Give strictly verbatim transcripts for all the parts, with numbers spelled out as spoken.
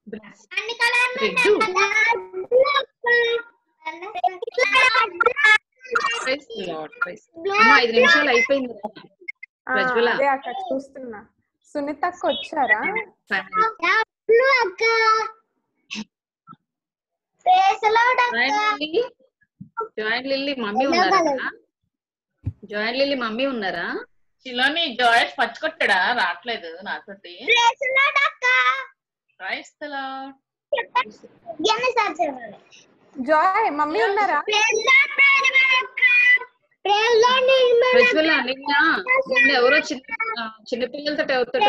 అన్ని కలర్లు ఐదు నిమిషాలు అయిపోయింది. అదే అక్క చూస్తున్నా. సునీత అక్క వచ్చారా? జాయింట్ లిల్లీ మమ్మీ ఉన్నారా? జాయింట్ లిల్లీ మమ్మీ ఉన్నారా? శిలోని జాయిస్ పచ్చుకొట్టాడా? రావట్లేదు నాతోటి. జాయ్ మమ్మీ ఉన్నారా? ఎవరో చిన్న చిన్నపిల్లలతో అవుతాడు.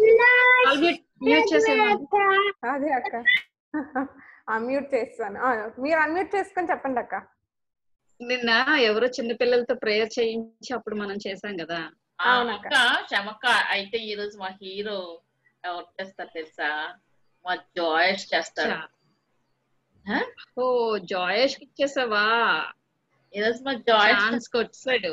అదే అక్క అన్మ్యూట్ చేస్తాను. మీరు అన్మ్యూట్ చేసుకొని చెప్పండి అక్క. నిన్న ఎవరో చిన్న పిల్లలతో ప్రేయర్ చేయించి అప్పుడు మనం చేసాం కదా. అక్క చమక్క అయితే ఈ రోజు మా హీరో ఎవరు చేస్తారు తెలుసా? మా జాయస్ చేస్తాడు. ఓ జాయస్ కి ఇచ్చేసావా? ఈరోజు మా జాయస్ వచ్చాడు.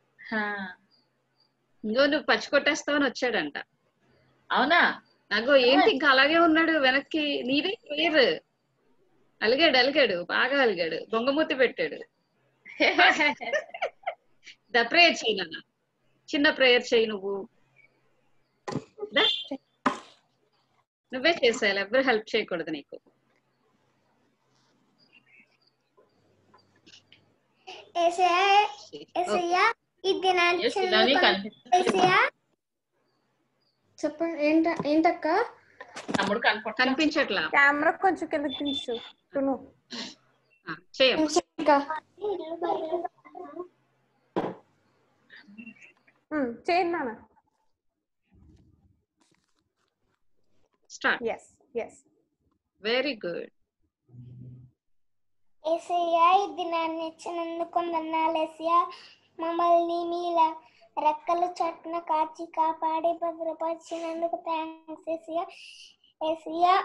ఇంకో నువ్వు పచ్చి కొట్టేస్తావని వచ్చాడంట. అవునా? నాకు ఏంటి ఇంకా అలాగే ఉన్నాడు వెనక్కి. నీదే ప్రేయర్. అలిగాడు అలిగాడు బాగా అలిగాడు. బొంగమూతి పెట్టాడు. ద ప్రేయర్ చెయ్యి నాన్న. చిన్న ప్రేయర్ చెయ్యి నువ్వు. నువ్వే చేసేయాలి, ఎవరు హెల్ప్ చేయకూడదు నీకు. చెప్పండి. ఏంట ఏంటక్క తమ్ముడు కనిపించట్లా. కెమెరా కొంచెం కిందకి దించు. చేయండి నాన్న. Start. yes yes very good. యేసయ్యా ఈ దినాన్ని ఇచ్చినందుకు వందనాలు యేసయ్యా. మమ్మల్ని మీలా రెక్కల చట్టున కాచి కాపాడి భద్రపరిచినందుకు థ్యాంక్స్ యేసయ్యా. యేసయ్యా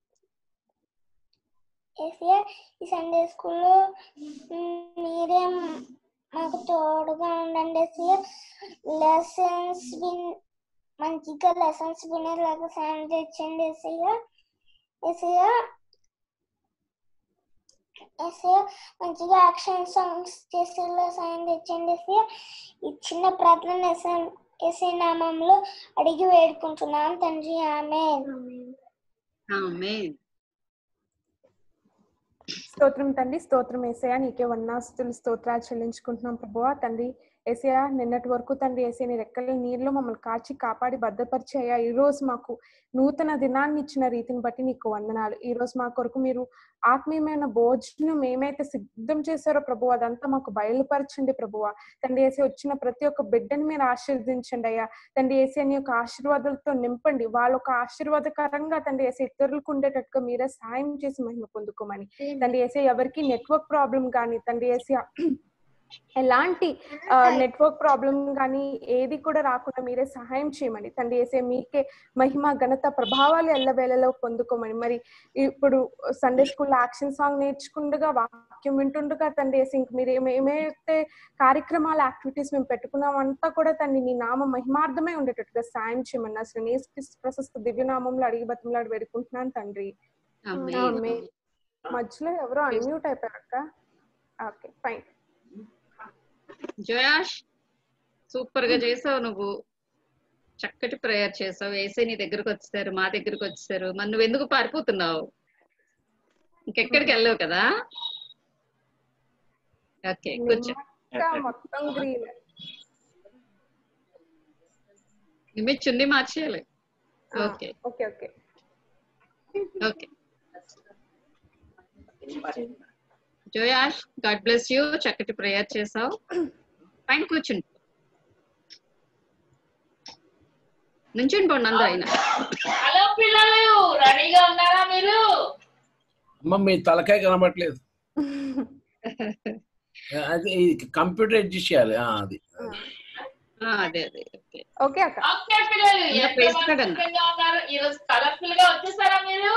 యేసయ్యా ఈ సండే స్కూల్లో మీరే మాకు తోడుగా ఉండండి యేసయ్యా. లెసన్స్ విన్ మంచిగా లెసన్స్ వినేలాగా సాయం తెచ్చండి యేసయ్యా. యేసయ్యా యేసయ్యా మంచిగా యాక్షన్ సాంగ్స్ చేసేలా సాయం తెచ్చండి యేసయ్యా. ఈ చిన్న ప్రార్థన యేసయ్య నామములో అడిగి వేడుకుంటున్నాం తండ్రి. ఆమేన్. ఆమేన్. స్తోత్రం తండ్రి, స్తోత్రం యేసయ్యా. నీకే వందనాస్తులు స్తోత్రాలు చెల్లించుకుంటున్నాం ప్రభువా. తండ్రి యేసయ్యా నిన్నటి వరకు తండ్రి యేసయ్య నీ రెక్కల నీరులో మమ్మల్ని కాచి కాపాడి భద్రపరిచయ్యా. ఈ రోజు మాకు నూతన దినాన్ని ఇచ్చిన రీతిని బట్టి నీకు వందనాలు. ఈ రోజు మా కొరకు మీరు ఆత్మీయమైన భోజనం ఏమైతే సిద్ధం చేశారో ప్రభు అదంతా మాకు బయలుపరచండి ప్రభువా. తండ్రి యేసయ్య వచ్చిన ప్రతి ఒక్క బిడ్డని మీరు ఆశీర్వదించండి అయ్యా. తండ్రి యేసయ్య నీ యొక్క ఆశీర్వాదాలతో నింపండి. వాళ్ళ ఒక ఆశీర్వాదకరంగా తండ్రి యేసయ్య ఇతరులకు ఉండేటట్టుగా మీరే సాయం చేసి మహిమ పొందుకోమని. తండ్రి యేసయ్య ఎవరికి నెట్వర్క్ ప్రాబ్లం కానీ తండ్రి యేసయ్య ఎలాంటి నెట్వర్క్ ప్రాబ్లం కానీ ఏది కూడా రాకుండా మీరే సహాయం చేయమని తండ్రి యేసయ్య మీకే మహిమ ఘనత ప్రభావాలు ఎల్లవేళలో పొందుకోమని. మరి ఇప్పుడు సండే స్కూల్ యాక్షన్ సాంగ్ నేర్చుకుండగా వాక్యం వింటుండగా తండ్రి యేసయ్య ఇంక మీరు ఏమైతే కార్యక్రమాల యాక్టివిటీస్ మేము పెట్టుకున్నామంతా కూడా తండ్రి నీ నామ మహిమార్థమే ఉండేటట్టుగా సాయం చేయమని అసలు నీ ప్రశస్త దివ్యనామంలో అడిగి బతిమలాడి వేడుకుంటున్నాను తండ్రి. మధ్యలో ఎవరో అన్మ్యూట్ అయిపోయారక్క. Okay fine. జయాష్ సూపర్ గా చేసావు. నువ్వు చక్కటి ప్రేయర్ చేసావు. యేసయ్య నీ దగ్గరకు వచ్చేసారు, మా దగ్గరకు వచ్చేసారు. మరి నువ్వు ఎందుకు పారిపోతున్నావు? ఇంకెక్కడికి వెళ్ళావు కదా. ఓకే కూర్చో. మొత్తం గ్రీన్. నిమ్మే చున్నీ మార్చేయాలి. Okay okay okay okay. Joash God bless you. చక్కటి ప్రేయర్ చేసావు. పైన కూర్చుండి నుంచుని పోండి అందరూ. అయినా హలో పిల్లలు రెడీగా ఉన్నారా మీరు? అమ్మ మీ తలకాయ కనబడట్లేదు. అది కంప్యూటర్ అడ్జస్ట్ చేయాలి. అది అదే అదే ఓకే అక్క. ఓకే పిల్లలు ఎంతమంది ఉన్నారు? ఈరోజు కలర్ఫుల్ గా వచ్చేసారా మీరు?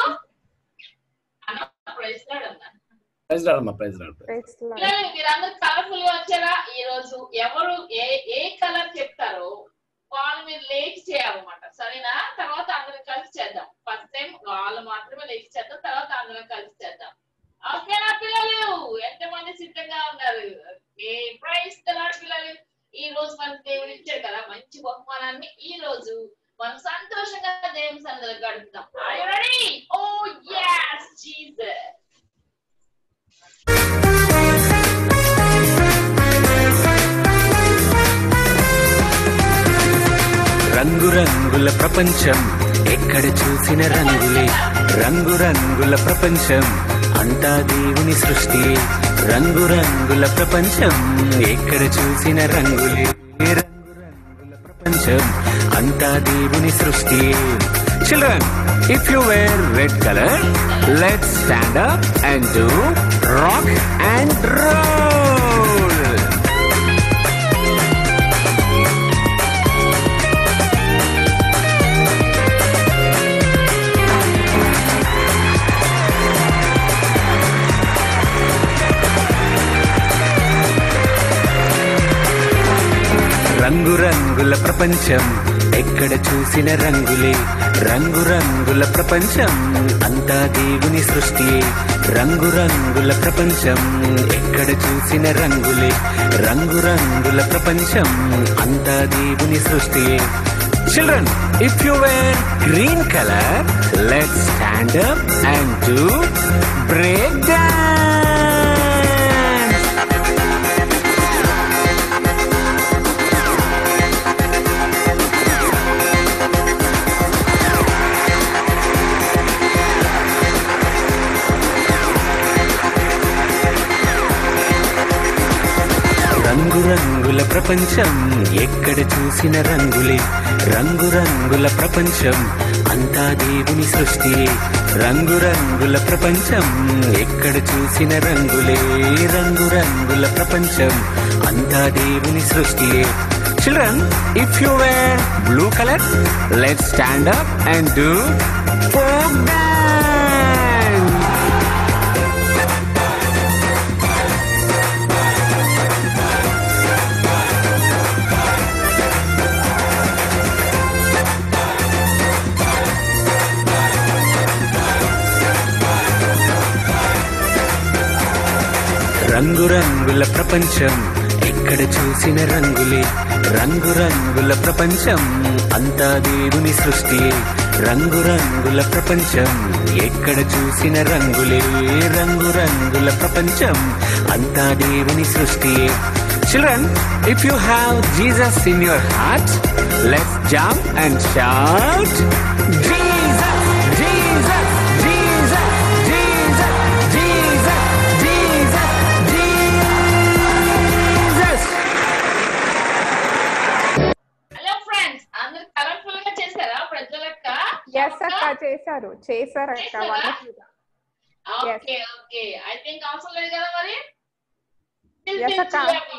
ప్రైజ్ లార్డ్ అన్నా. ప్రైజ్ లార్డ్ అమ్మా. Praise Lord. పిల్లలు మీరందరూ కలర్ఫుల్ గా వచ్చారా? ఈ రోజు ఎవరు ఏ ఏ కలర్ చెప్తారో వాళ్ళు మీరు లేట్ చేయాలన్నమాట. సరేనా? తర్వాత అందరం కలిసి చేద్దాం. ఫస్ట్ టైం వాళ్ళు మాత్రమే లేచి చేద్దాం, తర్వాత అందరం కలిసి చేద్దాం. ఓకేనా పిల్లలు? ఎంతమంది సిద్ధంగా ఉన్నారు? ప్రైజ్ ది లార్డ్ పిల్లలు. ఈ రోజు మనకు దేవుడు ఇచ్చాడు కదా మంచి బహుమానాన్ని. ఈ రోజు మనం సంతోషంగా దేవుని సన్నిధిలో గడుపుతాం. Are you ready? Oh yes, Jesus. రంగు రంగుల ప్రపంచం ఎక్కడ చూసిన రంగులే, రంగు రంగుల ప్రపంచం అంతా దేవుని సృష్టి. రంగు రంగుల ప్రపంచం ఎక్కడ చూసిన రంగులే, రంగు రంగుల ప్రపంచం అంతా దేవుని సృష్టి. Children, if you wear red color, let's stand up and do rock and roll. రంగు రంగుల ప్రపంచం ఎక్కడ చూసిన రంగులే, రంగు రంగుల ప్రపంచం అంతా దేవుని సృష్టి. రంగు రంగుల ప్రపంచం ఎక్కడ చూసిన రంగులే, రంగు రంగుల ప్రపంచం అంతా దేవుని సృష్టి. Children, if you wear green color, let's stand up and do break dance. రంగు రంగుల ప్రపంచం ఎక్కడ చూసిన రంగులే, రంగు రంగుల ప్రపంచం అంతా దేవుని సృష్టి. రంగు రంగుల ప్రపంచం ఎక్కడ చూసిన రంగులే, రంగు రంగుల ప్రపంచం అంతా దేవుని సృష్టి. Children, if you wear blue color, let's stand up and do folk dance. రంగు రంగుల ప్రపంచం ఎక్కడ చూసిన రంగులే, రంగు రంగుల ప్రపంచం అంతా దేవుని సృష్టి. రంగు రంగుల ప్రపంచం ఎక్కడ చూసిన రంగులే, రంగు రంగుల ప్రపంచం అంతా దేవుని సృష్టి. Children, if you have Jesus in your heart, let's jump and shout, Jesus, Jesus, Jesus, Jesus, Jesus, Jesus, Jesus. Hello friends, అందరు కలర్ఫుల్ గా చేశారా ప్రజలక్క? ఎస్ అక్క, చేశారు చేశారు అక్క. వండర్ఫుల్ గా. ఓకే ఓకే, ఐ థింక్ అవసరం లేదు కదా మరి. ఎస్ అక్క,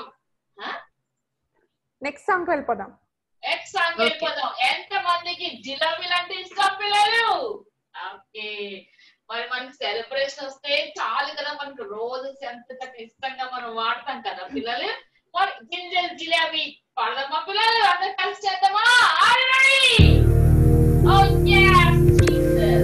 నెక్స్ట్ సాంగ్ వెళ్ళిపోదాం. నెక్స్ట్ సాంగ్ వెళ్ళిపోదాం. ఎంత మందికి జిలేబీలు అంటే ఇష్టం పిల్లలు? ఓకే, మరి మనకి సెలబ్రేషన్ వస్తే చాలు కదా, మనకు రోజు ఎంత ఇష్టంగా మనం వాడతాం కదా పిల్లలు. మరి జింజర్ జిలేబీ పడదామా పిల్లలు? అందరూ కలిసి చేద్దామా? Are you ready? Oh yes, Jesus.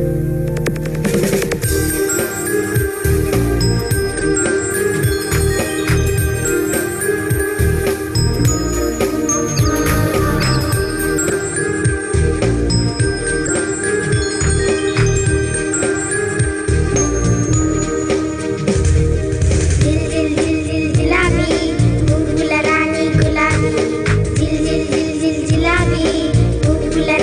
Jil jil jil jil jilaabi, bubula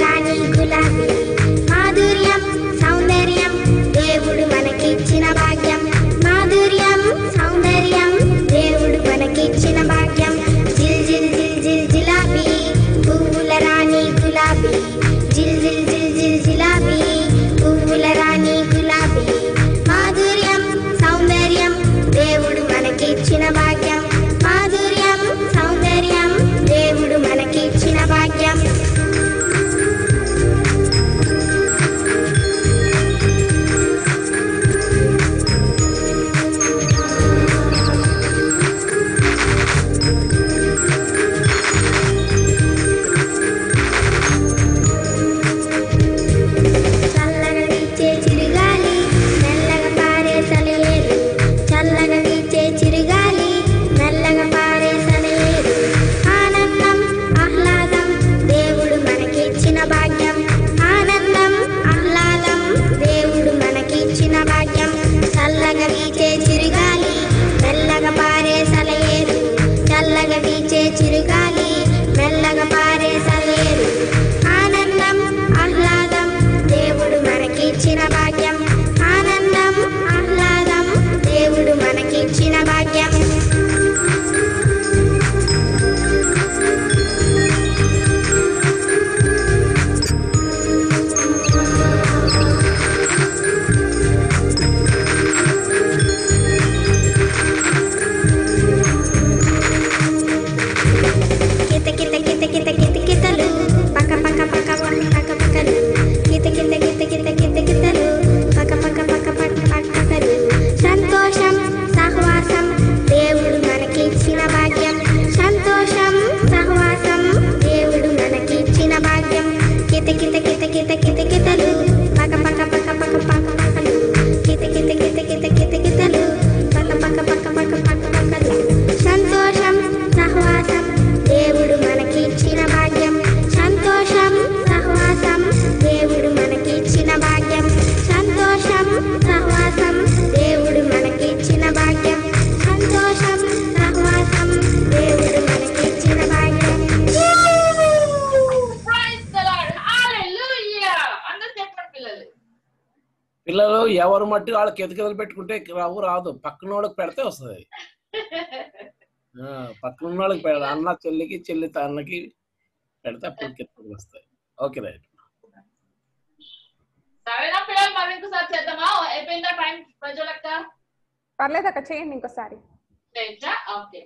పిల్లలు ఎవరు మట్టి వాళ్ళకి ఎదుకెదలు పెట్టుకుంటే రావు రాదు, పక్కన వాళ్ళకి పెడితే వస్తుంది. పక్కన వాళ్ళకి పెడ అన్న చెల్లికి, చెల్లి అన్నకి పెడితే అప్పుడు కిందకి వస్తాయి. Okay right. సరేనా పిల్లలు, మరి ఇంకోసారి చేద్దామా? అయిపోయిందా టైం ప్రజలక్క? పర్లేదు అక్క, చేయండి ఇంకోసారి. ఓకే.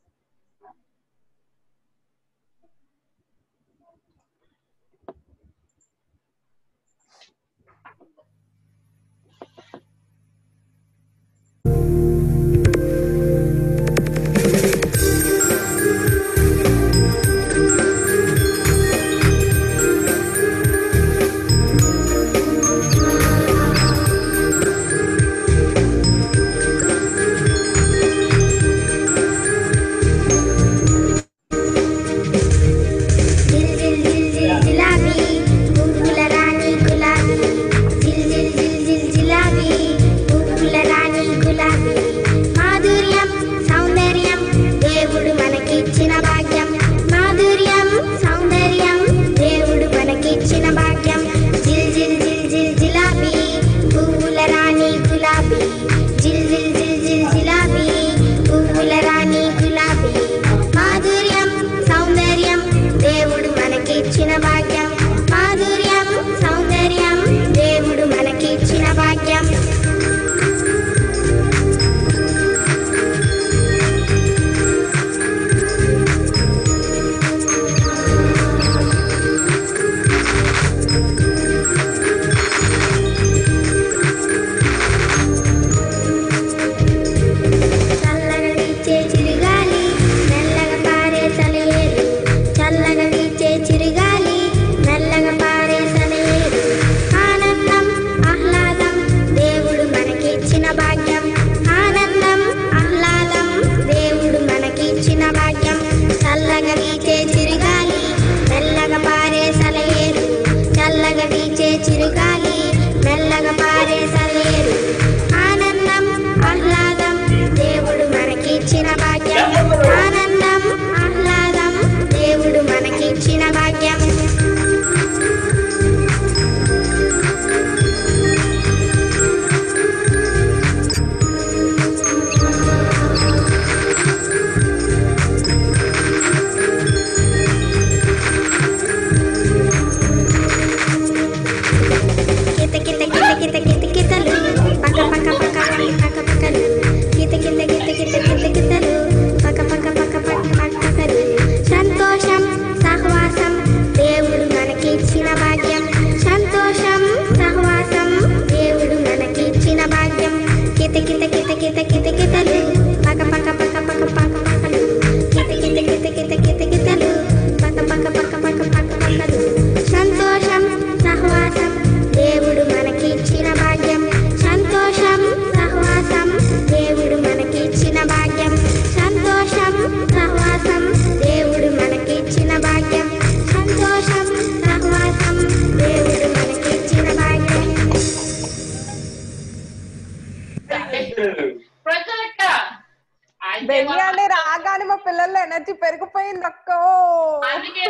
వెయ్యాలి రాగానే మా పిల్లల్లో ఎనర్జీ పెరిగిపోయింది అక్క. అందుకే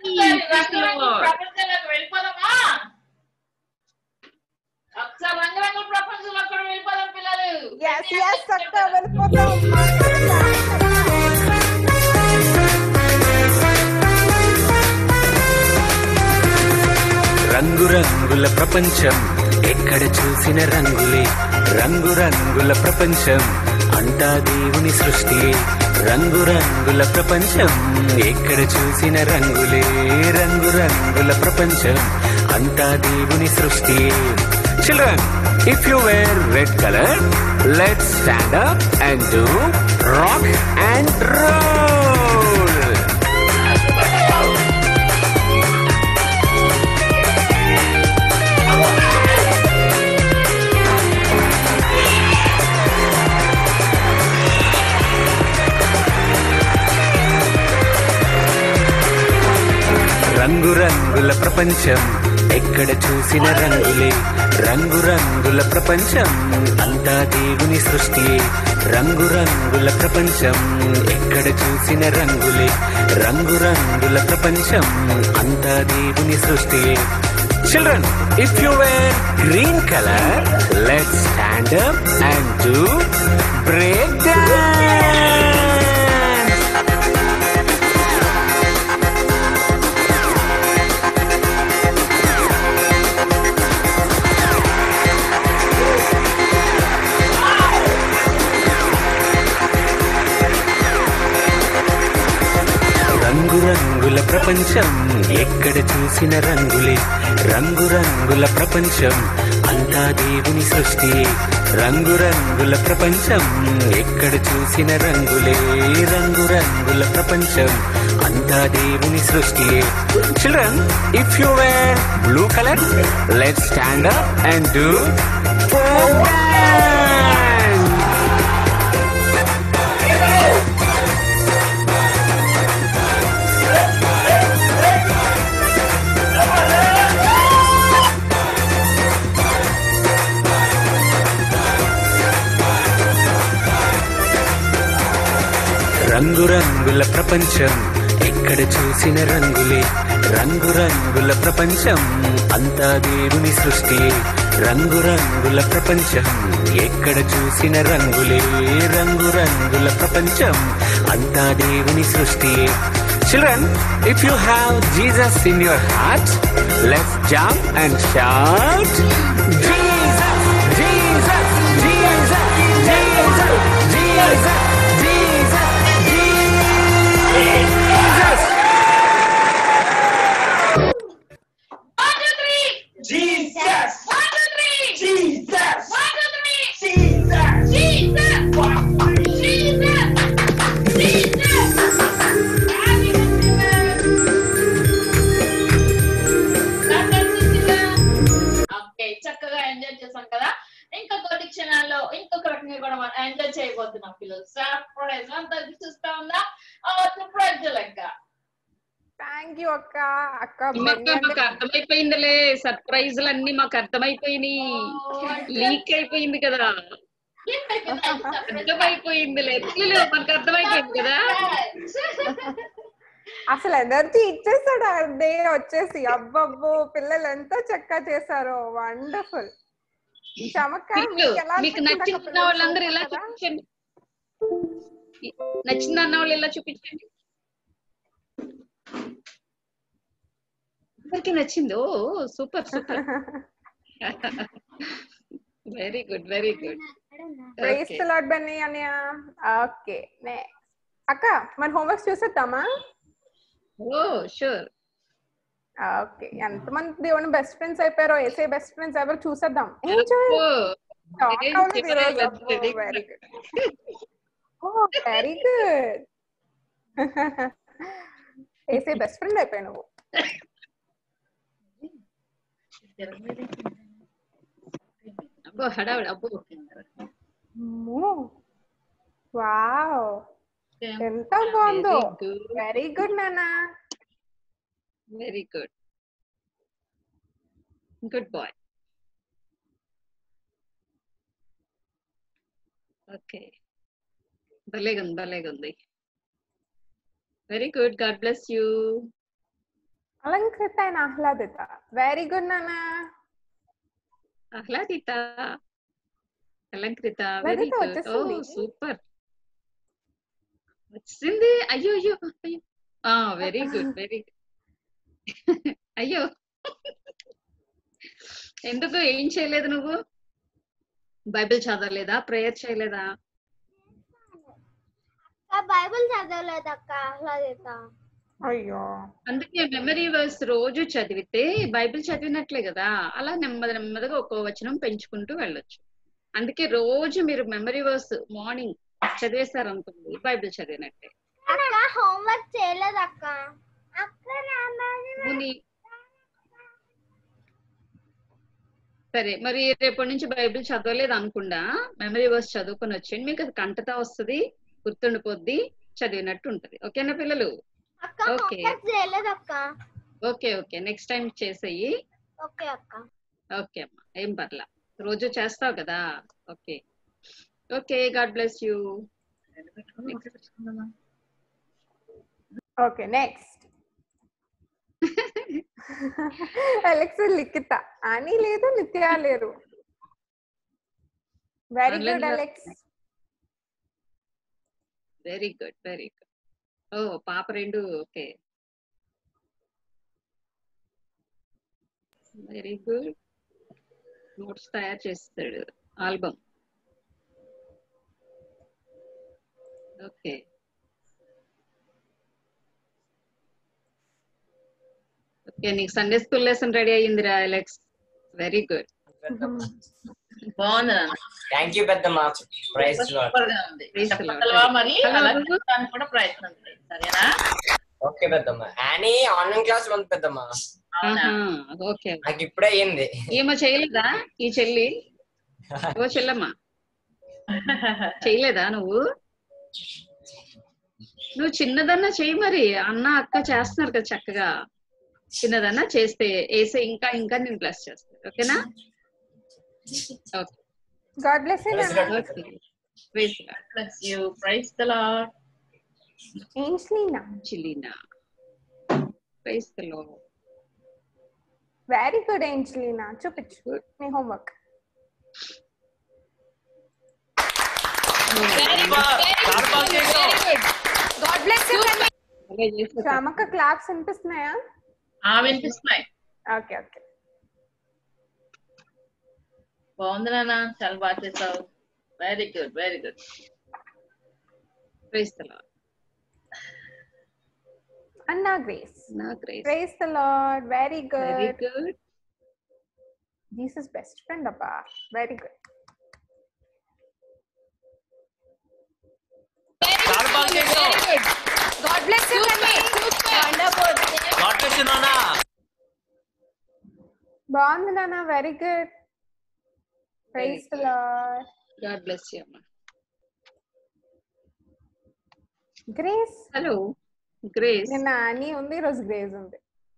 ప్రపంచంలోకి వెళ్ళిపోదామా? ఒకసారి రంగురంగుల ప్రపంచంలో కూడా వెళ్ళిపోదాం పిల్లలు. అక్క వెళ్ళిపోతాం. రంగురంగుల ప్రపంచం ఎక్కడ చూసిన రంగులే, రంగురంగుల ప్రపంచం అంతా దేవుని సృష్టి. రంగురంగుల ప్రపంచం ఎక్కడ చూసిన రంగులే, రంగురంగుల ప్రపంచం అంతా దేవుని సృష్టి. Children, if you wear red color, let's stand up and do rock and roll. రంగురంగుల ప్రపంచం ఎక్కడ చూసిన రంగులే, రంగురంగుల ప్రపంచం అంతా దేవుని సృష్టి. రంగురంగుల ప్రపంచం ఎక్కడ చూసిన రంగులే, రంగురంగుల ప్రపంచం అంతా దేవుని సృష్టి. Children, if you wear green color, let's stand up and do break dance. రంగు రంగుల ప్రపంచం ఎక్కడ చూసిన రంగులే రంగు రంగుల ప్రపంచం అంతా దేవుని సృష్టి రంగు రంగుల ప్రపంచం ఎక్కడ చూసిన రంగులే రంగు రంగుల ప్రపంచం అంతా దేవుని సృష్టి. Children, if you wear blue colour, let's stand up and do రంగు రంగుల ప్రపంచం ఎక్కడ చూసిన రంగులే రంగు రంగుల ప్రపంచం అంతా దేవుని సృష్టి రంగు రంగుల ప్రపంచం ఎక్కడ చూసిన రంగులే రంగు రంగుల ప్రపంచం అంతా దేవుని సృష్టి. Children, if you have Jesus in your heart, let's jump and shout Jesus, Jesus, Jesus, Jesus, Jesus. Jesus! One, two, three! Jesus! One, two, three! Jesus! Jesus! One, Jesus! Jesus! Okay, చక్కగా enjoy చేసాం కదా. ఇంకా కొద్ది క్షణాల్లో ఇంకొక రకంగా కూడా మనం ఎంజాయ్ చేయబోతున్నాం పిల్లలు. సర్ప్రైజ్ అంతా చూస్తా ఉందా? సర్ప్రైజ్ లెక్క. థ్యాంక్ యూ అక్క. అక్క మాకు అర్థమైపోయిందిలే, సర్ప్రైజ్లు అన్ని మాకు అర్థమైపోయినాయి. లీక్ అయిపోయింది కదా, అర్థమైపోయిందిలే, మనకు అర్థమైపోయింది కదా. అసలు ఎనర్జీ ఇచ్చేసాడు అదే వచ్చేసి. అబ్బబ్బో, పిల్లలు ఎంత చక్కగా చేశారో, వండర్ఫుల్. మీకు నచ్చిన వాళ్ళందరూ ఇలా చూపించండి, నచ్చింది అన్న వాళ్ళు ఇలా చూపించండి. అందరికి నచ్చింది. ఓ super super, very good very good. Praise the Lord Bunny అన్నయ్య. ఓకే, అక్క మన హోంవర్క్ చూసేద్దామా? ఓ షూర్. ఓకే, ఎంతమంది దేవుని బెస్ట్ ఫ్రెండ్స్ అయిపోయారో, ఏసే బెస్ట్ ఫ్రెండ్స్ ఎవరు చూసేద్దాం. Very good, oh very good. ఏసే బెస్ట్ ఫ్రెండ్ అయిపోయావు నువ్వు. వావ్, ఎంత బాగుందో. వెరీ గుడ్ నాన్న, very good, good boy. Okay, భలేగుంది భలేగుంది. Very good, God bless you. Alankrita and Ahladita. Very good నాన్న. Ahladita, Alankrita, very good. Oh super, వచ్చింది. అయ్యో అయ్యో అయ్యో, వెరీ గుడ్ వెరీ గుడ్. అయ్యో, ఎందుకు ఏం చేయలేదు నువ్వు? బైబిల్ చదవలేదా? ప్రేయర్ చేయలేదా? బైబిల్ చదవలేదక్క ఆహ్లాదిత. అయ్యో, అందుకే మెమరీ వర్స్ రోజు చదివితే బైబిల్ చదివినట్లే కదా. అలా నెమ్మది నెమ్మదిగా ఒక్కో వచనం పెంచుకుంటూ వెళ్ళొచ్చు. అందుకే రోజు మీరు మెమరీ వర్స్ మార్నింగ్ చదివేస్తారు అనుకోండి, బైబిల్ చదివినట్టే. అక్క హోంవర్క్ చేయలేదక్క. సరే, మరి రేపటి నుంచి బైబిల్ చదవలేదు అనుకుండా మెమరీ వర్స్ చదువుకొని వచ్చేయండి. మీకు అది కంటతా వస్తుంది, గుర్తుండిపోద్ది, చదివినట్టు ఉంటది. ఓకేనా పిల్లలు? Okay okay okay, next time చేసేయి. ఓకే అక్క. ఓకే అమ్మా, ఏం పర్లా, రోజు చేస్తావు కదా. Okay okay, God bless you. Okay, next Alex Likhita అని లేదు, నిత్య లేరు. Very good Alex. Very good very good. ఓ పాప రెండు. Okay very good. నోట్స్ తయారు చేస్తాడు, ఆల్బమ్. ఓకే ఓకే నీకు సండే స్కూల్ లెసన్ రెడీ అయ్యిందిరా అలెక్స్. Very good. బాగుంది. థ్యాంక్ యూ పెద్దమ్మ. ప్రైజ్ సూపర్ గా ఉంది. చెప్పగలవా మరి? అలా చెప్పడానికి కూడా ప్రయత్నం చేయి, సరేనా? ఓకే పెద్దమ్మ. యానీ ఆన్లైన్ క్లాస్ ఉంది పెద్దమ్మ. ఓకే నాకు ఇప్పుడే అయ్యింది. ఏమో చేయలేదా ఈ చెల్లి? ఓ చెల్లమ్మా చేయలేదా నువ్వు? నువ్వు చిన్నదన్నా చెయ్యి మరి. అన్న అక్క చేస్తున్నారు కదా చక్కగా. చిన్నదన్నా చేస్తే వేసే ఇంకా ఇంకా నేను ప్లస్ చేస్తాను. ఓకేనా? ఓకే. గాడ్ బ్లెస్ యు నాన్న. Praise bless you. Praise the Lord. Angelina. చిలీనా. Praise the Lord. Very good Angelina. చూపించు నీ homework. Very good very good. God bless you. శ్యామక్క క్లాప్స్ వినిపిస్తున్నాయా? ఆ వినిపిస్తున్నాయి. Okay okay. బాగుంది నాన్న, చాలా బాగా చేసావు. Very good very good. Praise the Lord. Anna Grace. నా Grace. Praise the Lord. Very very good. Good. Jesus best friend అబ్బా. Very good. చాలా బాగా చేసావు. గాడ్ బ్లెస్ యు తల్లి. వండర్ఫుల్. గాడ్ బ్లెస్ యు నాన్న. బాగుంది నాన్న. Very good. Praise the Lord. God bless you అమ్మా. గ్రేస్. Hello Grace. నిన్న అని ఉంది, ఈరోజు గ్రేస్ ఉంది.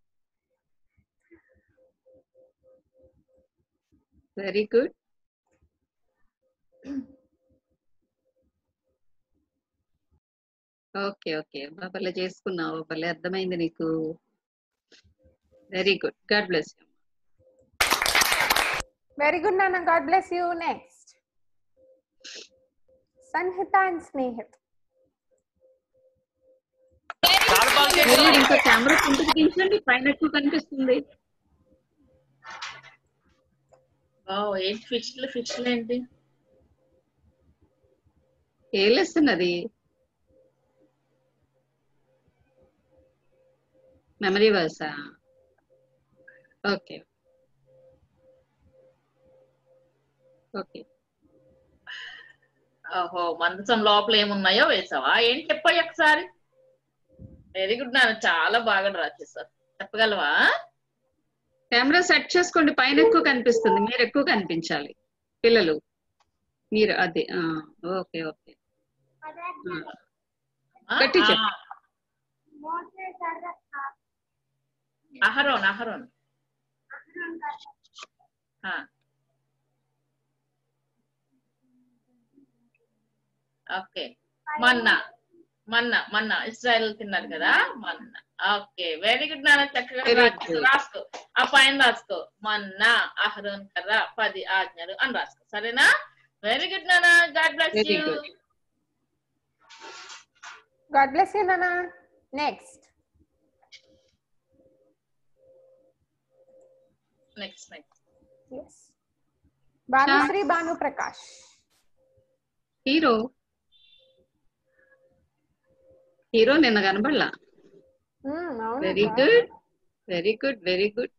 Very good. ఓకే ఓకే భలే చేసుకున్నావు, భలే అర్థమైంది నీకు. Very good. God bless you. Very good నాన్న. God bless you. Next Sanhitha and Snehith. ఇంకా కెమెరా కిందకి దించండి, పైన ఎక్కువ కనిపిస్తుంది. ఏంటి ఫిక్స్లు ఫిక్స్లు ఏంటి? ఏ లెసన్ అది? మెమరీ వర్సా? Okay okay. ఓహో, మందసం లోపల ఏమున్నాయో వేసావా? ఏంటి చెప్పాయి ఒకసారి. వెరీ గుడ్ నాన్న, చాలా బాగా డ్రా చేశారు. చెప్పగలవా? కెమెరా సెట్ చేసుకోండి, పైన ఎక్కువ కనిపిస్తుంది, మీరు ఎక్కువ కనిపించాలి పిల్లలు. మీరు అది ఓకే ఓకే గట్టి చెప్పు. అహరోన్ అహరోన్ ఓకే. మన్నా మన్నా మన్నా ఇస్రాయల్ తిన్నారు కదా, మన్నా. ఓకే వెరీ గుడ్ నాన్న, చక్కగా రాసుకో. ఆ పైన రాసుకో, మన్నా అహరోన్ కర్ర పది ఆజ్ఞలు అని రాసుకో, సరేనా? వెరీ గుడ్ నాన్న. God bless you. God bless you నాన్న. Next next next yes Bhanusri Bhanu Prakash. Hero hero నిన్న కనబడలా. Very good very good very good.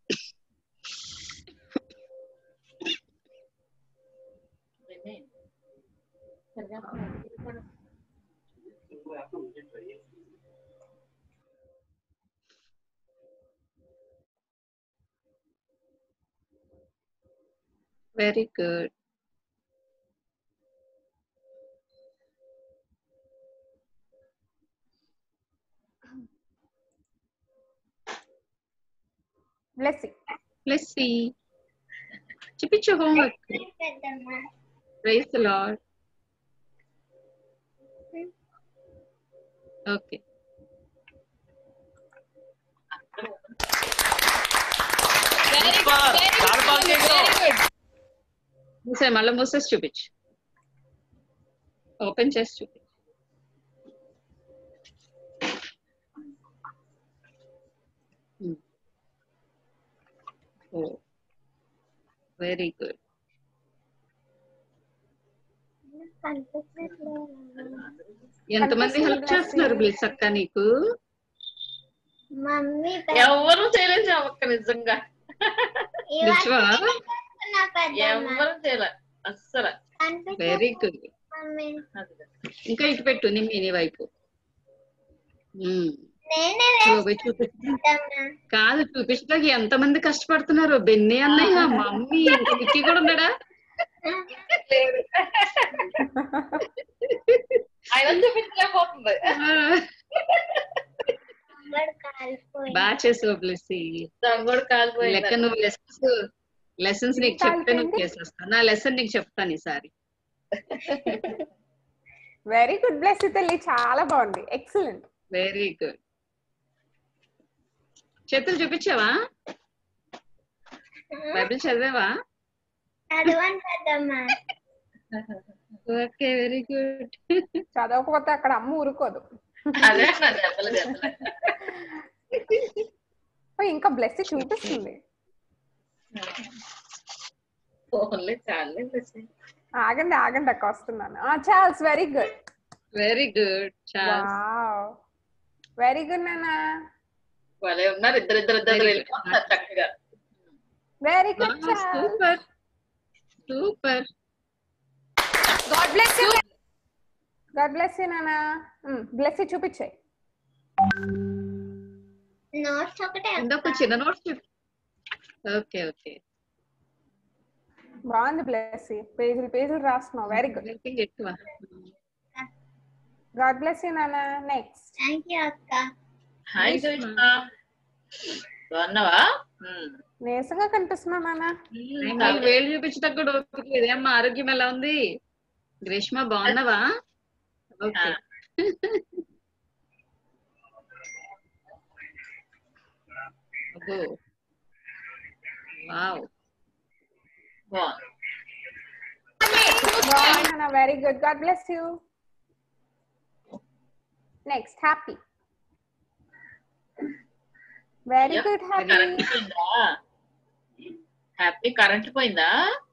Very good. Blessy Blessy చూపించు homework. Praise the Lord. Okay మూసే మళ్ళీ మూసేసి చూపించు, ఓపెన్ చేసి చూపించు. Very good. ఎంతమంది హెల్ప్ చేస్తున్నారు బ్లిస్ అక్క నీకు? మమ్మీ ఎవరు చేయలేదు ఒక్క నిజంగా నిజమా? ఎవరు చేయలేదు అస్సలు. Very good. ఇంకా ఇటు పెట్టు నిమ్మి నీ వైపు. కాదు చూపించడానికి ఎంత మంది కష్టపడుతున్నారు. బెన్నీ అన్నయ్య, మమ్మీ, ఇంకా మిక్కి కూడా ఉన్నాడా? ఆయన చూపించలేకపోతుంది. బాగా చేసావు బ్లెస్సీ. లెక్క నువ్వు లెసన్స్ లెసన్స్ నీకు చెప్తే నువ్వు చేసేస్తాను. నా లెసన్ నీకు చెప్తాను ఈసారి. వెరీ గుడ్ బ్లెస్సీ తల్లి, చాలా బాగుంది. ఎక్సలెంట్. Very good. చేతులు చూపించావా? బైబిల్ చదివావా? Okay very good. చదవకపోతే అక్కడ అమ్మ ఊరుకోదు. అదే ఇంకా బ్లెస్సీ చూపిస్తుంది. ఆగండి ఆగండి అక్క వస్తున్నాను. Charles very good. Very good Charles. Very good నాన్న. వాళ్ళే ఉన్నారు ఇద్దరు ఇద్దరు ఇద్దరు వెళ్ళిపోతున్నారు చక్కగా. Very good. Super super. God bless you. God bless you నాన్న. బ్లెస్ యు చూపించే. నోట్స్ ఒకటే ఇంకొక చిన్న నోట్స్ చూపి. ఓకే ఓకే బాగుంది బ్లెస్ యు. పేజీలు పేజీలు రాస్తున్నావు. Very good. ఎక్కువ. గాడ్ బ్లెస్ యు నాన్న. నెక్స్ట్. థ్యాంక్ యూ అక్క. హాయ్ కృష్ణ, బాగున్నావా? నీరసంగా కనిపిస్తున్నా నాన్న. వేలు చూపించటం కూడా ఓపిక లేదమ్మా. ఆరోగ్యం ఎలా ఉంది? గ్రీష్మ బాగున్నావా? ఓకే. అబ్బో వావ్ బాగుంది. Very good. God bless you. Next happy. Very good happy. Happy current పోయిందా?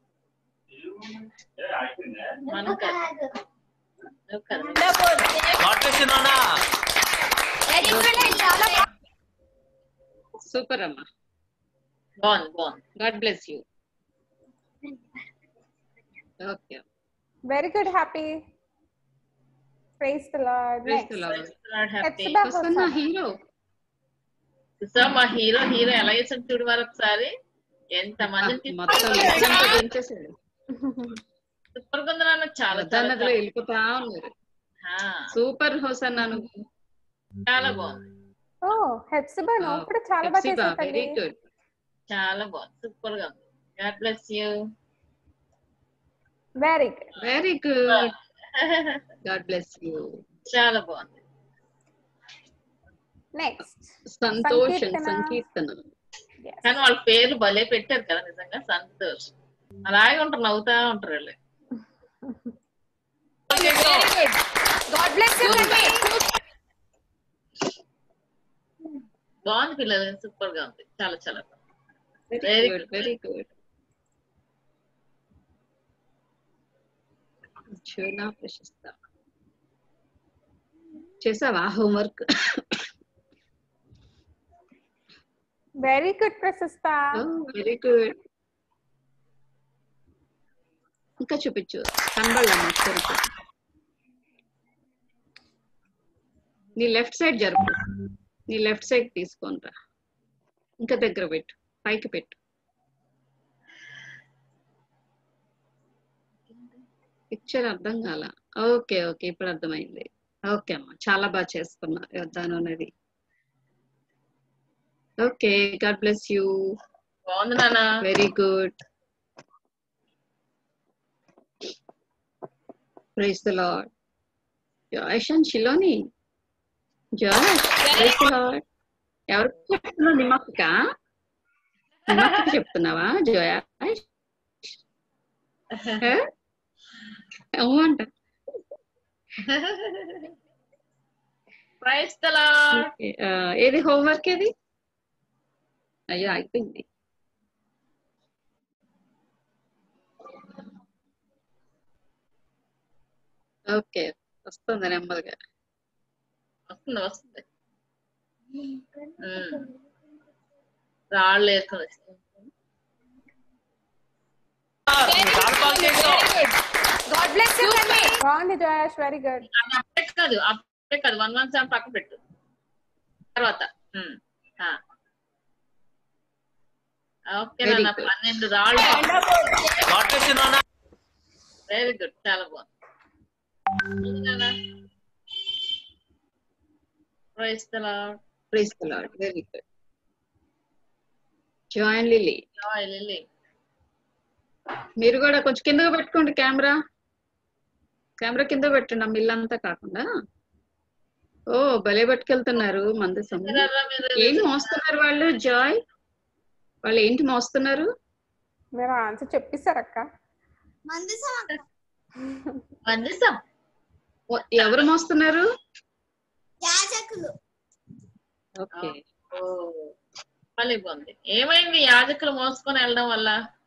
సూపర్ అమ్మా. బాగుంది బాగుంది. God bless you. Okay very good happy. Praise the Lord. వస్తున్నా హీరో. సో మా హీరో హీరో ఎలా చేసాడు చూడు వారు ఒకసారి. ఎంత మంది సూపర్ గా ఉంది నాన్న. చాలా నదిలో వెళ్ళిపోతా ఉన్నారు. సూపర్ హోసన్నా నువ్వు. చాలా బాగుంది. ఓ హెప్సిబా నువ్వు కూడా చాలా బాగా చేసావు. Very good. చాలా బాగుంది. సూపర్ గా ఉంది. God bless you. Very good. Very good. God bless you. చాలా బాగుంది. నెక్స్ట్ సంతోషం సంకీర్తన. కానీ వాళ్ళ పేర్లు భలే పెట్టారు కదా నిజంగా. సంతోష్ అలాగే ఉంటారు, నవ్వుతా ఉంటారు వాళ్ళు. బాగుంది పిల్లలు. సూపర్ గా ఉంది. చాలా చాలా very good. Very good. Prashasta చేసావా homework? Very good Prashasta. Very good. ఇంకా చూపించు కనబడమ్మా. సరిపో నీ లెఫ్ట్ సైడ్ జరుపు. నీ లెఫ్ట్ సైడ్ తీసుకొనిరా. ఇంకా దగ్గర పెట్టు, పైకి పెట్టు. పిక్చర్ అర్థం కాల. ఓకే ఓకే ఇప్పుడు అర్థమైంది. ఓకే అమ్మా చాలా బాగా చేసుకున్నా దాని అనేది. Okay God bless you. బాగుంది నాన్న. Very good. Praise the Lord. Josh and Shiloni. Josh praise the Lord. ఎవరు చెప్తున్నా? నిమ్మక్క అమ్మకి చెప్తున్నావా జోయా? అంట. Praise the Lord. ఏది హోంవర్క్ ఏది? అయ్యో అయిపోయింది. ఓకే వస్తుంది నెమ్మదిగా. వస్తుంది వస్తుంది. రాళ్ళు వేసుకొని గాడ్ బ్లెస్ యు తల్లి. బాగుంది జయాష్, వెరీ గుడ్. అప్పుడే కాదు అప్పుడే కాదు వన్ వన్ సెవెన్ పక్క పెట్టు తర్వాత. ఓకే నాన్న, పన్నెండు రాళ్ళు. వెరీ గుడ్, చాలా బాగుంది. Praise the Lord. Praise the Lord. Very good. Join Lily. Joy Lily. మీరు కూడా కొంచెం కిందగా పెట్టుకోండి కెమెరా. కెమెరా కింద పెట్టండి, ఆ మిల్లంతా కాకుండా. ఓ భలే పట్టుకెళ్తున్నారు మందసం. ఏంటి మోస్తున్నారు వాళ్ళు? జాయ్ వాళ్ళు ఏంటి మోస్తున్నారు? మీరు ఆన్సర్ చెప్పిస్తారక్క. మందసం ఎవరు మోస్తున్నారు? ఓకే. మళ్ళీ బాగుంది. ఏమైంది యాజకులు మోసుకొని వెళ్ళడం వల్ల?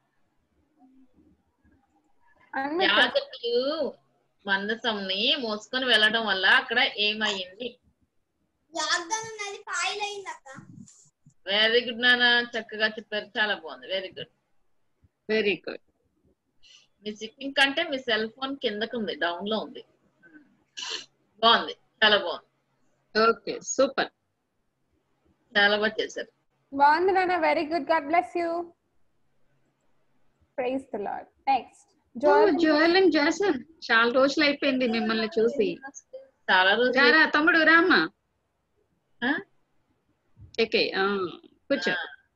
యాజకులు మందసంని మోసుకొని వెళ్ళడం వల్ల అక్కడ ఏమైంది? వెరీ గుడ్ నాన్న, చక్కగా చెప్పారు, చాలా బాగుంది. Very good very good. మీ సిట్టింగ్ కంటే మీ సెల్ ఫోన్ కిందకు ఉంది, డౌన్ లో ఉంది. బాగుంది, చాలా బాగుంది. ఓకే సూపర్, చాలా బాగా చేశారు. బాగుంది నాన్న, very good. God bless you. Praise the Lord. Next Joel and Jason, చాలా రోజులు అయిపోయింది మిమ్మల్ని చూసి. చాలా రోజులు. రారా తమ్ముడు, రామ్మా. ఓకే కూర్చో.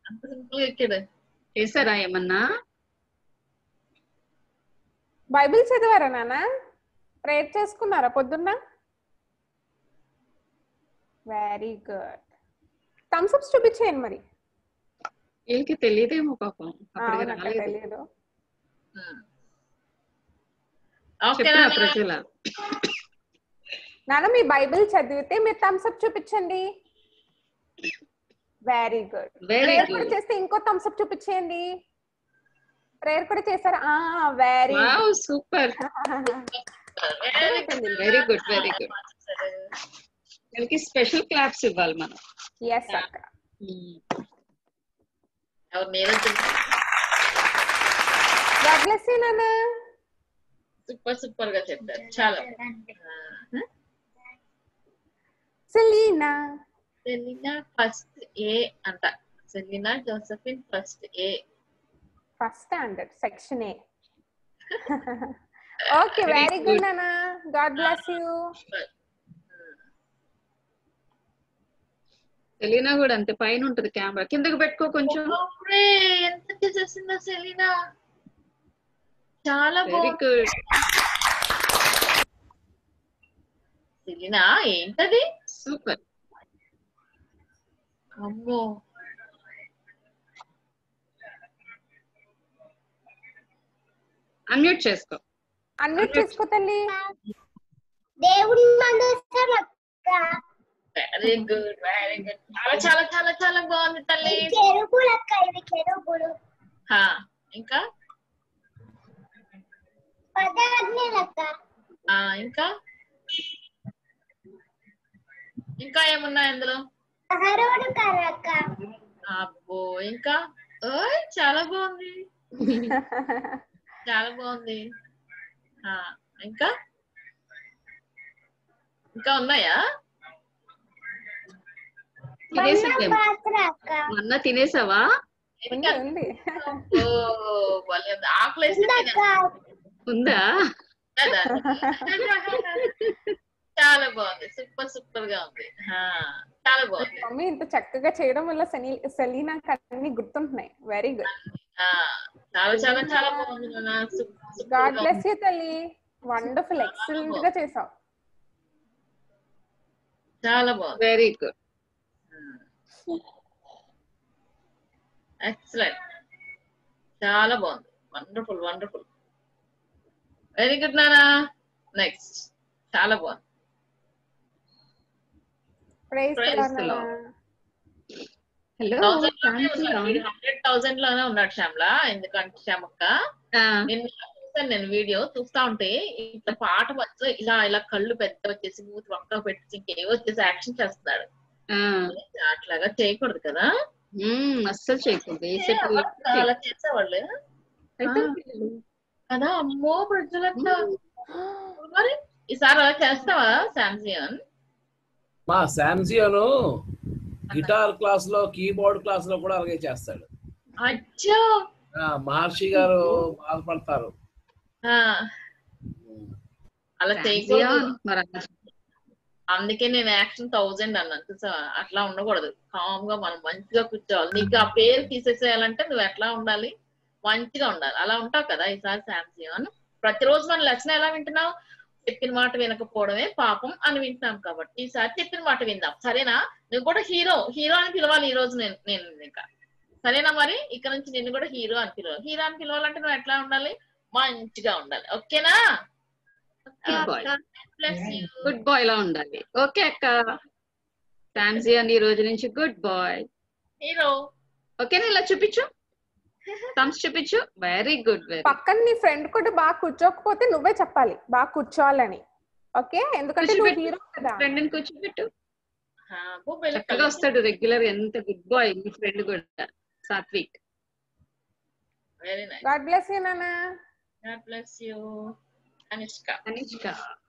చేశారా ఏమన్నా? బైబిల్ చదివారా నాన్న? ప్రేయర్ చేసుకున్నారా పొద్దున్న? Very good. థమ్స్ అప్స్ చూపించేయండి మరి. వీళ్ళకి తెలియదేమో పాపం, తెలియదు. ప్రజల నాన్న మీ బైబిల్ చదివితే మీరు థమ్స్ అప్ చూపించండి. Very good. ప్రేయర్ కూడా చేస్తే ఇంకో థమ్స్ అప్ చూపించేయండి. ప్రేయర్ కూడా చేశారా? Very super, very good very good. వీళ్ళకి స్పెషల్ క్లాప్స్ ఇవ్వాలి మనం. ఎస్ అక్క. గాడ్ బ్లెస్ యు నాన్న. సూపర్ సూపర్ గా చెప్పారు, చాలా. సెలీనా. సెలీనా ఫస్ట్ ఏ అంట. Selina Josephine first A. First standard section A. Okay very good నాన్న. God bless you. సెలీనా కూడా అంతే, పైన ఉంటది కెమెరా, కిందకి పెట్టుకో కొంచెం. ఎంత చేసేసిందో సెలీనా, చాలా వెరీ గుడ్. సెలీనా ఏంటది? సూపర్. అమ్మో, అన్మ్యూట్ చేసుకో. అన్మ్యూట్ చేసుకో తల్లి. దేవుడి మందసం అక్క. Very good very good. చాలా చాలా చాలా చాలా బాగుంది తల్లి. చెరుకులు అక్క, ఇవి చెరుకులు. ఇంకా పదాజ్ఞలు అక్క. ఇంకా ఇంకా ఏమున్నాయి అందులో? అహరోను కర్ర అక్క. అబ్బో, ఇంకా ఓయ్ చాలా బాగుంది, చాలా బాగుంది. ఇంకా ఇంకా ఉన్నాయా? మొన్న తినేసావా? ఆకలి ఉందా? చాలా బాగుంది, సూపర్ సూపర్ గా ఉంది, చాలా బాగుంది. మమ్మీ ఇంత చక్కగా చేయడం వల్ల సెలీనా అన్ని గుర్తుంటున్నాయి. Very good. చాలా చాలా చాలా బాగుంది. గాడ్ బ్లెస్ యు తల్లి. వండర్ఫుల్, ఎక్సలెంట్ గా చేసావు. చాలా బాగుంది. Very good. ఎక్సలెంట్, చాలా బాగుంది, వండర్ఫుల్ వండర్ఫుల్, వెరీ గుడ్ నానా. నెక్స్ట్ చాలా బాగుంది. ప్రైజ్ హలో హండ్రెడ్ థౌసండ్ లోనే ఉన్నాడు శ్యామలా. ఎందుకంటే శ్యామక్క నిన్న చూసాను నేను వీడియో చూస్తా ఉంటే ఇట్లా పాట మధ్యలో ఇలా ఇలా కళ్ళు పెద్ద వచ్చేసి మూతి ఒక్క పెట్టి ఇంకేవో వచ్చేసి యాక్షన్ చేస్తున్నాడు. అట్లాగా చేయకూడదు కదా, అస్సలు చేయకూడదు. అలా చేసేవాళ్ళు కదా. అమ్మో ప్రజలక్క, మరి ఈసారి అలా చేస్తావా శాంసియన్? మా శాంసియన్ గిటార్ క్లాస్ లో కీబోర్డ్ క్లాస్ లో కూడా అలాగే చేస్తాడు. అచ్చా, మహర్షి గారు బాధపడతారు అలా చేయకూడదు. అందుకే నేను యాక్షన్ థౌజండ్ అన్నాను చూసా. అట్లా ఉండకూడదు, కామ్ గా మనం మంచిగా కూర్చోవాలి. నీకు ఆ పేరు తీసేసేయాలంటే నువ్వు ఎట్లా ఉండాలి, మంచిగా ఉండాలి. అలా ఉంటావు కదా ఈసారి శాంసియన్. ప్రతిరోజు మన లెసన్ ఎలా వింటున్నావు? చెప్పిన మాట వినకపోవడమే పాపం అని వింటున్నాం కాబట్టి ఈసారి చెప్పిన మాట విందాం, సరేనా? నువ్వు కూడా హీరో హీరో అని పిలవాలి ఈ రోజు నేను నేను ఇంకా, సరేనా? మరి ఇక్కడ నుంచి నిన్ను కూడా హీరో అని పిలవాలి. హీరో అని పిలవాలంటే నువ్వు ఎట్లా ఉండాలి? మంచిగా ఉండాలి, ఓకేనా? గుడ్ బాయ్ లా ఉండాలి. ఓకే అక్క, శాంసియన్ ఈ రోజు నుంచి గుడ్ బాయ్ హీరో. ఓకేనా? ఇలా చూపించు, థమ్స్ చూపించు. Very good. వెరీ పక్కన నీ ఫ్రెండ్ కూడా బాగా కూర్చోకపోతే నువ్వే చెప్పాలి బాగా కూర్చోవాలని, ఓకే? ఎందుకంటే నువ్వు హీరో కదా. ఫ్రెండ్ ని కూర్చోబెట్టు, చక్కగా వస్తాడు రెగ్యులర్. ఎంత గుడ్ బాయ్ మీ ఫ్రెండ్ కూడా, Satvik. Very nice. God bless you నాన్న. God bless you. Anushka. Anushka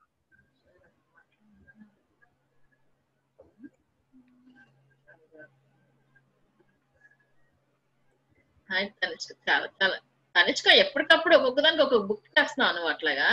hi Tanishka. చాలా చాలా తనిష్క, ఎప్పటికప్పుడు ఒక్కొక్కదానికి ఒక బుక్ చేస్తున్నావు నువ్వు అట్లాగా?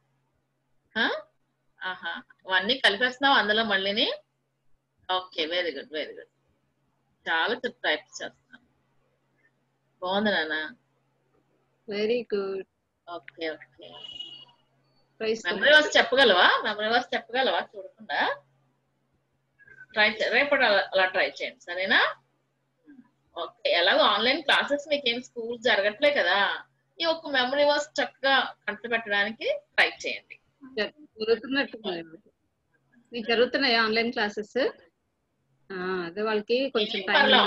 ఆహా, అవన్నీ కలిపేస్తున్నావు అందులో మళ్ళీని. Okay, very good very good. చాలా టైప్ చేస్తున్నాను, బాగుంది నాన్న. Very good. Okay okay. Memory verse చెప్పగలవా? మెమరీ వర్స్ చెప్పగలవా చూడకుండా? ట్రై రేపటి అలా ట్రై చేయండి, సరేనా? ఓకే. ఎలాగో ఆన్లైన్ క్లాసెస్ మీకేం స్కూల్ జరగట్లే కదా, ఈ ఒక్క మెమరీ వర్స్ చక్కగా కంట పెట్టడానికి ట్రై చేయండి. జరుగుతున్నట్టు జరుగుతున్నాయి ఆన్లైన్ క్లాసెస్. అదే వాళ్ళకి కొంచెం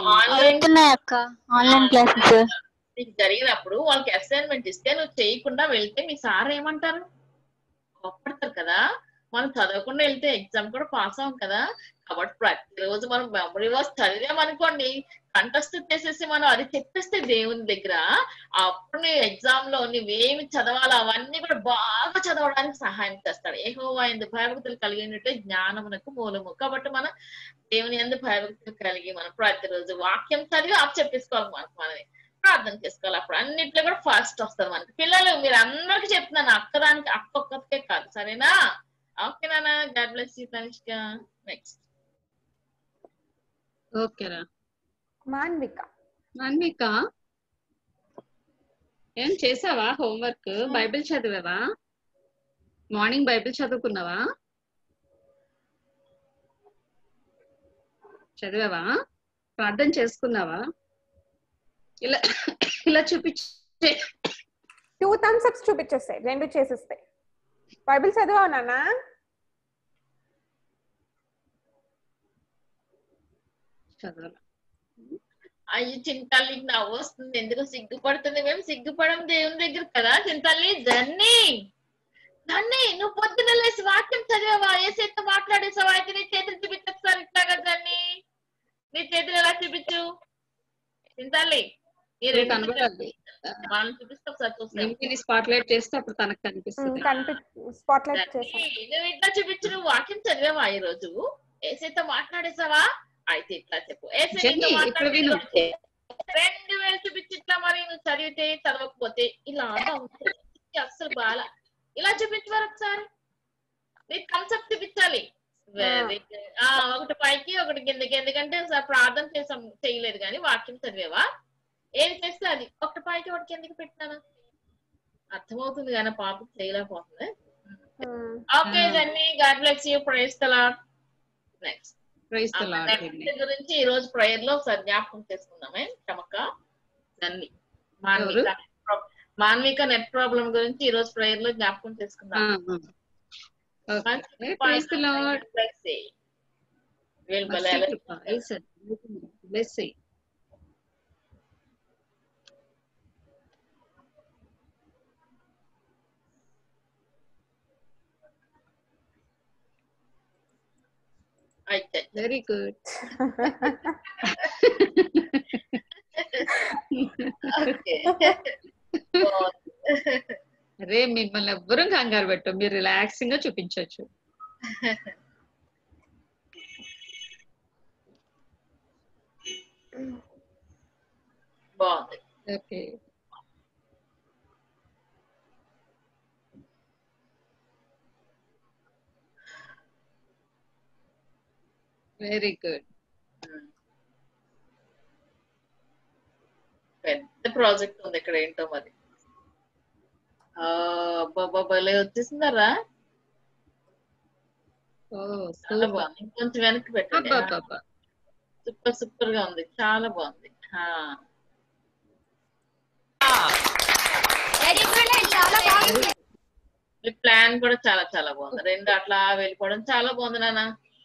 ఆన్లైన్ క్లాసెస్ నీకు జరిగినప్పుడు వాళ్ళకి అసైన్మెంట్ ఇస్తే నువ్వు చేయకుండా వెళ్తే మీ సార్ ఏమంటారు? కోప్పడతారు కదా. మనం చదవకుండా వెళ్తే ఎగ్జామ్ కూడా పాస్ అవ్వం కదా. కాబట్టి ప్రతిరోజు మనం మెమరీ వర్స్ చదివామనుకోండి, కంఠస్థ చేసేసి మనం అది చెప్పేస్తే దేవుని దగ్గర, అప్పుడు నీ ఎగ్జామ్ లో నువ్వేమి చదవాలో అవన్నీ కూడా బాగా చదవడానికి సహాయం చేస్తాడు. యెహోవా యందు భయభక్తులు కలిగినట్టే జ్ఞానమునకు మూలము. కాబట్టి మనం దేవుని యందు భయభక్తులు కలిగి మనం ప్రతిరోజు వాక్యం చదివి అప్ చెప్పేసుకోవాలి, మనకు మనమే ప్రార్థన చేసుకోవాలి. అప్పుడు అన్నిట్లో కూడా ఫస్ట్ వస్తారు మనకి. పిల్లలు మీరు అందరికి చెప్తున్నాను, అక్కదానికి అక్క ఒక్కకే కాదు, సరేనా? ఓకేనా? God bless you Tanishka. Next ఓకేరా. మాన్విక. మాన్విక, ఏం చేసావా హోంవర్క్? బైబిల్ చదివావా? మార్నింగ్ బైబిల్ చదువుకున్నావా? చదివావా? ప్రార్థన చేసుకున్నావా? ఇలా ఇలా చూపించే టూ థమ్స్ అప్స్ చూపించేస్తాయి, రెండు చేసేస్తాయి. బైబిల్ చదివావు నాన్న? చదవాలి. అయ్యి చింతల్లి నవ్వు వస్తుంది, ఎందుకు సిగ్గుపడుతుంది? మేము సిగ్గుపడం దేవుని దగ్గర కదా. చింతల్లి జర్నీ జర్నీ నువ్వు పొద్దున లేసి వాక్యం చదివావా? ఏసైతే మాట్లాడేసావా? అయితే నీ చేతులు చూపించారు ఇట్లాగా. జర్నీ నీ చేతులు ఎలా చూపించు చింతల్లి? మనం చూపిస్తే ఒకసారి చూస్తాను. స్పాట్ లైట్ చేస్తే అప్పుడు తనకు కనిపిస్తుంది. నువ్వు ఇట్లా చూపించు. నువ్వు వాక్యం చదివావా ఈ రోజు? ఏసైతే మాట్లాడేసావా? అయితే ఇట్లా చెప్పు. రెండు వేలు చూపించి ఇట్లా, మరి నువ్వు చదివితే చదవకపోతే ఇలా అస్సలు బాగా ఇలా చూపించు ఒకసారి. నీకు కాన్సెప్ట్ చూపించాలి. ఒకటి పైకి ఒకటి కిందకి. ఎందుకంటే ప్రార్థన చేసాం చేయలేదు కానీ వాక్యం చదివేవా? ఏది చేస్తే అది ఒకటి పైకి ఒకటి కిందకి పెట్టినాను, అర్థమవుతుంది కానీ పాప చేయలేకపోతుంది. Okay journey, God bless you. Praise the Lord. Next గురించి ఈ రోజు ప్రేయర్ లో ఒకసారి జ్ఞాపకం చేసుకుందామే. చమక్క దాన్ని మాన్విక మాన్విక నెట్ ప్రాబ్లం గురించి ఈ రోజు ప్రేయర్ లో జ్ఞాపకం చేసుకుందాం. Very good. అరే మిమ్మల్ని ఎవ్వరూ కంగారు పెట్టు, మీరు రిలాక్సింగ్ గా చూపించవచ్చు. బాగుంది. Okay very good. పెద్ద ప్రాజెక్ట్ ఉంది ఇక్కడ, ఏంటో మరి. బాబా భలే వచ్చేసిందరా. ఇంకొంచెం వెనక్కి పెట్టండి. సూపర్ సూపర్ గా ఉంది, చాలా బాగుంది. మీ ప్లాన్ కూడా చాలా చాలా బాగుంది. రెండు అట్లా వెళ్ళిపోవడం చాలా బాగుంది నాన్న.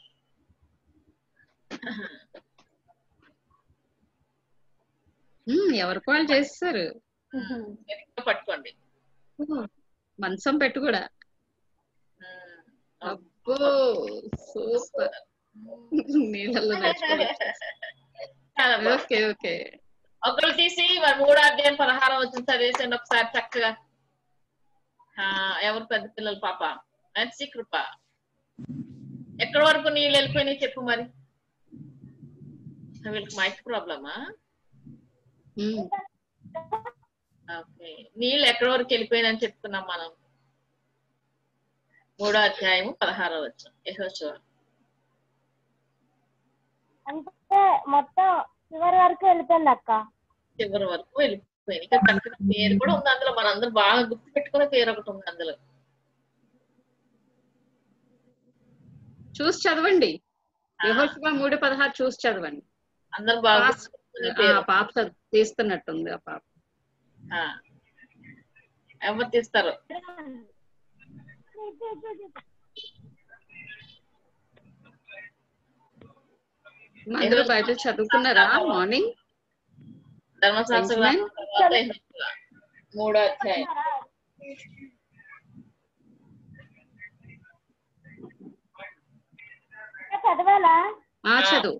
ఎవరికి వాళ్ళు చేస్తారు. పట్టుకోండి, మంచం పెట్టు కూడా. అబ్బో సూపర్. నీళ్ళల్లో నడుచుకోవచ్చు. Okay okay. ఒకళ్ళు తీసి మరి మూడో అధ్యాయం పదహారం వచ్చిన చదివేసండి ఒకసారి చక్కగా. ఎవరు పెద్ద పిల్లలు? పాప మంచి కృప. ఎక్కడి వరకు నీళ్ళు వెళ్ళిపోయినాయి చెప్పు మరి. వీళ్ళకి మైక్ ప్రాబ్లమా? ఓకే, నీళ్ళు ఎక్కడి వరకు వెళ్ళిపోయినని చెప్తున్నాం మనం. మూడో అధ్యాయము పదహారో వచ్చాం యెహోషువ. అంటే మొత్తం చివరి వరకు వెళ్ళిపోయింది అక్క. చివరి వరకు వెళ్ళిపోయింది. ఇంకా చక్కగా పేరు కూడా ఉంది అందులో. మనందరూ బాగా గుర్తు పెట్టుకునే పేరు ఒకటి ఉంది అందులో. చూసి చదవండి. యెహోషువ మూడు పదహారు చూసి చదవండి. అందరు బాగా పాప తీస్తున్నట్టుంది. ఆ పాప ఎవరు తీస్తారు? అందరూ బయట చదువుకున్నారా మార్నింగ్? ధర్మశాస్త్ర మూడో అధ్యాయం. చదవాలా? చదువు.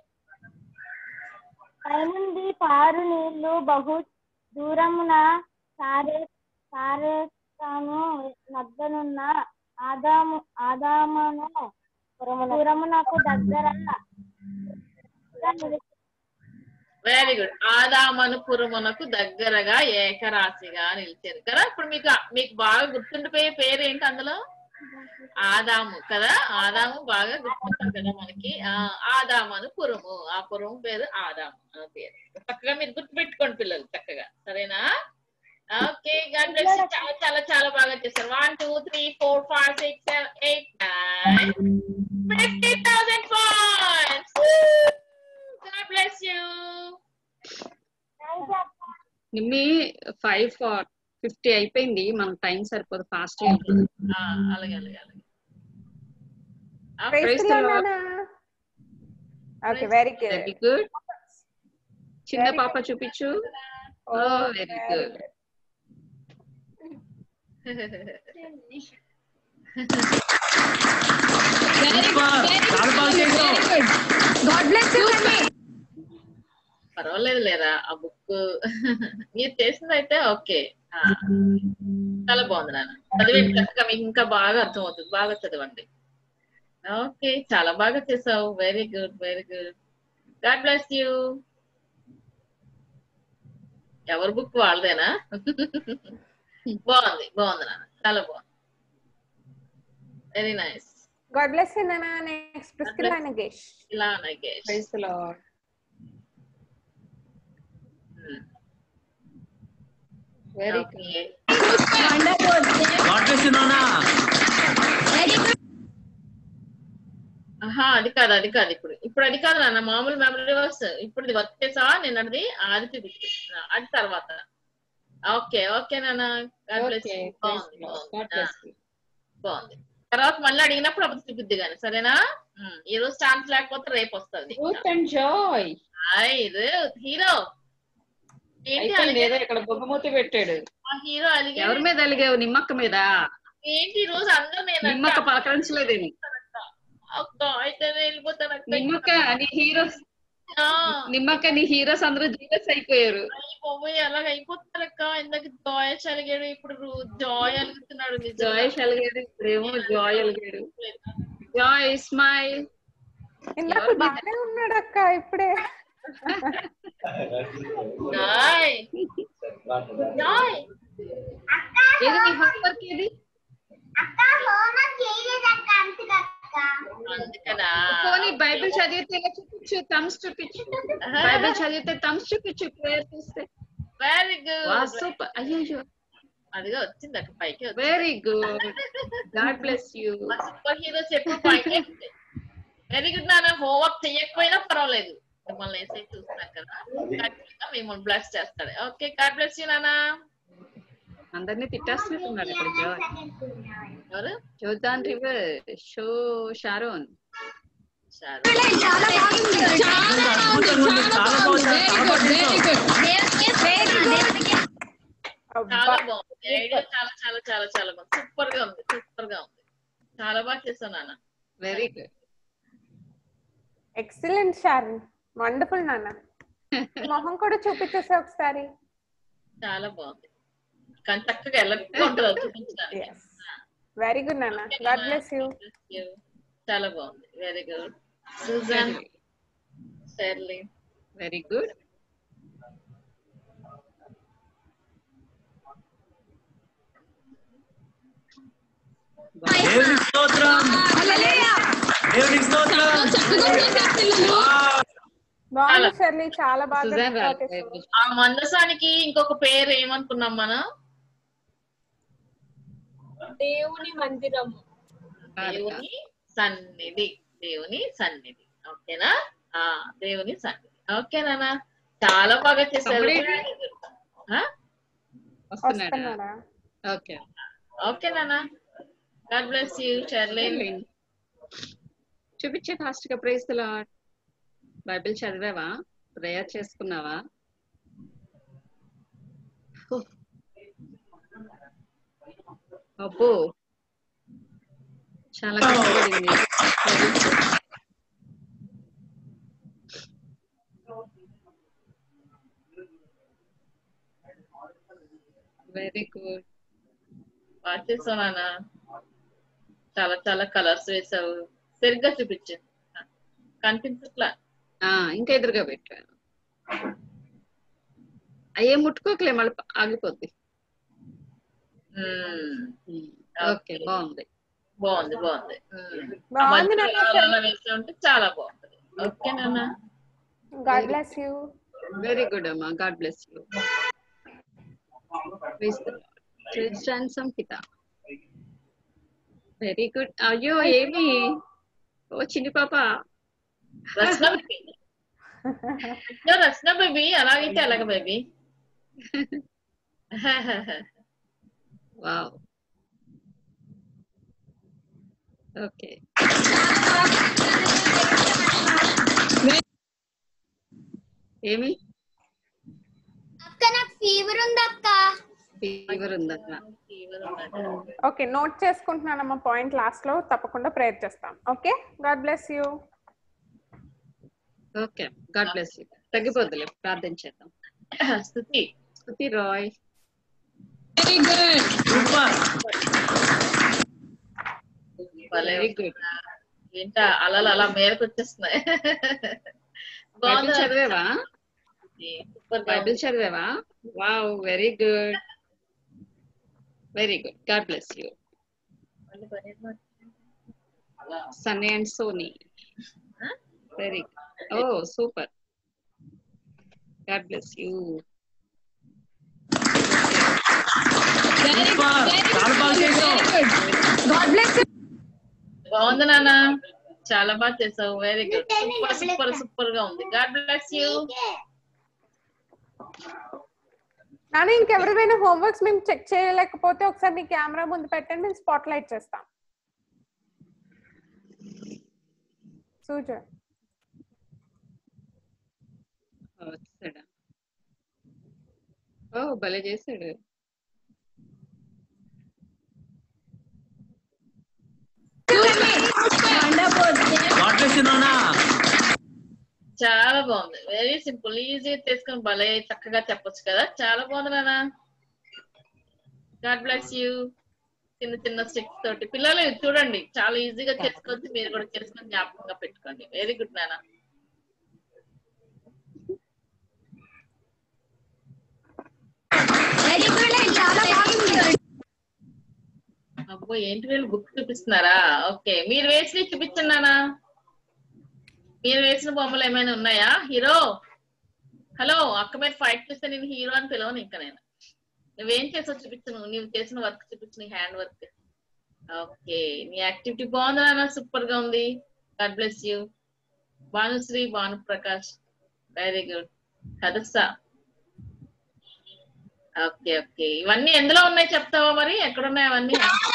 పైనుండి పారు నీళ్లు బహు దూరమున సారే సారేస్తాను నద్దనున్న ఆదాము ఆదామును దూరమునకు దగ్గర. Very good. ఆదామను పురమునకు దగ్గరగా ఏకరాశిగా నిలిచారు కదా. ఇప్పుడు మీకు మీకు బాగా గుర్తుండిపోయే పేరు ఏంటి అందులో? ఆదాము కదా. ఆదాము బాగా గుర్తుంటాం కదా మనకి. ఆ ఆదామను పురము, ఆ పురము పేరు ఆదాము అని పేరు. చక్కగా మీరు గుర్తుపెట్టుకోండి పిల్లలు చక్కగా, సరేనా? Okay, God bless you. చాలా చాలా చాలా బాగా చేశారు. One two three four five six seven eight nine fifty thousand points. God bless you. Nimmi five four fifty అయిపోయింది. మనకు టైం సరిపోదు, ఫాస్ట్. అలాగే అలాగే అలాగే. Okay, very good very good. చిన్న పాప చూపించు. Oh very good. పర్వాలేదు లేరా ఆ బుక్ మీరు చేసింది అయితే. ఓకే, చాలా బాగుంది నాన్న. చదివండి చక్కగా, మీకు ఇంకా బాగా అర్థమవుతుంది. బాగా చదవండి. ఓకే, చాలా బాగా చేసావు. Very good very good. God bless you. ఎవరి బుక్ వాళ్ళదేనా? బాగుంది బాగుంది నాన్న, చాలా బాగుంది. Very nice. God bless you నాన్న. Next Priscilla Nagesh. ఇలా Nagesh. Praise the Lord. Very good. ఆహా, అది కాదు అది కాదు ఇప్పుడు ఇప్పుడు అది కాదు నాన్న మామూలు మెమరీ వర్క్స్ ఇప్పుడు వర్క్ చేసా నేను అది అది చూపిస్తున్నా అది తర్వాత ఓకే ఓకే నాన్న బాగుంది తర్వాత మళ్ళీ అడిగినప్పుడు అప్పుడు చూపిద్ది కానీ సరేనా ఈ రోజు ఛాన్స్ లేకపోతే రేపు వస్తుంది హీరో ఇక్కడ బొమ్మమూతి పెట్టాడు హీరో అలిగి ఎవరి మీద అలిగావు నిమ్మక్క మీద ఏంటి ఈ రోజు అందరూ నేను నిమ్మక్క పలకరించలేదేమి అక్క అయితే వెళ్ళిపోతాను నిమ్మక్క నీ హీరోస్ నిమ్మక్క నీ హీరోస్ అందరూ జీరస్ అయిపోయారు పోయి అలాగ అయిపోతారక్క ఇందాక జాయ్ అలిగాడు ఇప్పుడు జాయ్ అలుగుతున్నాడు జాయ్ అలిగాడు ఇప్పుడేమో జాయ్ అలిగాడు జాయ్ స్మైల్ ఇందాక బాగానే ఉన్నాడు అక్క ఇప్పుడే జాయ్ జాయ్ ఏది నీ హోంవర్క్ ఏది పోనీ బైబిల్ చదివితే చూపించు థమ్స్ చూపించు బైబిల్ చదివితే థమ్స్ చూపించు ప్రేయర్ చేస్తే వెరీ గుడ్ సూపర్ అయ్యో అదిగా వచ్చింది అక్క పైకి very good God bless you super heroes ఎప్పుడు పైకి వెరీ గుడ్ నాన్న హోంవర్క్ చెయ్యకపోయినా పర్వాలేదు మిమ్మల్ని వేసే చూస్తున్నారు కదా మిమ్మల్ని బ్లెస్ చేస్తాడు ఓకే గాడ్ బ్లెస్ యూ నాన్న అందరినీ తిట్టేస్తున్నారు ఇక్కడ జాయ్ ఎవరు జోర్దాన్ రివర్ షో షారోన్ చాలా బాగుంది ఐడియా చాలా చాలా చాలా చాలా బాగుంది సూపర్ గా ఉంది సూపర్ గా ఉంది చాలా బాగా చేస్తాను నాన్న very good excellent Sharon wonderful నాన్న మొహం కూడా చూపించేసా ఒకసారి చాలా బాగుంది కానీ చక్కగా ఎల్లగా ఉంటుంది చూపించడానికి వెరీ గుడ్ నాన్న గాడ్ బ్లెస్ యూ చాలా బాగుంది very good Susan Shirley very good దేవుని స్తోత్రం దేవుని స్తోత్రం బాగుంది షెర్లీ చాలా బాగా ఆ మందసానికి ఇంకొక పేరు ఏమనుకున్నాం మనం దేవుని మందిరం దేవుని సన్నిధి దేవుని సన్నిధి ఓకేనా ఆ దేవుని సన్నిధి ఓకేనా చాలా బాగా చేశారు ఓకే ఓకేనా గాడ్ బ్లెస్ యూ షెర్లీ చూపించే ఫాస్ట్ గా ప్రైజ్ ది లార్డ్ బైబిల్ చదివావా ప్రేయర్ చేసుకున్నావా అబ్బో చాలా కష్టపడింది వెరీ గుడ్ బాగా చేసావా చాలా చాలా కలర్స్ వేసావు సరిగ్గా చూపించు కనిపించట్లా ఇంకా ఎదురుగా పెట్టాను అయ్యే ముట్టుకోకలే మళ్ళీ ఆగిపోద్ది ఓకే బాగుంది బాగుంది బాగుంది వేస్తూ ఉంటే చాలా బాగుంది ఓకే నాన్న God bless you very good అమ్మా God bless you Christian Samhitha very good అయ్యో ఏమి ఓ చిన్ని పాప రచన బేబీ రచన బేబీ అలాగైతే అలాగ బేబీ వావ్ ఓకే ఏమి అక్క నాకు ఫీవర్ ఉంది అక్క ఫీవర్ ఉందక్క ఓకే నోట్ చేసుకుంటున్నానమ్మా పాయింట్ లాస్ట్ లో తప్పకుండా ప్రేయర్ చేస్తాం okay God bless you okay God bless you తగ్గిపోద్దులే ప్రార్థన చేద్దాం స్తుతి స్తుతి Roy very good very good ఏంటా అలా అలా మేరకు వచ్చేస్తున్నాయి బైబిల్ చదివేవా బైబిల్ చదివేవా wow very good very good God bless you Sunny and Sony very good oh super God bless you God bless you బాగుంది నాన్న చాలా బాగా చేసావు. Very good. Super super super గా ఉంది. God bless you. నాన్న ఇంకెవరివైనా హోంవర్క్స్ మేము చెక్ చేయలేకపోతే ఒకసారి మీ కెమెరా ముందు పెట్టండి, మేము స్పాట్ లైట్ చేస్తాం. సూజన్ వచ్చాడా? ఓ భలే చేశాడు. చాలా బాగుంది. వెరీ సింపుల్, ఈజీ తీసుకుని భలే చక్కగా చెప్పొచ్చు కదా. చాలా బాగుంది నాన్న. God bless you. చిన్న చిన్న స్టిక్స్ తోటి పిల్లలు చూడండి చాలా ఈజీగా చేసుకోవచ్చు. మీరు కూడా చేసుకొని జ్ఞాపకంగా పెట్టుకోండి. వెరీ గుడ్ నాన్న. అబ్బో ఏంటి వీళ్ళు బుక్ చూపిస్తున్నారా? ఓకే, మీరు వేసి చూపించండి నాన్న. మీరు వేసిన బొమ్మలు ఏమైనా ఉన్నాయా? హీరో, హలో అక్క మీద ఫైట్ చేస్తే నేను హీరో అని పిలవను ఇంకా. నేను నువ్వేం చేసావు చూపించను, నువ్వు చేసిన వర్క్ చూపించు, నీ హ్యాండ్ వర్క్. ఓకే, నీ యాక్టివిటీ బాగుంది నాన్న, సూపర్ గా ఉంది. God bless you. Bhanusri, Bhanu Prakash, very good. కదస్సా, ఓకే ఓకే. ఇవన్నీ ఎందులో ఉన్నాయి చెప్తావా మరి? ఎక్కడున్నాయి అవన్నీ?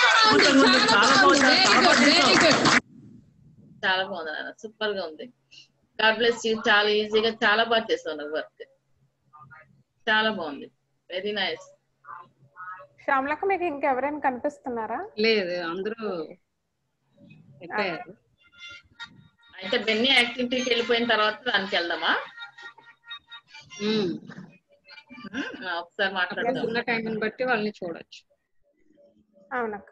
చాలా బాగుంది నాన్న, సూపర్ గా ఉంది. God bless you. చాలా ఈజీగా చాలా బాగా చేస్తావు నువ్వు వర్క్. చాలా బాగుంది. Very nice. శ్యామలక్క మీకు ఇంకెవరైనా కనిపిస్తున్నారా? లేదు, అందరూ అయిపోయారు. అయితే బెన్నీ యాక్టివిటీకి వెళ్ళిపోయిన తర్వాత దానికి వెళ్దామా? ఒకసారి మాట్లాడదాం. ఉన్న టైం బట్టి వాళ్ళని చూడొచ్చు. అవునక్క.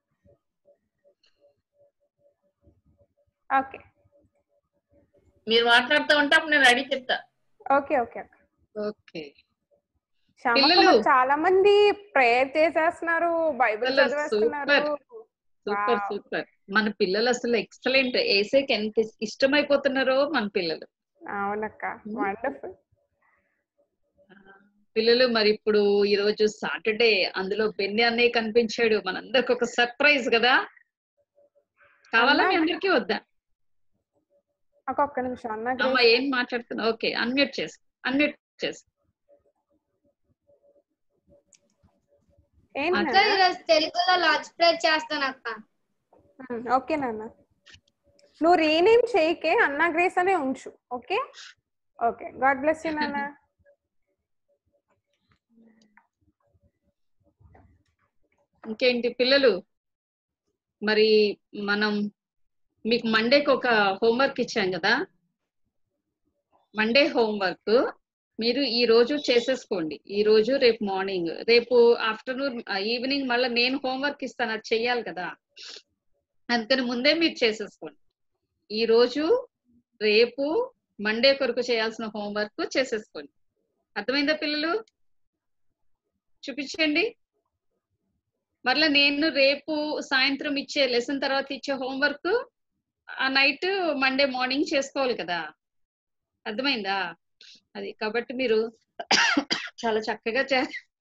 ఓకే, మీరు మాట్లాడుతూ ఉంటే అప్పుడు నేను రెడీ చెప్తా. ఓకే ఓకే అక్క. ఓకే, శ్యామలక్క చాలా మంది ప్రేయర్ చేసేస్తున్నారు, బైబిల్ చదివేస్తున్నారు. Super super. మన పిల్లలు అసలు ఎక్సలెంట్. ఏసేకి ఎంత ఇష్టమైపోతున్నారో మన పిల్లలు. అవునక్క, వండర్ఫుల్. పిల్లలు మరి ఇప్పుడు ఈ రోజు సాటర్డే, అందులో బెన్నీ అన్నయ్య కనిపించాడు. మనందరికి ఒక సర్ప్రైజ్ కదా. కావాలా మీ అందరికీ వద్దా? ఒక్క నిమిషం అన్న. అమ్మ ఏం మాట్లాడుతున్నా? ఓకే, అన్మ్యూట్ చేసి అన్మ్యూట్ చేసి తెలుగులో లార్జ్ ప్రేయర్ చేస్తాను అక్క. ఓకే నాన్న, నువ్వు రీనేమ్ చేయకే, అన్నా గ్రేస్ అనే ఉంచు. Okay okay. God bless you నాన్న. ఇంకేంటి పిల్లలు, మరి మనం మీకు మండేకి ఒక హోంవర్క్ ఇచ్చాం కదా. మండే హోంవర్క్ మీరు ఈ రోజు చేసేసుకోండి. ఈ రోజు రేపు మార్నింగ్, రేపు ఆఫ్టర్నూన్, ఈవినింగ్ మళ్ళీ నేను హోంవర్క్ ఇస్తాను, అది చెయ్యాలి కదా. అందుకని ముందే మీరు చేసేసుకోండి. ఈ రోజు రేపు మండే కొరకు చేయాల్సిన హోంవర్క్ చేసేసుకోండి. అర్థమైందా పిల్లలు? చూపించండి. మరలా నేను రేపు సాయంత్రం ఇచ్చే లెసన్ తర్వాత ఇచ్చే హోంవర్క్ ఆ నైట్ మండే మార్నింగ్ చేసుకోవాలి కదా. అర్థమైందా? అది కాబట్టి మీరు చాలా చక్కగా చే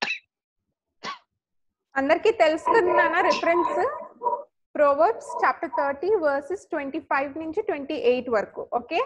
అందరికీ తెలుసు కదా reference proverbs chapter thirty verses twenty five నుంచి ట్వంటీ ఎయిట్ వరకు. ఓకే,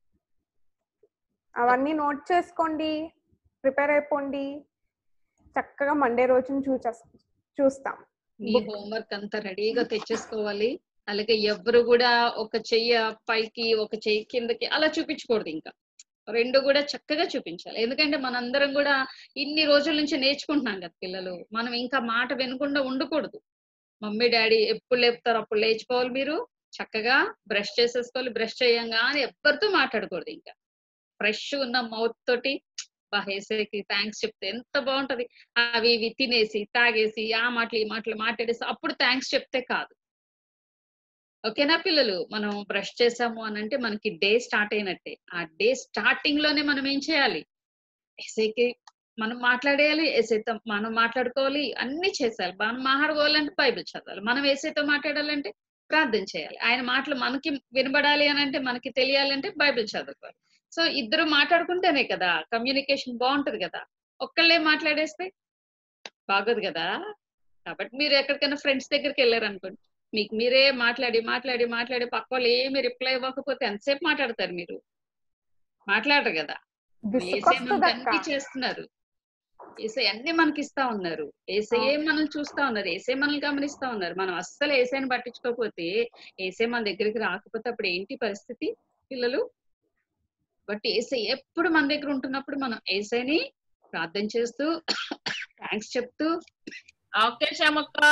అవన్నీ నోట్ చేసుకోండి, ప్రిపేర్ అయిపోండి. చక్కగా మండే రోజున చూచ చూస్తాం. మీ హోంవర్క్ అంతా రెడీగా తెచ్చేసుకోవాలి. అలాగే ఎవరు కూడా ఒక చెయ్యి పైకి ఒక చెయ్యి కిందకి అలా చూపించకూడదు. ఇంకా రెండు కూడా చక్కగా చూపించాలి. ఎందుకంటే మనందరం కూడా ఇన్ని రోజుల నుంచి నేర్చుకుంటున్నాం కదా పిల్లలు. మనం ఇంకా మాట వినకుండా ఉండకూడదు. మమ్మీ డాడీ ఎప్పుడు లేపుతారో అప్పుడు లేచిపోవాలి. మీరు చక్కగా బ్రష్ చేసేసుకోవాలి. బ్రష్ చేయంగానే ఎవరితో మాట్లాడకూడదు. ఇంకా ఫ్రెష్ ఉన్న మౌత్ తోటి బాహేసేకి థ్యాంక్స్ చెప్తే ఎంత బాగుంటది. అవి ఇవి తినేసి తాగేసి ఆ మాటలు ఈ మాటలు మాట్లాడేసి అప్పుడు థ్యాంక్స్ చెప్తే కాదు. ఓకేనా పిల్లలు? మనం బ్రష్ చేసాము అని అంటే మనకి డే స్టార్ట్ అయినట్టే. ఆ డే స్టార్టింగ్ లోనే మనం ఏం చేయాలి? ఎస్ఐకి మనం మాట్లాడేయాలి, ఎస్ఐతో మనం మాట్లాడుకోవాలి, అన్ని చేసేయాలి. మనం మాట్లాడుకోవాలంటే బైబిల్ చదవాలి, మనం ఎస్ఐతో మాట్లాడాలంటే ప్రార్థన చేయాలి. ఆయన మాటలు మనకి వినబడాలి అని అంటే మనకి తెలియాలంటే బైబిల్ చదువుకోవాలి. సో ఇద్దరు మాట్లాడుకుంటేనే కదా కమ్యూనికేషన్ బాగుంటది కదా. ఒక్కళ్ళే మాట్లాడేస్తే బాగోదు కదా. కాబట్టి మీరు ఎక్కడికైనా ఫ్రెండ్స్ దగ్గరికి వెళ్ళారు అనుకోండి, మీకు మీరే మాట్లాడి మాట్లాడి మాట్లాడి పక్క వాళ్ళు ఏమి రిప్లై ఇవ్వకపోతే ఎంతసేపు మాట్లాడతారు మీరు? మాట్లాడరు కదా. ఏసే మనకి అన్ని చేస్తున్నారు, ఏసే అన్ని మనకి ఇస్తా ఉన్నారు, ఏసే మనల్ని చూస్తా ఉన్నారు, ఏసే మనల్ని గమనిస్తా ఉన్నారు. మనం అస్సలు ఏసేని పట్టించుకోకపోతే, ఏసే మన దగ్గరికి రాకపోతే అప్పుడు ఏంటి పరిస్థితి పిల్లలు? బట్ ఏసే ఎప్పుడు మన దగ్గర ఉంటున్నప్పుడు మనం ఏసేని ప్రార్థన చేస్తూ థ్యాంక్స్ చెప్తూ ఓకే శ్యామక్క.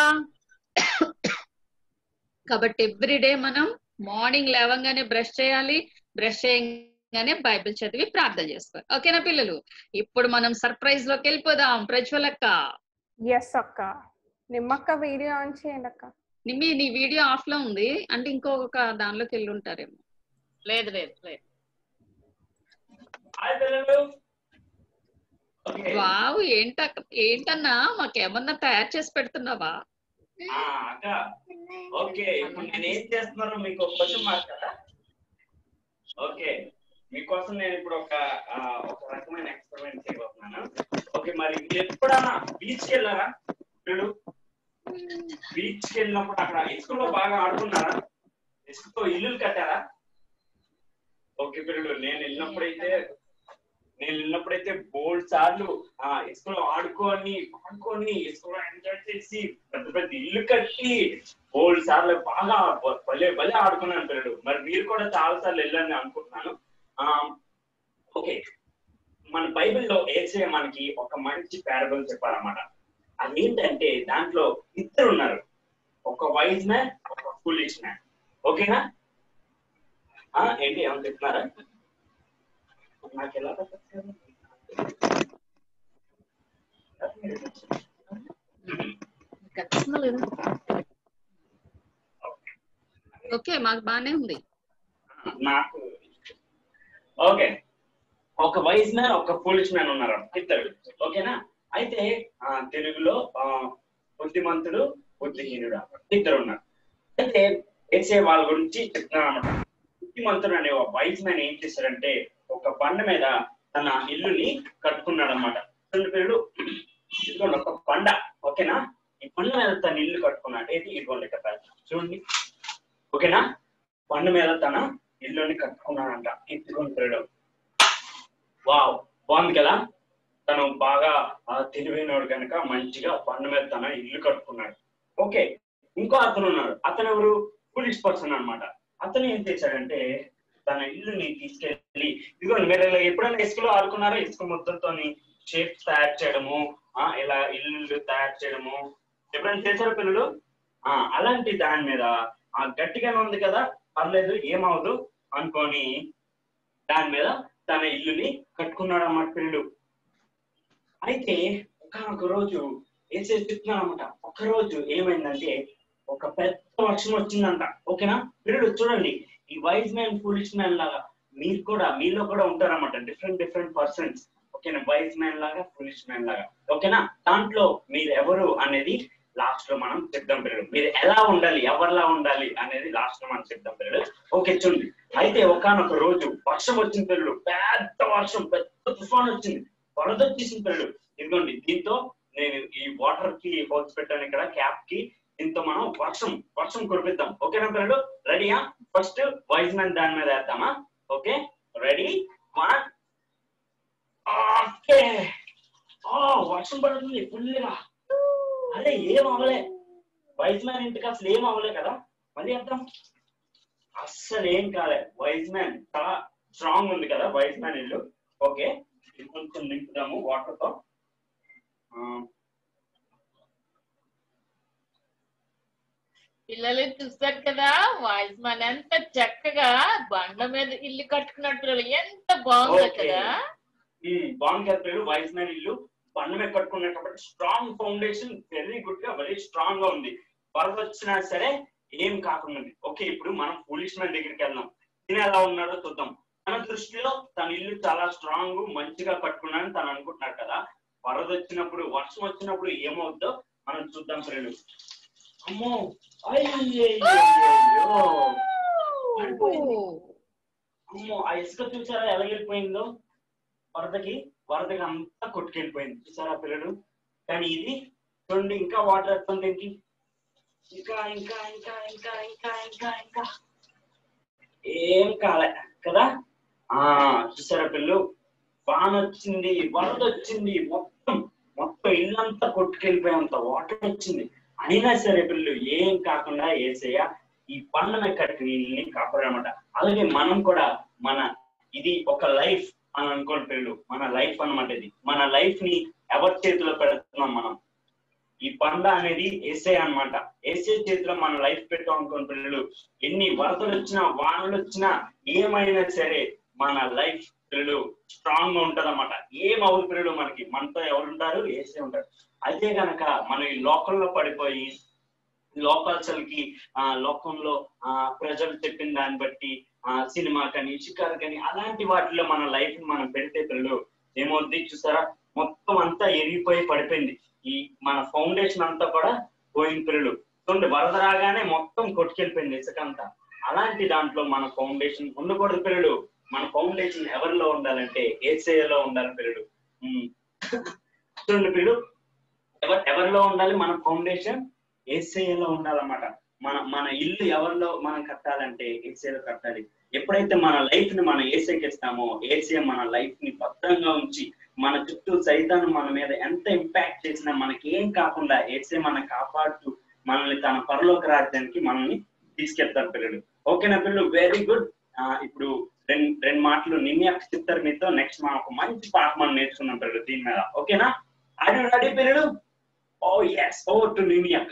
కాబట్టి ఎవ్రీడే మనం మార్నింగ్ లేవగానే బ్రష్ చేయాలి, బ్రష్ చేయగానే బైబిల్ చదివి ప్రార్థన చేసుకోవాలి. ఓకేనా పిల్లలు? ఇప్పుడు మనం సర్ప్రైజ్ లోకి వెళ్ళిపోదాం. ప్రజ్వల్ అక్క. ఎస్ అక్క. నిమ్మక్క వీడియో ఆన్ చేయండి అక్క. నిమ్మి నీ వీడియో ఆఫ్ లో ఉంది అంటే ఇంకొక దానిలోకి వెళ్ళి ఉంటారేమో. లేదు లేదు లేదు. వావ్, ఏంట ఏంటన్నా మాకేమన్నా తయారు చేసి పెడుతున్నావా? అక్క ఓకే, ఇప్పుడు నేను ఏం చేస్తున్నానో మీకు ఒక క్వశ్చన్ మాట్లాడా. ఓకే, మీకోసం నేను ఇప్పుడు ఒక ఒక రకమైన ఎక్స్పెరిమెంట్ చేయబోతున్నాను. ఓకే, మరి మీరు ఎప్పుడన్నా బీచ్ కి వెళ్ళారా? ఇప్పుడు బీచ్ కి వెళ్ళినప్పుడు అక్కడ ఇసుకలో బాగా ఆడుకున్నారా? ఇసుకతో ఇల్లులు కట్టారా? ఓకే పిల్లలు, నేను వెళ్ళినప్పుడైతే నేను వెళ్ళినప్పుడైతే బోల్డ్ సార్లు ఆ ఇసుకలో ఆడుకొని ఆడుకొని ఇసుకలో ఎంజాయ్ చేసి పెద్ద పెద్ద ఇల్లు కట్టి బోల్డ్ సార్లు బాగా భలే భలే ఆడుకున్నాను పిల్లలు. మరి మీరు కూడా చాలా సార్లు వెళ్ళాలని అనుకుంటున్నాను. ఆ ఓకే, మన బైబిల్లో యేసయ్య మనకి ఒక మంచి పారబుల్ చెప్పారన్నమాట. అదేంటంటే దాంట్లో ఇద్దరు ఉన్నారు, ఒక వైజ్ మ్యాన్, ఒక ఫూలిష్ మ్యాన్. ఓకేనా? ఆ ఏంటి ఏమని చెప్తున్నారా? నాకు ఎలా ఓకే, మాకు బానే ఉంది. నాకు ఓకే, ఒక వైజ్ మ్యాన్, ఒక ఫూలిష్ మ్యాన్ ఉన్నారు ఇద్దరు. ఓకేనా? అయితే ఆ తెలుగులో ఆ బుద్ధిమంతుడు, బుద్ధిహీనుడు ఇద్దరు ఉన్నారు. అయితే యేసయ్య వాళ్ళ గురించి చెప్తున్నాను అన్నమాట. బుద్ధిమంతుడు అనే ఒక వైజ్ మ్యాన్ ఏం చేశారంటే ఒక బండ మీద తన ఇల్లుని కట్టుకున్నాడు అనమాట. రెండు పేరు ఇదిగోండి ఒక బండ. ఓకేనా? ఈ బండ మీద తన ఇల్లు కట్టుకున్నాడు. ఏది ఇదిగోండి ఇక్కడ చూడండి. ఓకేనా? బండ మీద తన ఇల్లుని కట్టుకున్నాడంట. ఇదిగోండి పేరు. వావ్, బాగుంది కదా? తను బాగా తెలివైనవాడు కనుక మంచిగా బండ మీద తన ఇల్లు కట్టుకున్నాడు. ఓకే, ఇంకో అతను ఉన్నాడు. అతను ఎవరు? ఫూలిష్ పర్సన్ అనమాట. అతను ఏం చేశాడంటే తన ఇల్లుని తీసుకెళ్ళి ఇదిగోండి, మీరు ఇలా ఎప్పుడైనా ఇసుకలో ఆడుకున్నారా? ఇసుక ముద్దలతో షేప్స్ తయారు చేయడము, ఆ ఇలా ఇల్లు తయారు చేయడము ఎప్పుడైనా చేశారు పిల్లలు? ఆ అలాంటి దాని మీద ఆ గట్టిగానే ఉంది కదా, పర్లేదు ఏమవదు అనుకొని దాని మీద తన ఇల్లుని కట్టుకున్నాడు అన్నమాట పిల్లలు. అయితే ఒక రోజు ఏం చేసి చెప్తున్నాను అనమాట. ఒక రోజు ఏమైందంటే ఒక పెద్ద వర్షం వచ్చిందంట. ఓకేనా పిల్లలు? చూడండి, ఈ వైజ్ మ్యాన్, ఫూలిష్ మ్యాన్ లాగా మీరు కూడా మీలో కూడా ఉంటారన్నమాట. Different different persons. ఓకేనా? వైజ్ మ్యాన్ లాగా, ఫూలిష్ మ్యాన్ లాగా. ఓకేనా? దాంట్లో మీరు ఎవరు అనేది లాస్ట్ లో మనం చెప్దాం పిల్లలు. మీరు ఎలా ఉండాలి, ఎవరిలా ఉండాలి అనేది లాస్ట్ లో మనం చెప్దాం పిల్లలు. ఓకే చూడండి, అయితే ఒకనొక రోజు వర్షం వచ్చింది పిల్లలు. పెద్ద వర్షం, పెద్ద తుఫాన్ వచ్చింది, వరద వచ్చేసింది పిల్లలు. ఇదిగోండి, దీంతో నేను ఈ వాటర్ కి హోల్స్ పెట్టాను ఇక్కడ, క్యాప్ కి. దీంతో మనం వర్షం వర్షం కురిపిద్దాం. ఓకేనా పిల్లలు? రెడీయా? ఫస్ట్ వైజ్ మ్యాన్ దాని మీద వేద్దామా? Okay, ready, one. ఓకే, వర్షం పడుతుంది ఫుల్గా. అదే ఏం అవ్వలే, వైజ్ మ్యాన్ ఇంటికి అసలు ఏం అవ్వలే కదా. మళ్ళీ వేద్దాం. అస్సలు ఏం కాలే. వైజ్ మ్యాన్ చాలా స్ట్రాంగ్ ఉంది కదా వైజ్ మ్యాన్ ఇల్లు. ఓకే, కొంచెం నింపుదాము వాటర్ తో. పిల్లలు చూస్తారు కదా, వైజ్ మ్యాన్ ఎంత చక్కగా బండ మీద ఇల్లు కట్టుకున్నట్టు ఎంత బాగుంది కదా. బాగుంది కదా పిల్లలు? వైజ్ మ్యాన్ ఇల్లు బండ మీద కట్టుకున్నట్టు స్ట్రాంగ్ ఫౌండేషన్, వెరీ గుడ్ గా, వెరీ స్ట్రాంగ్ గా ఉంది. వరద వచ్చినా సరే ఏం కాకుండా. ఓకే, ఇప్పుడు మనం ఫూలిష్ మ్యాన్ దగ్గరికి వెళ్దాం. తిని ఎలా ఉన్నాడో చూద్దాం. తన దృష్టిలో తన ఇల్లు చాలా స్ట్రాంగ్, మంచిగా కట్టుకున్నాడని తను అనుకుంటున్నాడు కదా. వరద వచ్చినప్పుడు, వర్షం వచ్చినప్పుడు ఏమవుద్దో మనం చూద్దాం పిల్లలు. అమ్మో, అమ్మో, ఆ ఇసుక చూసారా ఎలా వెళ్ళిపోయిందో వరదకి? వరదకి అంతా కొట్టుకెళ్ళిపోయింది చూసారా పిల్లలు? కానీ ఇది చూడండి, ఇంకా వాటర్ వస్తుంది. ఇంకా ఇంకా ఇంకా ఇంకా ఇంకా ఇంకా ఇంకా ఏం కాలే కదా. ఆ చూసారా పిల్లలు, వాన వచ్చింది, వరద వచ్చింది, మొత్తం మొత్తం ఇల్లంతా కొట్టుకెళ్ళిపోయేంత వాటర్ వచ్చింది. అయినా సరే పిల్లలు ఏం కాకుండా యేసయ్య ఈ పండుగ కట్టిని కాపాడనమాట. అలాగే మనం కూడా మన ఇది ఒక లైఫ్ అని అనుకోండి పిల్లలు, మన లైఫ్ అన్నమాట. ఇది మన లైఫ్ ని ఎవరి చేతిలో పెడుతున్నాం మనం? ఈ పండ అనేది ఏసే అన్నమాట. ఏసే చేతిలో మన లైఫ్ పెట్టాం అనుకోని పిల్లలు, ఎన్ని వరదలు వచ్చినా వానలు వచ్చినా ఏమైనా సరే మన లైఫ్ పిల్లలు స్ట్రాంగ్ గా ఉంటది అన్నమాట. ఏం అవును పిల్లలు, మనకి మనతో ఎవరు ఉంటారు? ఏసే ఉంటారు. అదే గనక మనం ఈ లోకంలో పడిపోయి లోకాల్సలకి ఆ లోకంలో ఆ ప్రజలు చెప్పిన దాన్ని బట్టి ఆ సినిమా కానీ షికారు కానీ అలాంటి వాటిలో మన లైఫ్ ని మనం పెడితే పిల్లలు ఏమవుద్ది చూసారా, మొత్తం అంతా ఎరిగిపోయి పడిపోయింది. ఈ మన ఫౌండేషన్ అంతా కూడా పోయిన పిల్లలు చూడండి, వరద రాగానే మొత్తం కొట్టుకెళ్ళిపోయింది ఇసుక అంతా. అలాంటి దాంట్లో మన ఫౌండేషన్ ఉండకూడదు పిల్లలు. మన ఫౌండేషన్ ఎవరిలో ఉండాలంటే ఏసైలో ఉండాలి పిల్లలు. చూడండి పిల్లలు, ఎవరు ఎవరిలో ఉండాలి? మన ఫౌండేషన్ ఏసైలో ఉండాలన్నమాట. మన మన ఇల్లు ఎవరిలో మనం కట్టాలంటే ఏసైలో కట్టాలి. ఎప్పుడైతే మన లైఫ్ ని మనం ఏసైకి ఇస్తామో, ఏసై మన లైఫ్ ని భద్రంగా ఉంచి మన చుట్టూ సైతాను మన మీద ఎంత ఇంపాక్ట్ చేసినా మనకి ఏం కాకుండా ఏసై మన కాపాడుతూ మనల్ని తన పరలోక రాజ్యానికి మనల్ని తీసుకెళ్తారు పిల్లలు. ఓకేనా పిల్లలు? Very good. ఇప్పుడు రెండు రెండు మాటలు నిన్ని అక్క చెప్తారు మీతో. నెక్స్ట్ మనం ఒక మంచి పాట మనం నేర్చుకున్నాం పిల్లలు దీని మీద. ఓకేనా? ఆర్ యు రెడీ పిల్లలు? ఓ ఎస్, ఓవర్ టు నిన్ని అక్క.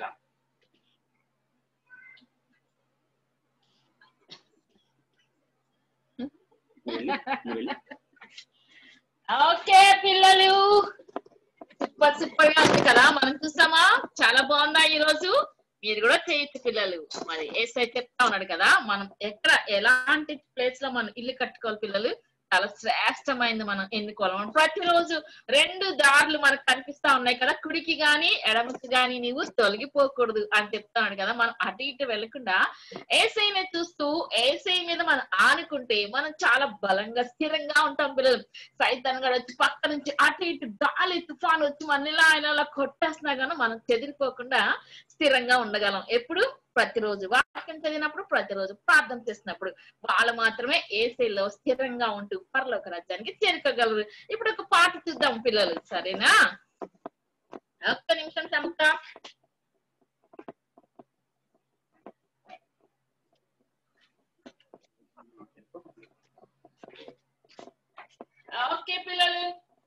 ఓకే పిల్లలు, సూపర్ సూపర్ గా ఉంది కదా. మనం చూసామా, చాలా బాగుందా ఈ రోజు? మీరు కూడా చేయొచ్చు పిల్లలు. మరి ఏసై చెప్తా ఉన్నాడు కదా, మనం ఎక్కడ ఎలాంటి ప్లేస్ లో మనం ఇల్లు కట్టుకోవాలి పిల్లలు. చాలా శ్రేష్టమైంది మనం ఎన్నుకోవాలి. ప్రతిరోజు రెండు దారులు మనకు కనిపిస్తా ఉన్నాయి కదా, కుడికి గాని ఎడమకి గాని నీవు తొలగిపోకూడదు అని చెప్తాడు కదా. మనం అటు ఇటు వెళ్లకుండా ఏసైని చూస్తూ ఏసై మీద మనం ఆనుకుంటే మనం చాలా బలంగా స్థిరంగా ఉంటాం పిల్లలు. సైతాన్ గడు వచ్చి పక్క నుంచి అటు ఇటు గాలి తుఫాన్ వచ్చి మన ఇలా ఆయన ఇలా కొట్టేస్తున్నా కానీ మనం చెదిరిపోకుండా స్థిరంగా ఉండగలం. ఎప్పుడు? ప్రతిరోజు వాక్యం చదివినప్పుడు, ప్రతిరోజు ప్రార్థన చేసినప్పుడు వాళ్ళు మాత్రమే ఏసైలో స్థిరంగా ఉంటూ పరలోక రాజ్యానికి చేరుకోగలరు. ఇప్పుడు ఒక పాట చూద్దాం పిల్లలు, సరేనా? ఒక్క నిమిషం చమక. ఓకే పిల్లలు,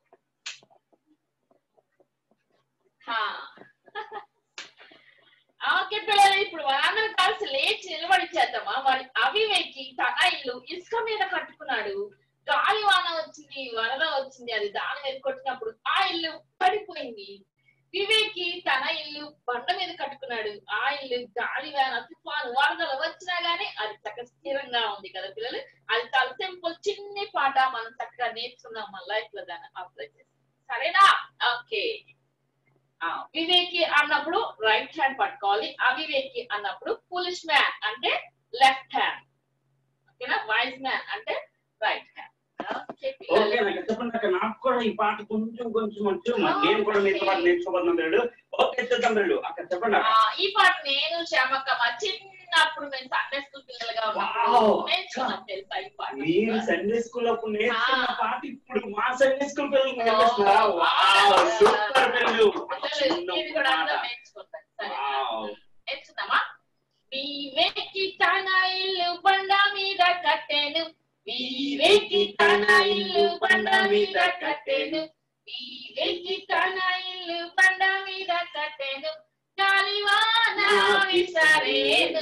ఓకే పిల్లలు, ఇప్పుడు మనందరం కలిసి లేచి నిలబడి చేద్దామా. మరి అవివేకి తన ఇల్లు ఇసుక మీద కట్టుకున్నాడు. గాలి వాన వచ్చింది, వరద వచ్చింది, అది దాని మీద కొట్టినప్పుడు ఆ ఇల్లు పడిపోయింది. వివేకి తన ఇల్లు బండ మీద కట్టుకున్నాడు. ఆ ఇల్లు గాలి వాన తుఫాను వరదలు వచ్చినా గానీ అది చక్కగా స్థిరంగా ఉంది కదా పిల్లలు. అది చాలా సింపుల్ చిన్ని పాట, మనం చక్కగా నేర్చుకున్నాం మన లైఫ్ లో దాన్ని అప్లై చేస్తాం, సరేనా? ఓకే. వివేకి అన్నప్పుడు రైట్ హ్యాండ్ పట్టుకోవాలి, అవివేకి అన్నప్పుడు ఫూలిష్ మ్యాన్ అంటే లెఫ్ట్ హ్యాండ్. ఓకేనా? వైజ్ మ్యాన్ అంటే రైట్ హ్యాండ్. చెప్పండి, నాకు కూడా ఈ పాట కొంచెం కొంచెం వచ్చు, నేను కూడా మీతో పాటు నేర్చుకోబోతున్నాడు. ఓకే చేద్దాం పిల్లలు. అక్కడ చెప్పండి. ఈ పాట నేను శ్యామక్క చిన్నప్పుడు మేము సండే స్కూల్ పిల్లలుగా ఉన్నప్పుడు నేర్చుకున్నాం తెలుసా ఈ పాట. మీరు సండే స్కూల్ అప్పుడు నేర్చుకున్న పాట ఇప్పుడు మా సండే స్కూల్ పిల్లలు నేర్పిస్తున్నారా? వావ్, సూపర్ పిల్లలు. ఇది కూడా అందరూ నేర్చుకుంటారు. సరే నేర్చుకుందామా? వివేకి తన ఇల్లు బండ మీద కట్టెను, వివేకి తన ఇల్లు బండ మీద కట్టెను, వివేకి తన ఇల్లు బండ మీద కట్టెను. గాలివాన విసరేను,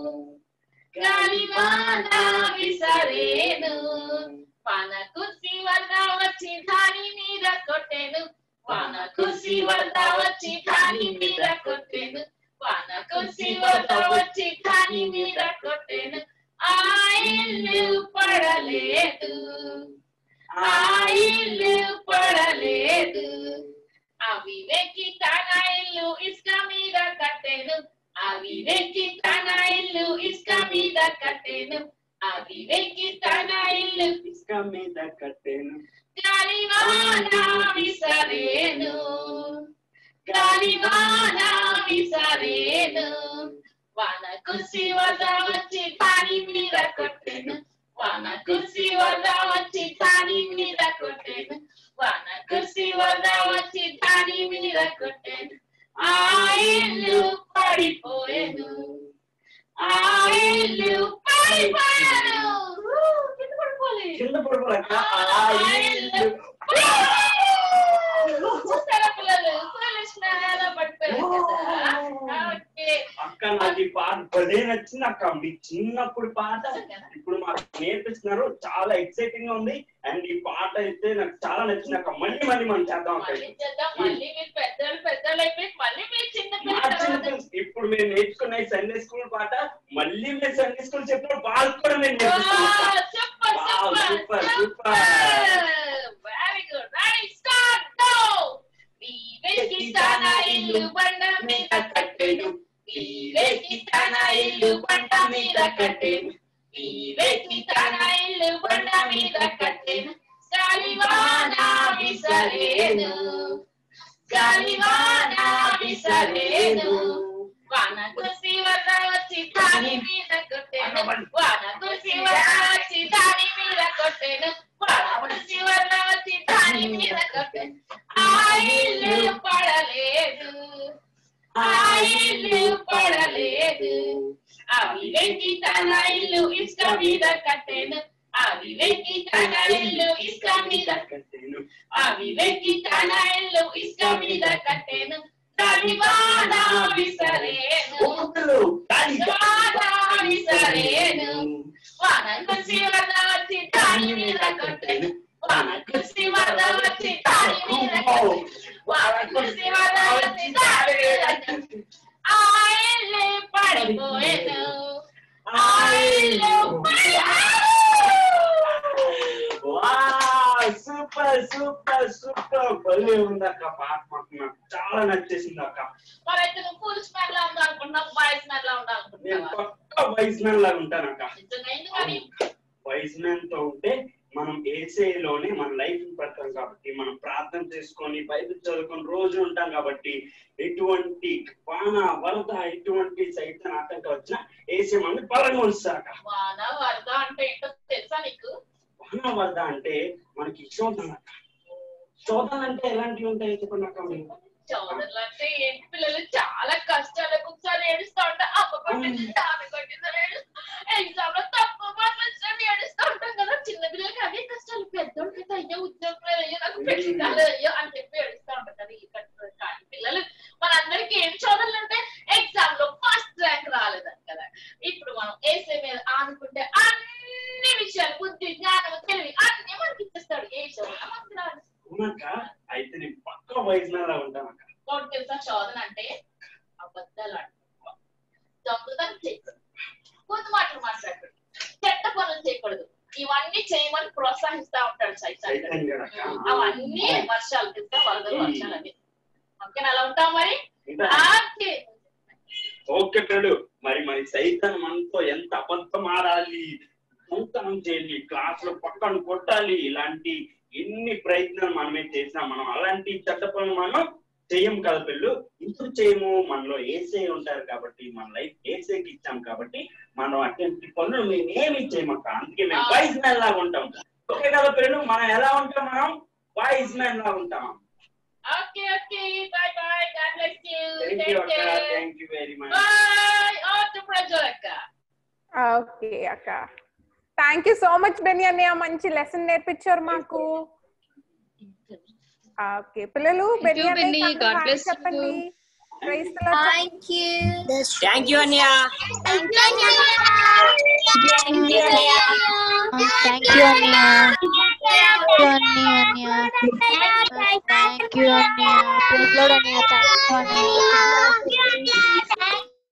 గాలివాన విసరేను, పన కుర్సీ వద్ద వచ్చి దాని మీద కొట్టెను, పన కుర్సీ వద్ద వచ్చి దాని మీద కొట్టెను, పన కుర్సీ వద్ద వచ్చి దాని మీద కొట్టెను. ఆ ఇల్లు పడలేదు, ఆ ఇల్లు పడలేదు. అవివేకి తన ఇల్లు ఇసుక మీద కట్టెను, అవివేకి తన ఇల్లు ఇసుక మీద కట్టెను, అవివేకి తన ఇల్లు ఇసుక మీద కట్టెను. గాలివాన విసరేను, గాలి వాన విసరేను వాన కుర్సీ వద్ద వచ్చి దాని మీద కొట్టెను వాన కుర్సీ వద్ద వచ్చి దాని మీద కొట్టెను వాన కుర్సీ వద్ద వచ్చి దాని మీద కొట్టెను ఆ ఇల్లు పడిపోయేను ఆ ఇల్లు పడిపోయేను కింద పడిపోలే కింద పడిపోలేక ఆ ఇల్లు చూసారా పిల్లలు ఎలా పడిపోయారు కదా. అక్క నాకు ఈ పాట భలే నచ్చింది అక్క. మీ చిన్నప్పుడు పాట ఇప్పుడు మాకు నేర్పిస్తున్నారు, చాలా ఎక్సైటింగ్ గా ఉంది. అండ్ ఈ పాట అయితే నాకు చాలా నచ్చింది అక్క. మళ్ళీ మళ్ళీ మనం చేద్దాం అక్క. ఇప్పుడు మేము నేర్చుకున్న ఈ సండే స్కూల్ పాట మళ్ళీ మీరు సండే స్కూల్ చెప్పిన పాట కూడా నేను నేర్పిస్తాను. Super super very good. Ready start go. వీవేకి తన ఇల్లు బండ మీద కట్టెను వీవేకి తన ఇల్లు బండ మీద కట్టెను వీవేకి తన ఇల్లు బండ మీద కట్టెను గాలివాన విసరేను గాలివాన విసరేను వాన కుర్సీ వద్ద వచ్చి దాని మీద కొట్టెను వాన కుర్సీ వద్ద వచ్చి దాని మీద కొట్టెను వాన కుర్సీ వద్ద వచ్చి దాని మీద కొట్టెను ఆ ఇల్లు పడలేదు ఆ ఇల్లు పడలేదు అవి వెంకి తన ఇల్లు ఇసుక మీద కట్టెను అవి వెంకి తన ఇల్లు ఇసుక మీద కట్టెను అవి వెంకి తన ఇల్లు ఇసుక మీద కట్టెను గాలివాన విసరేను గాలివాన విసరేను వాన కుర్సీ వద్ద వచ్చి దాని మీద కొట్టెను వాన కుర్సీ వద్ద వచ్చి దాని మీద కొట్టెను వాన కుర్సీ వద్ద వచ్చి దాని మీద కొట్టెను ఆ ఇల్లు పడిపోయేను ఆ ఇల్లు సూపర్ సూపర్ సూపర్ భలే ఉంది అక్క. పాట మాకు నాకు చాలా నచ్చేసింది అక్క. మరైతే నువ్వు ఫుల్ స్మెల్ లా ఉండాలనుకుంటున్నావు బాయ్స్ మ్యాన్ లా నేను ఉండాలనుకుంటున్నావా? పక్కా వైస్ మ్యాన్ లాగా ఉంటాను అక్క. ఎందుకని వైస్ మ్యాన్ తో ఉంటే మనం ఏసీలోనే మన లైఫ్ పెడతాం కాబట్టి, మనం ప్రార్థన చేసుకొని బైబిల్ చదువుకొని రోజు ఉంటాం కాబట్టి ఎటువంటి వాన వరద ఎటువంటి సైతం ఆటంకం వచ్చినా ఏసీ మనం బలంగా ఉంచుతాక. వాన వరద అంటే ఏంటో తెలుసా నీకు? వాన వరద అంటే మనకి శోధన. శోధన అంటే ఎలాంటివి ఉంటాయి చెప్పండి అక్క మీరు? చోదనలు అంటే ఏంటి పిల్లలు చాలా కష్టాలకు ఒకసారి ఏడుస్తూ ఉంటా అమ్మ కొట్టింది ఆమె కొట్టిందని ఎగ్జామ్ లో తక్కువ మార్కులు ఏడుస్తూ ఉంటాం కదా. చిన్న పిల్లలకి అదే కష్టాలు, పెద్దోళ్ళకి అయ్యో ఉద్యోగం అయ్యో నాకు పెట్టిందాలు అయ్యో అని చెప్పి ఏడుస్తూ ఉంటాం కదా. ఈ కానీ పిల్లలు మనందరికీ ఏం చోదనలు అంటే ఎగ్జామ్ లో ఫస్ట్ ర్యాంక్ రాలేదని కదా. ఇప్పుడు మనం ఏసే మీద ఆనుకుంటే అన్ని విషయాలు బుద్ధి జ్ఞానం తెలివి అన్ని మనకి ఇచ్చేస్తాడు. ఏ చోదన మనకి రాదు. అయితే నేను పక్క వైస్ మ్యాన్ లా ఉంటాను అక్క. ఒకటి తెలుసా చోదన అంటే? అబద్ధాలు ఆడుకో, దొంగతనం చేయకూడదు, కొద్ది మాటలు మాట్లాడకూడదు, చెడ్డ పనులు చేయకూడదు. ఇవన్నీ చేయమని ప్రోత్సహిస్తా ఉంటాడు సైతాన్. అవన్నీ వర్షాలు తెలుసా, వరదలు వర్షాలు అన్ని. ఓకేనా? అలా ఉంటాం మరి. ఓకే పిల్లలు, మరి మరి సైతాన్ మనతో ఎంత అబద్ధం ఆడాలి, దొంగతనం చేయాలి, క్లాస్ లో పక్కన కొట్టాలి, ఇలాంటి ఎన్ని ప్రయత్నాలు మనమే చేసినా మనం అలాంటి చెడ్డ పనులు మనం చెయ్యం కదా పిల్లలు. ఇందుకు చేయము, మనలో ఏసే ఉంటారు కాబట్టి, మన లైఫ్ ఏసేకి ఇచ్చాం కాబట్టి మనం అటువంటి పనులు మేము ఏమి చేయమక్క. అందుకే మేము వైజ్ మ్యాన్ లాగా ఉంటాం. ఓకే కదా పిల్లలు? మనం ఎలా ఉంటాం? మనం వైజ్ మ్యాన్ లాగా ఉంటాం. Okay okay, bye bye, God bless you. Thank you అక్క, thank you very much. Bye. ఆన్ టు ప్రజల్ అక్క. ఓకే అక్క, thank you so much Benny అన్నయ్య, మంచి లెసన్ నేర్పించారు మాకు. ఓకే పిల్లలు, బెని అన్నయ్య చెప్పండి. Prize the Lord. Thank you thank you అన్నయ్య. థ్యాంక్ యూ అన్నయ్య. థ్యాంక్ యూ అన్నయ్య. థ్యాంక్ యూ అన్నయ్య. థ్యాంక్ యూ అన్నయ్య. ప్రైజ్ లార్డ్ అన్నయ్య. థ్యాంక్ యూ అన్నయ్య.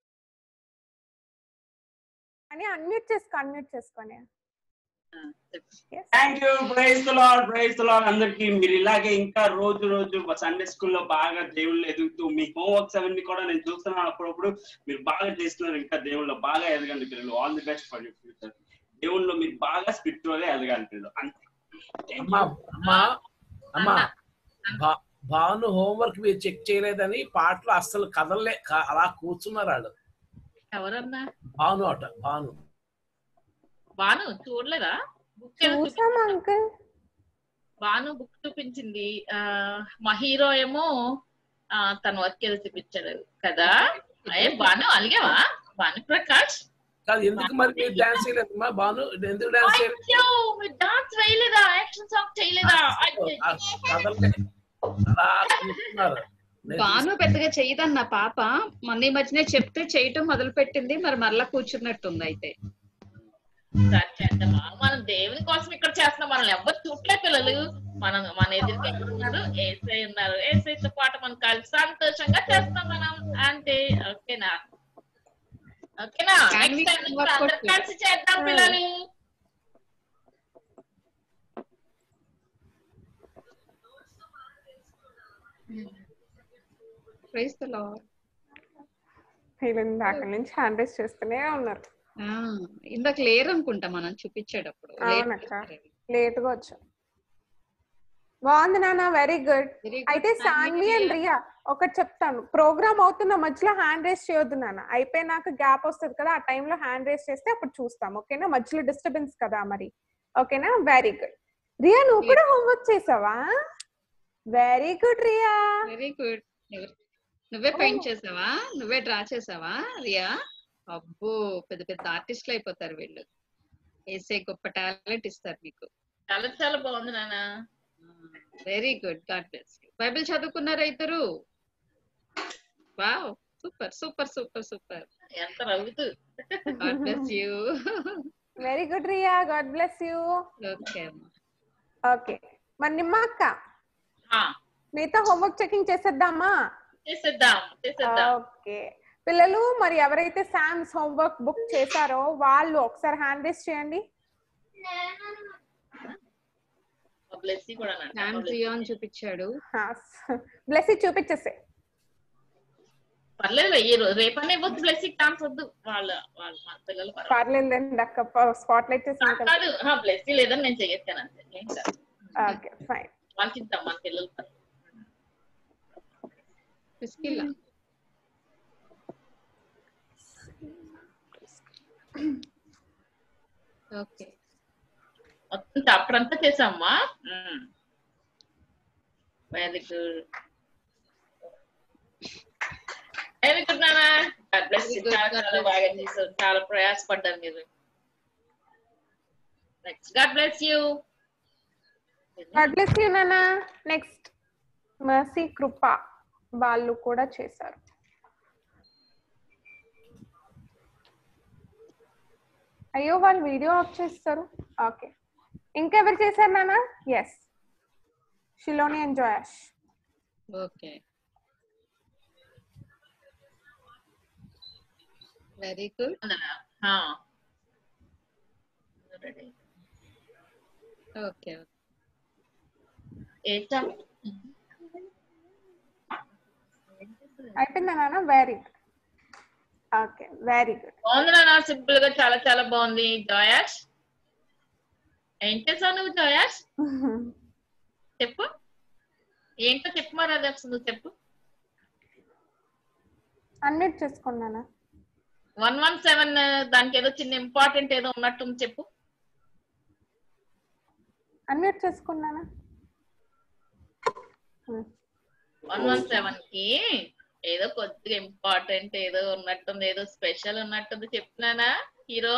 అని అన్మ్యూట్ చేసుకో, అన్మ్యూట్ చేసుకోని. Thank you. Praise the Lord, praise the Lord అందరికి. మీరు ఇలాగే ఇంకా రోజు రోజు సండే స్కూల్లో బాగా దేవుళ్ళు ఎదుగుతూ మీ హోంవర్క్స్ అవన్నీ కూడా నేను చూస్తున్నాను అప్పుడప్పుడు. మీరు బాగా చేస్తున్నారు, ఇంకా దేవుళ్ళు బాగా ఎదగండి పిల్లలు. All the best for your future. దేవుళ్ళు మీరు బాగా స్పిరిచువల్ గా ఎదగాలి పిల్లలు. అంతే. అమ్మా అమ్మా అమ్మా భాను హోంవర్క్ మీరు చెక్ చేయలేదని పాటలు అస్సలు కదలలే క- అలా కూర్చున్నారు వాళ్ళు. ఎవరన్నా భాను అట భాను. బాను చూడలేదా? బుక్ చూసాం అంకుల్. బాను బుక్ చూపించింది. ఆ మా హీరో ఏమో ఆ తన వర్క్ ఏదో చూపించాడు కదా. అయ్యే బాను అలిగావా బాను ప్రకాష్? కాదు ఎందుకు మరి మీరు డాన్స్ చేయలేదమ్మా భాను? ఎందుకు డాన్స్ చేయలేదు? అయ్యో మీరు డాన్స్ వేయలేదా? యాక్షన్ సాంగ్ చేయలేదా? ఆ కదలలే అలా కూర్చున్నారు. బాను పెద్దగా చెయ్యదన్న పాప మొన్న ఈ మధ్యనే చెప్తే చేయటం మొదలు పెట్టింది. మరి మరలా కూర్చున్నట్టుంది అయితే. సరే చేద్దామా? మనం దేవుని కోసం ఇక్కడ చేస్తున్నాం. మనల్ని ఎవరు చూడలే పిల్లలు. మనం మన ఎదురుగా ఎవరున్నారు? ఏసై ఉన్నారు. ఏసైతో పాటు మనం కలిసి సంతోషంగా చేస్తాం మనం అంతే. ఓకేనా? ఓకేనా? నెక్స్ట్ టైం నుంచి అందరూ కలిసి చేద్దాం పిల్లలు. Praise the Lord. వీళ్ళని దాకా నుంచి హ్యాండ్ రైస్ చేస్తూనే ఉన్నారు. ఆ, ఇందాక లేరు అనుకుంటా మనం చూపించేటప్పుడు. అవునక్క లేట్ గా వచ్చా. బాగుంది నాన్న, వెరీ గుడ్. అయితే సాన్వి అండ్ రియా ఒకటి చెప్తాను, ప్రోగ్రామ్ అవుతున్న మధ్యలో హ్యాండ్ రైస్ చేయొద్దు నాన్న. అయిపోయినాక గ్యాప్ వస్తుంది కదా, ఆ టైంలో హ్యాండ్ రైస్ చేస్తే అప్పుడు చూస్తాం. ఓకేనా? మధ్యలో డిస్టర్బెన్స్ కదా మరి. ఓకేనా? Very good. రియా నువ్వు కూడా హోంవర్క్ చేసావా? Very good Riya. Very good. నువ్వే పెయింట్ చేసావా? నువ్వే డ్రా చేసావా రియా? అబ్బో పెద్ద పెద్ద ఆర్టిస్టులు అయిపోతారు వీళ్ళు. ఏసే గొప్ప టాలెంట్ ఇస్తారు మీకు. చాలా చాలా బాగుంది నాన్న. Very good. God bless you. Bible చదువుకున్నారా ఇద్దరు? Wow, super super super super. ఎంత రవ్వుతూ. God bless you. Very good Riya, God bless you. Okay okay, మరి నిమ్మ అక్క ఆ మిగతా హోంవర్క్ చెకింగ్ చేసేద్దామా? చేసేద్దాం చేసేద్దాం. ఓకే పిల్లలు, మరి ఎవరైతే సామ్స్ హోంవర్క్ బుక్ చేశారో వాళ్ళు ఒకసారి హ్యాండ్ రేస్ చేయండి. బ్లెస్సీ కూడా సామ్ జియాన్ చూపించాడు. బ్లెస్సీ చూపించేసే. పర్లేదు ఈ రోజు రేపనే ఇవ్వచ్చు బ్లెస్సీ, ఛాన్స్ వద్దు. వాళ్ళ వాళ్ళ మన పిల్లలు పర్లేదండి అక్క, స్పాట్ లైట్ చేసాను కాదు. బ్లెస్సీ లేదని నేను చెయ్యొచ్చాను అంతే. ఏం కాదు. Okay fine. వాళ్ళకి ఇద్దాం మన పిల్లలు. ఓకే మొత్తం చాప్టర్ అంతా చేసామ్మా. వెరీ గుడ్ వెరీ గుడ్ నాన్న. God bless you. చాలా చాలా బాగా చేశారు. చాలా ప్రయాసపడ్డారు మీరు. Next God bless you. God bless you నాన్న. నెక్స్ట్ మర్సీ కృప వాళ్ళు కూడా చేశారు. అయ్యో వాళ్ళు వీడియో ఆఫ్ చేస్తారు. ఓకే, ఇంకెవరు చేశారు నాన్న? Yes, Shiloni and Joash. Okay very good. Okay అయిపోయిందా నాన్న? Very good. Okay very good. బాగుంది నాన్న, సింపుల్ గా చాలా చాలా బాగుంది. జోయాష్ ఏం చేసావు నువ్వు? జోయాష్ చెప్పు, ఏంటో చెప్పు. మరి అది అసలు నువ్వు చెప్పు. అన్మ్యూట్ చేసుకున్నానా? వన్ వన్ సెవెన్ దానికి ఏదో చిన్న ఇంపార్టెంట్ ఏదో ఉన్నట్టుంది, చెప్పు. అన్మ్యూట్ చేసుకున్నానా? వన్ వన్ సెవెన్ కి ఏదో కొద్దిగా ఇంపార్టెంట్ ఏదో ఉన్నట్టుంది, ఏదో స్పెషల్ ఉన్నట్టుంది. చెప్తున్నానా హీరో?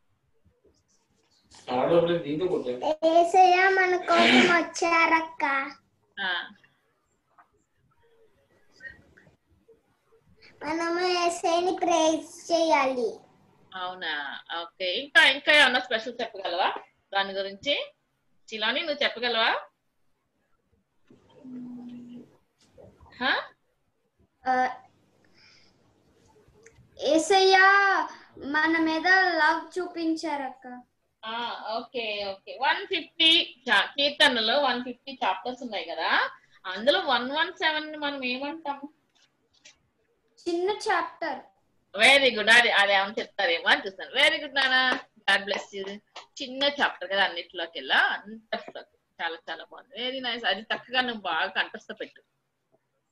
ఏసయ్య మన కోసం వచ్చారక్క. మనము ఏసయ్యని ప్రేజ్ చేయాలి. అవునా? ఓకే. ఇంకా ఇంకా ఏమన్నా స్పెషల్ చెప్పగలవా దాని గురించి? చిలాని నువ్వు చెప్పగలవా? ఏసయ్య మన మీద లవ్ చూపించారక్క. Okay okay. వన్ ఫిఫ్టీ కీర్తనలో వన్ ఫిఫ్టీ చాప్టర్స్ ఉన్నాయి కదా, అందులో వన్ వన్ సెవెన్ మనం ఏమంటాము? చిన్న చాప్టర్. Very good. అది అదేమని చెప్తారేమో అని చూస్తాను. వెరీ గుడ్ నాన్న. God bless you. చిన్న చాప్టర్ కదా, అన్నిట్లోకి వెళ్ళా అంతట్లోకి. చాలా చాలా బాగుంది. Very nice. అది చక్కగా నువ్వు బాగా కంఠస్థ పెట్టు.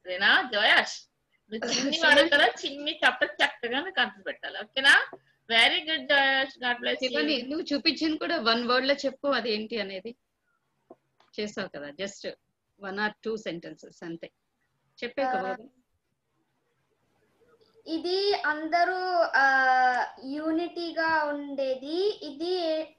సరేనా జోయాష్? నువ్వు చిన్ని వాడు కదా, చిన్ని చప్ప చక్కగా నువ్వు కంప్లీట్ పెట్టాలి. ఓకేనా? Very good Joash. God bless you. నువ్వు చూపించింది కూడా వన్ వర్డ్ లో చెప్పు, అది ఏంటి అనేది. చేసావు కదా, just one or two sentences అంతే చెప్పే కదా. ఇది అందరూ యూనిటీగా ఉండేది, ఇది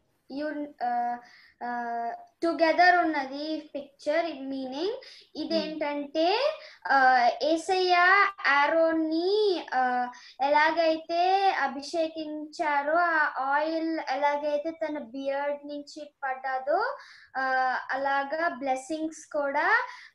టుగెదర్ ఉన్నది పిక్చర్ మీనింగ్. ఇదేంటంటే యేసయ్య ఆరోన్ని ఎలాగైతే అభిషేకించారో, ఆ ఆయిల్ ఎలాగైతే తన బియర్డ్ నుంచి పడ్డాదో అలాగా బ్లెస్సింగ్స్ కూడా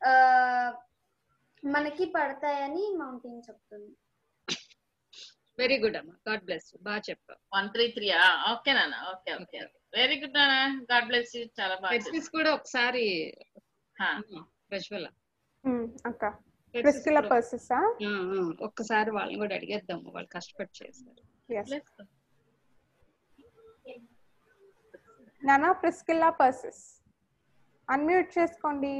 మనకి పడతాయని మౌంటైన్ చెప్తుంది. వెరీ గుడ్ అమ్మా, గాడ్ బ్లెస్ యు. బాగా చెప్పావు. వన్ త్రీ త్రీ ఓకే నాన్న. ఓకే ఓకే వెరీ గుడ్ నాన్న. God bless you. చాలా బాగా. ఎక్సర్సైజ్ కూడా ఒకసారి ప్రజ్వల అక్క ప్రిస్కిల్లా పర్సెస్ ఒక్కసారి వాళ్ళని కూడా అడిగేద్దాము, వాళ్ళు కష్టపడి చేస్తారు. నానా ప్రిస్కిల్లా పర్సెస్ అన్మ్యూట్ చేసుకోండి.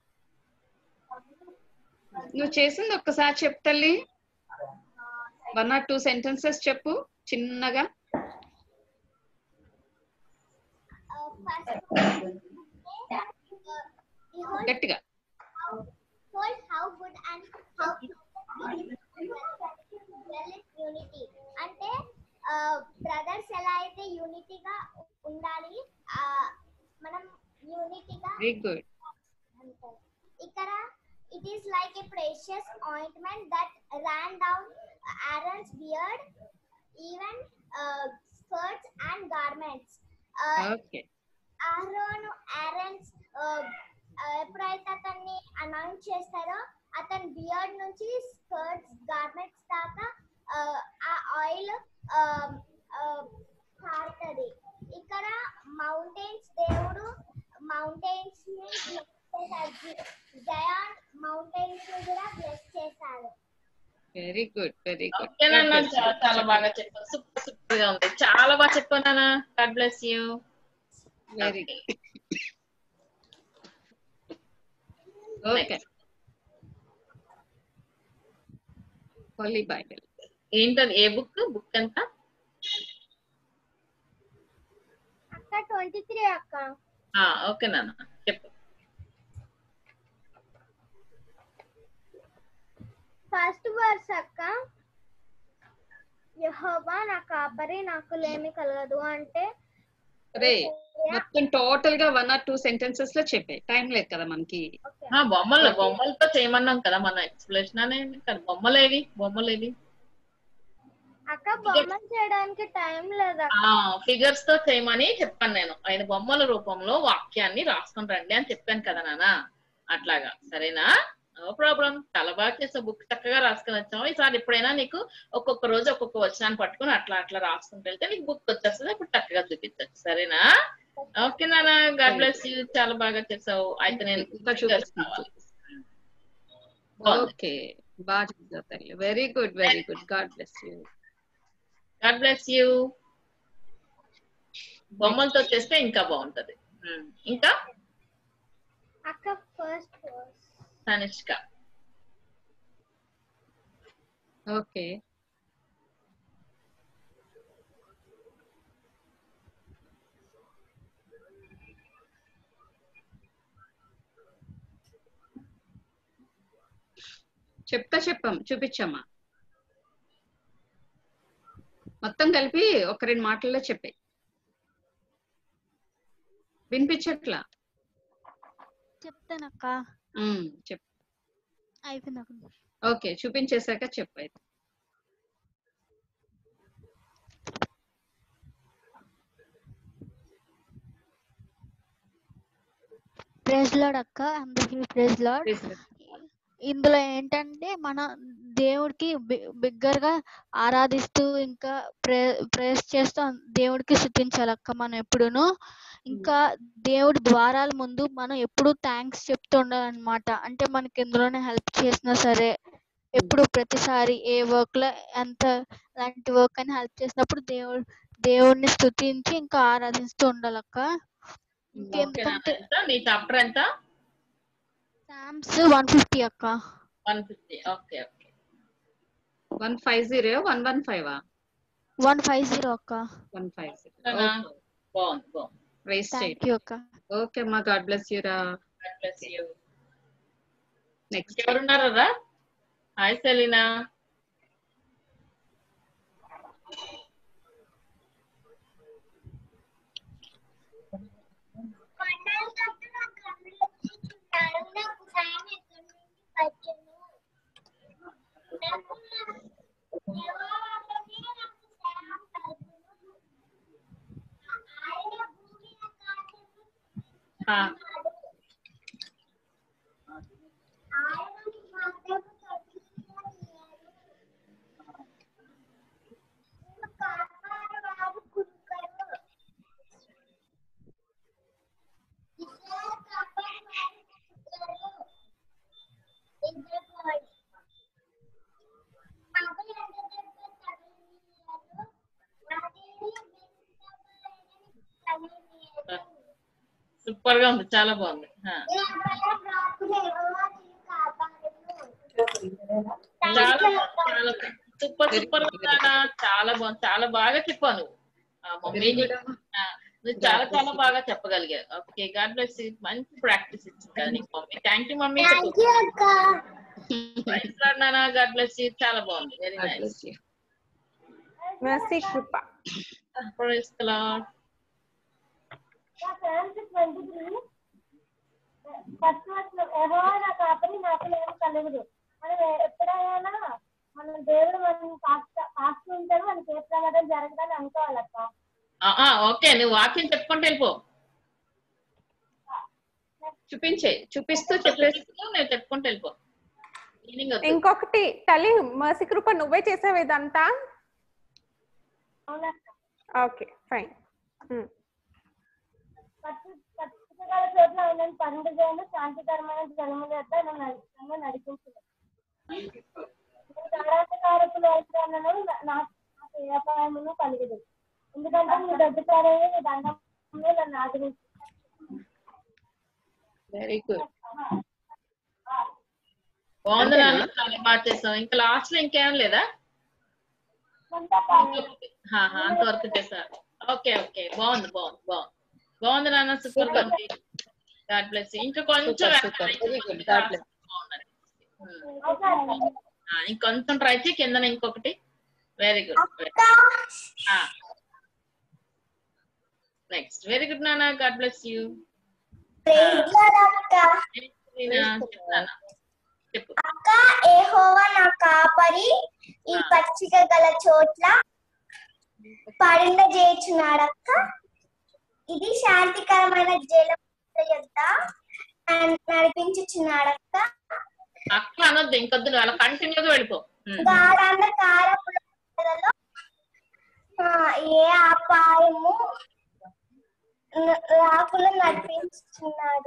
నువ్వు చేసింది ఒక్కసారి చెప్తల్లి, వన్ ఆర్ టూ సెంటెన్సెస్ చెప్పు చిన్నగా. గట్టిగా. How good and how unity అంటే బ్రదర్స్ ఎలా అయితే యూనిటీగా ఉండాలి, మనం యూనిటీగా. Very good. ఇక్కడ it is like a precious ointment that ran down Aaron's beard, even uh, skirts and garments. Uh, okay. Aaron Aaron's ఎప్పుడైతే అతన్ని అనౌన్స్ చేస్తారో అతని బియర్డ్ నుంచి స్కర్ట్స్ గార్మెంట్స్ దాకా ఆ ఆయిల్ కారుతుంది. ఇక్కడ మౌంటైన్స్ దేవుడు మౌంటైన్స్ ని జయాన్ మౌంటైన్స్ ని కూడా బ్లెస్ చేశారు. Very good very good. చాలా బాగా చెప్పాను, సూపర్ సూపర్ గా ఉంది, చాలా బాగా చెప్పాను. God bless you. Very good. Okay. Holy Bible ఏంటది? ఏ బుక్? బుక్ ఎంత అక్క? ట్వంటీ త్రీ అక్క. ఓకే నాన్న చెప్పు. ఫస్ట్ వర్స్ అక్క, యెహోవా నా కాపరి, నాకు లేమి కలగదు అంటే. రే మొత్తం టోటల్ గా వన్ ఆర్ టూ సెంటెన్సెస్ లో చెప్పే, టైం లేదు కదా మనకి. బొమ్మలు బొమ్మలతో చేయమన్నాం కదా మన ఎక్స్ప్లెనేషన్ అనేది. బొమ్మలేవి బొమ్మలేవి అక్క? బొమ్మలు చేయడానికి టైం లేదా? ఫిగర్స్ తో చేయమని చెప్పాను నేను. ఆయన బొమ్మల రూపంలో వాక్యాన్ని రాసుకొని రండి అని చెప్పాను కదా నాన్న. అట్లాగా సరేనా? No problem. చాలా బాగా చేసావు, బుక్ చక్కగా రాసుకొని వచ్చావు. ఈసారి ఎప్పుడైనా నీకు ఒక్కొక్క రోజు ఒక్కొక్క వచనాన్ని పట్టుకుని అట్లా అట్లా రాసుకుంటూ వెళ్తే నీకు బుక్ వచ్చేస్తుంది, అప్పుడు చక్కగా చూపించచ్చు. సరేనా? ఓకే నాన్న. God bless you. చాలా బాగా చేసావు. అయితే నేను ఓకే బాగా చేసావు తల్లి. Very good very good. God bless you. God bless you. బొమ్మలతో చేస్తే ఇంకా బాగుంటది. ఇంకా అక్క ఫస్ట్ తనిష్క. ఓకే. చెప్తా చెప్పాం చూపించమ్మా. మొత్తం కలిపి ఒక రెండు మాటల్లో చెప్పే. వినిపించట్లా? చెప్తానక్క. చెప్పు. అయిపోయింది. ఓకే చూపించేశాక చెప్పు. అయితే ప్రైజ్ లార్డ్ అక్క, అందరికీ ప్రైజ్ లార్డ్. ఇందులో ఏంటంటే మన దేవుడికి బిగ్గర్ గా ఆరాధిస్తూ ఇంకా ప్రే ప్రేస్ చేస్తూ దేవుడికి స్తుతించాలి అక్క మనం ఎప్పుడును. ఇంకా దేవుడి ద్వారాల ముందు మనం ఎప్పుడు థ్యాంక్స్ చెప్తూ ఉండాలన్నమాట. అంటే మనకి ఇందులోనే హెల్ప్ చేసినా సరే, ఎప్పుడు ప్రతిసారి ఏ వర్క్ లో ఎంత లాంటి వర్క్ అని హెల్ప్ చేసినప్పుడు దేవుడు దేవుడిని స్తుతించి ఇంకా ఆరాధిస్తూ ఉండాలక్క. ఇంకెందుకంటే చాప్టర్ ఎంత? సామ్స్ వన్ ఫిఫ్టీ అక్క. One fifty okay okay one five zero one one five one five zero అక్క. వన్ ఫైవ్ జీరో బాగుంది బాగుంది రైస్ థ్యాంక్ యూ అక్క. ఓకే అమ్మా, గాడ్ బ్లెస్ యూ రా. God bless you. నెక్స్ట్ ఎవరున్నారా? Hi Selina. సూపర్ గా ఉంది, చాలా బాగుంది. చాలా సూపర్ సూపర్ చాలా బాగుంది, చాలా బాగా చెప్పాను మమ్మీ. నువ్వు చాలా చాలా బాగా చెప్పగలిగావు. Okay, God bless you. మంచి ప్రాక్టీస్ ఇచ్చింది కదా నీకు మమ్మీ. Thank you mummy. నానా గాడ్ బ్లెస్ యూ. చాలా బాగుంది, very nice. Mercy Krupa. Praise the Lord. First యెహోవా నా కాపరి, నాకు లేమి కలుగుదు. మనం ఎప్పుడైనా మన దేవుడు మనం కాస్తూ ఉంటాడు, మనకి ఏ ప్రమాదం జరగదని అనుకోవాలక్క. ఓకే, నువ్వు వాక్యం చెప్పుకుంటూ వెళ్ళిపో. చూపించే చూపిస్తూ చెప్పేస్తూ నేను చెప్పుకుంటూ వెళ్ళిపో. ఇంకొకటి తల్లి, మర్సీ కృప నువ్వే చేసావు ఇదంతా? Okay fine. పచ్చికల చోట్ల ఉన్న పండుగను శాంతికరమైన జలముల యొక్క నన్ను నడిపించు. ఆరాధకారకులు అవసరాలను నాకు ఏ అపాయమును కలిగదు, ఎందుకంటే నీ దగ్గర నీ దండంలో నన్ను ఆదరించు. వెరీ గుడ్, బాగుంది నాన్న, చాలా బాగా చేసాం. ఇంకా లాస్ట్ లో ఇంకేం లేదా? అంతవరకు చేశారు. ఓకే ఓకే, బాగుంది బాగుంది బాగుంది బాగుంది నాన్న, సూపర్ గా ఉంది. God bless. ఇంకా కొంచెం ఇంకొంచెం ట్రై చేయి కింద ఇంకొకటి. Very good. Next. Very good నాన్న, గాడ్ బ్లెస్ యూ. అక్క, యెహోవా నా కాపరి, ఈ పచ్చిక గల చోట్ల పడిండ చేర్చున్నాడక్క. ఇది శాంతికరమైన జలముల యొద్ద నడిపించుచున్నాడక్క. అక్క అనొద్దు, ఇంకొద్దు, అలా కంటిన్యూగా వెళ్ళిపో. గాఢంధకారపులలో ఏ అపాయము రాకుండా నడిపించుచున్నాడు.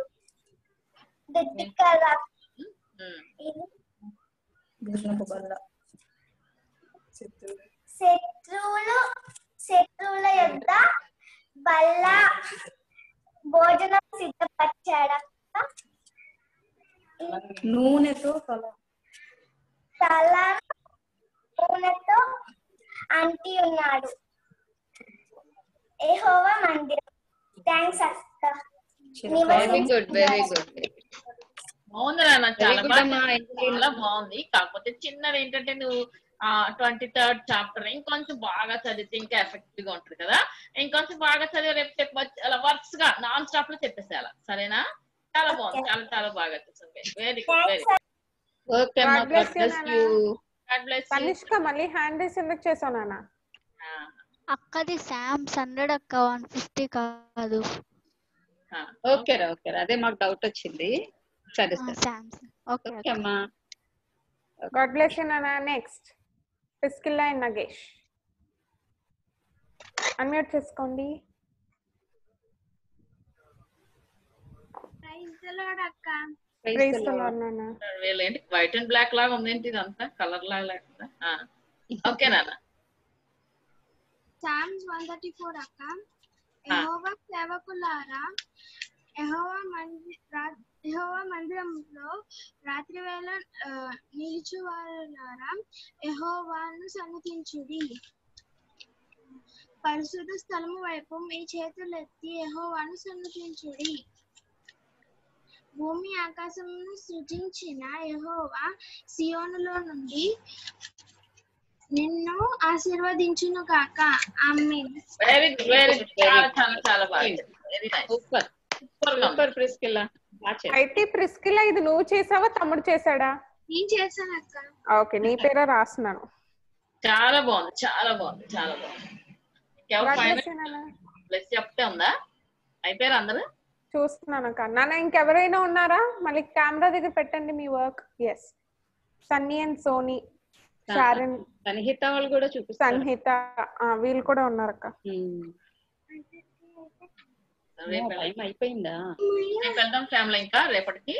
శత్రువులు శత్రువుల యొద్ద బల్ల భోజనం సిద్ధపరిచాడక్క. నూనెతో తల నూనెతో అంటి ఉన్నాడు యెహోవా మందిరం. థ్యాంక్స్ అక్క. Very good very good. బాగుంది నాన్న, చాలా చాలా బాగుంది. కాకపోతే చిన్నది ఏంటంటే నువ్వు ఆ ట్వంటీ థర్డ్ చాప్టర్ ఇంకొంచెం బాగా చదివితే ఇంకా ఎఫెక్టివ్ గా ఉంటుంది కదా. ఇంకొంచెం బాగా చదివి రేపు చెప్పచ్చు, అలా వర్క్స్ గా నాన్ స్టాప్ లో చెప్పేసి అలా. సరేనా? చాలా బాగుంది, చాలా చాలా బాగా చెప్పేసి. Very good very good. Okay అమ్మా, God bless you. God bless you. Tanishka మళ్ళీ హ్యాండ్ రైస్ ఎందుకు చేసావు నాన్న? అక్కది శామ్స్ హండ్రెడ్ అక్క, వన్ ఫిఫ్టీ కాదు. ఓకే రా ఓకే రా, అదే మాకు డౌట్ వచ్చింది. సరే సరే శామ్స్. ఓకే ఓకే అమ్మా, గాడ్ బ్లెస్ యూ నాన్న. Next Priscilla and Nagesh, unmute చేసుకోండి. ప్రైజ్ ది లార్డ్ అక్క. ప్రైజ్ ది లార్డ్ నాన్న. వీళ్ళేంటి వైట్ అండ్ బ్లాక్ లాగా ఉందేంటి ఇదంతా, కలర్ లాగా లేకుండా? ఓకే నాన్న. సామ్స్ వన్ థర్టీ ఫోర్ అక్క. యెహోవా సేవకులారా, యెహోవా మంది యెహోవా మందిరంలో రాత్రి వేళ నిలుచువారులారా యెహోవాను సన్నిధించుడి. పరిశుద్ధ స్థలము వైపు మీ చేతులెత్తి యెహోవాను సన్నిధించుడి. భూమి ఆకాశమును సృజించిన యెహోవా సియోనులో నుండి నిన్ను ఆశీర్వదించును గాక. ఆమేన్. వెరీ గుడ్ వెరీ గుడ్ చాలా చాలా చాలా బాగా very nice super super Priscilla. అయితే ప్రిస్కిల్లా ఇది నువ్వు చేసావా తమ్ముడు చేసాడా? నేను చేశాను అక్క. ఓకే నీ పేరే రాస్తున్నాను. చాలా బాగుంది చాలా బాగుంది చాలా బాగుంది. ప్లస్ చెప్తే ఉందా అయిపోయారు అందరూ? చూస్తున్నాను అక్క. నాన్న ఇంకెవరైనా ఉన్నారా? మళ్ళీ కెమెరా దగ్గర పెట్టండి మీ work. Yes Sunny and Sony, Sharon, Sanhita వాళ్ళు కూడా చూపిస్తారు. సన్హిత వీళ్ళు కూడా ఉన్నారు అక్క. టైం అయిపోయిందా? రేపు వెళ్దాం ఫ్యామిలీ ఇంకా రేపటికి.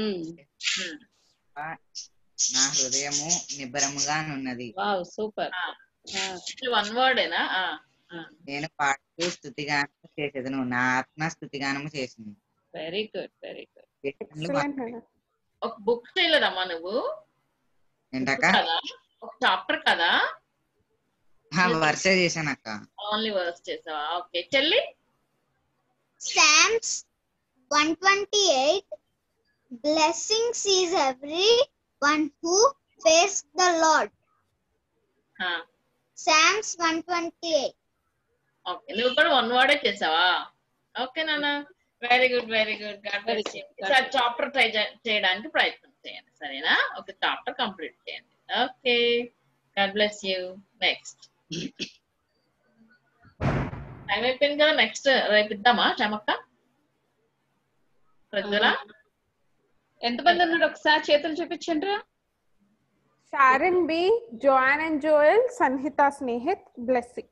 నా హృదయము నిబ్బరముగా ఉన్నది. Wow super. వన్ వర్డేనా? నేను పాడుతూ స్తుతిగానము చేసేదను, నా ఆత్మ స్తుతిగానము చేసింది. వెరీ గుడ్ వెరీ గుడ్. ఒక బుక్ చేయలేదమ్మా నువ్వు? ఏంటక్క? ఒక చాప్టర్ కదా? వర్ష చేశాను అక్క. ఓన్లీ వర్స్ చేసావా? ఓకే చెల్లి. Psalms one twenty-eight. Blessings is everyone who fears the Lord. Huh. Psalms one twenty-eight. Okay నువ్వు కూడా వన్ వర్డే చేసావా? ఓకే నాన్న very good very good. God bless you. Sir chapter try చేయడానికి ప్రయత్నం చేయండి సరేనా? ఓకే చాప్టర్ కంప్లీట్ చేయండి. Okay God bless you. Next time అయిపోయింది కదా. నెక్స్ట్ రేపు ఇద్దామా చమక్క? ప్రజలా ఎంతమంది ఉన్నారు ఒకసారి చేతులు చూపించండి. Sharon B, Joanne and Joel, Sanhita, Snehith, Blessing.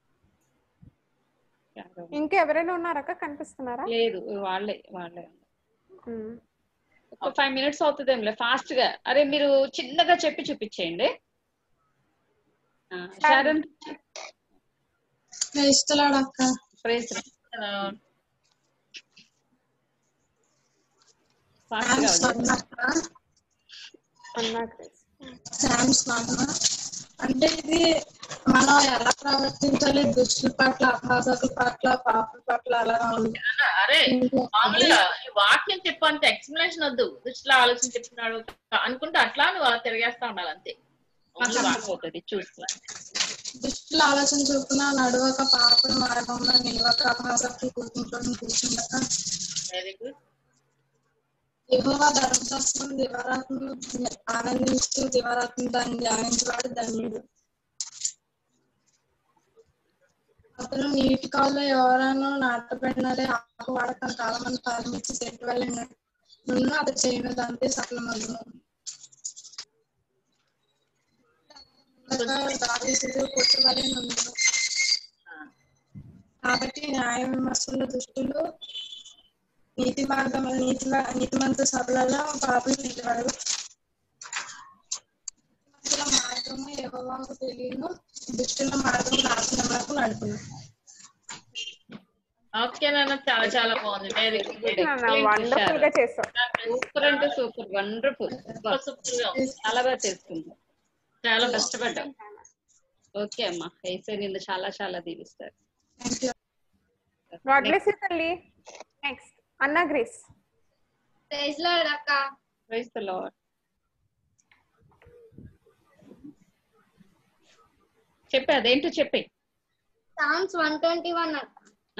ఇంకా ఎవరైనా ఉన్నారక్క? కనిపిస్తున్నారా? లేదు వాళ్ళే వాళ్ళే. ఒక ఫైవ్ మినిట్స్ అవుతుందేమో ఫాస్ట్ గా. అరే మీరు చిన్నగా చెప్పి చూపించేయండి. షారన్ ప్రైజ్ ది లార్డ్ అక్క. Praise the Lord. ఫాస్ట్ గా అంటే ఇది మనం ఎలా ప్రవర్తించాలి, దుష్టుల పట్ల, అపరాధకుల పట్ల, పాపుల పట్ల అలా ఉంది. అరే మామూలుగా ఈ వాక్యం చెప్పు అంతే, ఎక్స్ప్లెనేషన్ వద్దు. దుష్టుల ఆలోచన చెప్తున్నాడు అనుకుంటే అట్లా నువ్వు అలా తిరిగేస్తా ఉండాలి అంతే. చూస్తా దుష్టుల ఆలోచన చొప్పున నడువక, పాపల మార్గంలో నిలవక, అపరాధకులు కూర్చుంటూ కూర్చుండక. Very good. యెహోవా ధర్మశాస్త్రం దివారాత్రులు ఆనందిస్తూ దివారాత్రులు దాన్ని ధ్యానించేవాడు ధన్యుడు. అతను నీటి కాల్లో ఎవరైనా నాటబడినదే ఆకు వాడక కాలమని ప్రారంభించి చెట్టు వెళ్ళిన నుండి అతను చేయనిదంతే సఫలమగును. కూర్చోవలే నుండి కాబట్టి న్యాయ విమర్శలు దుష్టులు నీతి మార్గం నీతి నీతిమంత సభలలో పాపులు నిలబడు. మార్గము యెహోవాకు తెలియను, దుష్టుల మార్గం నాశనములకు నడుపును. ఓకే నాన్న చాలా చాలా బాగుంది. Very good. వండర్ఫుల్ గా చేసావు. సూపర్ అంటే సూపర్ వండర్ఫుల్ సూపర్ గా చాలా బాగా చేసుకుంటాం. చాలా కష్టపడ్డాం. ఓకే అమ్మా అయితే నిన్ను చాలా చాలా దీవిస్తారు. గాడ్ బ్లెస్ యు తల్లి. Next Anna Grace. Praise the Lord అక్క. Praise the Lord. చెప్పే అదేంటో చెప్పే. సామ్స్ వన్ ట్వంటీ వన్ అక్క.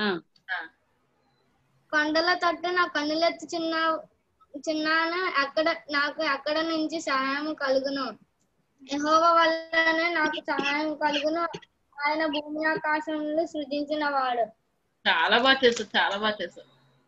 కొండల తట్టు నా కన్నులెత్తి చిన్న చిన్నాన అక్కడ నాకు అక్కడ నుంచి సహాయం కలుగును. యెహోవా వల్లనే నాకు సహాయం కలుగును. ఆయన భూమి ఆకాశంలో సృజించిన వాడు. చాలా బాగా చేస్తావు చాలా బాగా చేస్తావు.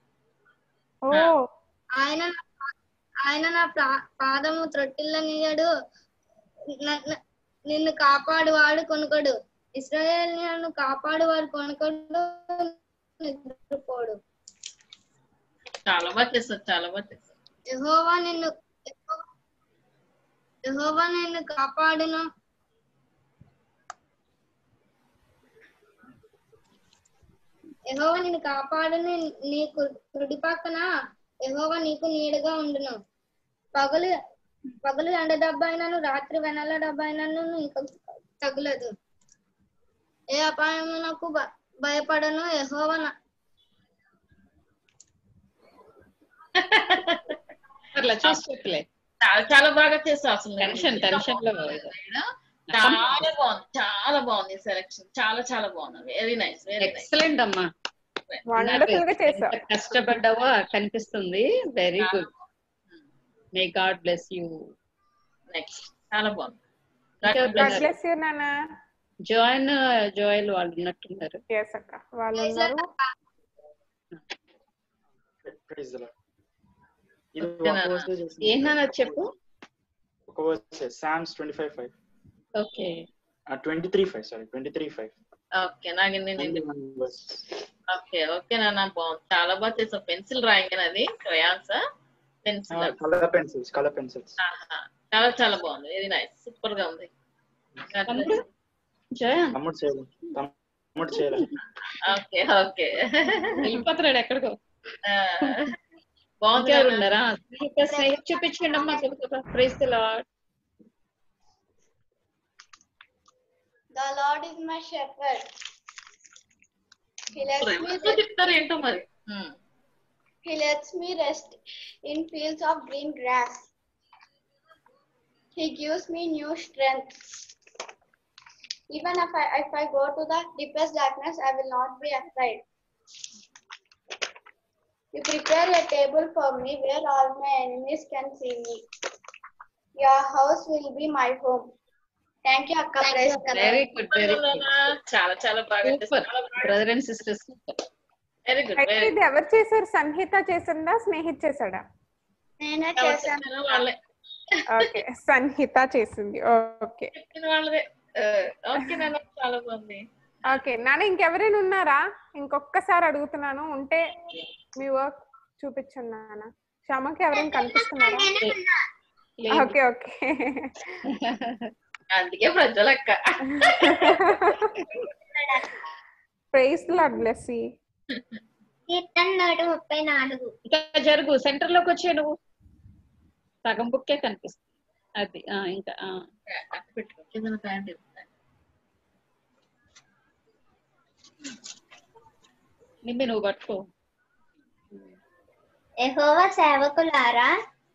ఆయన ఆయన నా పాదము త్రొట్టిల్లనీయడు, నిన్ను కాపాడువాడు కొనుకడు. ఇశ్రాయేలును కాపాడువాడు కొనుకడు, నిద్రపోడు. చాలా బాగా చేస్తావు చాలా బాగా చేస్తావు. యెహోవా నిన్ను యెహోవా నిన్ను కాపాడును. యెహోవా నిన్ను కాపాడును, నీ కు- కుడి పక్కన యెహోవా నీకు నీడగా ఉండును. పగలు పగలు ఎండ దెబ్బ అయినను, రాత్రి వెనల దెబ్బ అయినను నీకు తగులదు. ఏ అపాయమునకు భ- భయపడను. యెహోవా నా- అట్లా చూసి చెప్పలే. చాలా చాలా బాగా చేసావు అసలు. టెన్షన్ టెన్షన్ లో చాలా బాగుంది, చాలా బాగుంది సెలెక్షన్, చాలా చాలా బాగుంది. Very nice, very nice. Excellent అమ్మా. వండర్ఫుల్ గా చేసావు. ఎంత కష్టపడ్డావో కనిపిస్తుంది. Very good. May God bless you. Next చాలా బాగుంది. గాడ్ బ్లెస్ యూ నాన్న. జాయిన్ జోయల్ వాళ్ళు ఉన్నట్టున్నారు. ఎస్ అక్క, వాళ్ళు ఉన్నారు. ఏమన్నా చెప్పు. ఒక verse Psalms twenty five five. Okay. Twenty three five sorry twenty three five. Okay నాకు ఓకే ఓకే నాన్న బాగుంది, చాలా బాగా చేసావు. పెన్సిల్ డ్రాయింగ్ అది crayons pencil colour pencils colour pencils చాలా చాలా బాగుంది. వెరీ నైస్, సూపర్ గా ఉంది. తమ్ముడు చేయలేదు తమ్ముడు చేయలేదు. ఓకే ఓకే వెళ్ళిపోతున్నాడు ఎక్కడికో. బాగుంది. ఎవరు ఉన్నారా? స్నేహితు చూపించండి అమ్మా. Praise the Lord. The Lord is my shepherd. He lets me చెప్తారు ఏంటో మరి. He lets me rest in fields of green grass. He gives me new strength. Even if I if I go to the deepest darkness, I will not be afraid. You prepare a table for me where all my enemies can see me. Your house will be my home. Thank you అక్క. Very good, very good. చాలా చాలా బాగా super brother and sisters. Very good. ఇది ఎవరు చేశారు? సంహిత చేసిందా, స్నేహిత్ చేశాడా? నేనే చేశాను. వాళ్ళే. ఓకే, సంహిత చేసింది. ఓకే వాళ్ళదే. ఓకే నాన్న, చాలా బాగుంది. ఓకే నాన్న, ఇంకెవరైనా ఉన్నారా? ఇంకొకసారి అడుగుతున్నాను, ఉంటే మీ వర్క్ చూపించండి నాన్న. శ్యామకి ఎవరైనా కనిపిస్తున్నారా? Okay okay. అందుకే ప్రజలక్క. Praise the Lord. Bless you. కీర్తన నూట ముప్పై నాలుగు. ఇంకా జరుగు, సెంటర్ లోకి వచ్చే నువ్వు. సగం బుక్కే కనిపిస్తుంది. అది ఇంకా నిమ్మి నువ్వు పట్టుకో. యెహోవా సేవకులారా,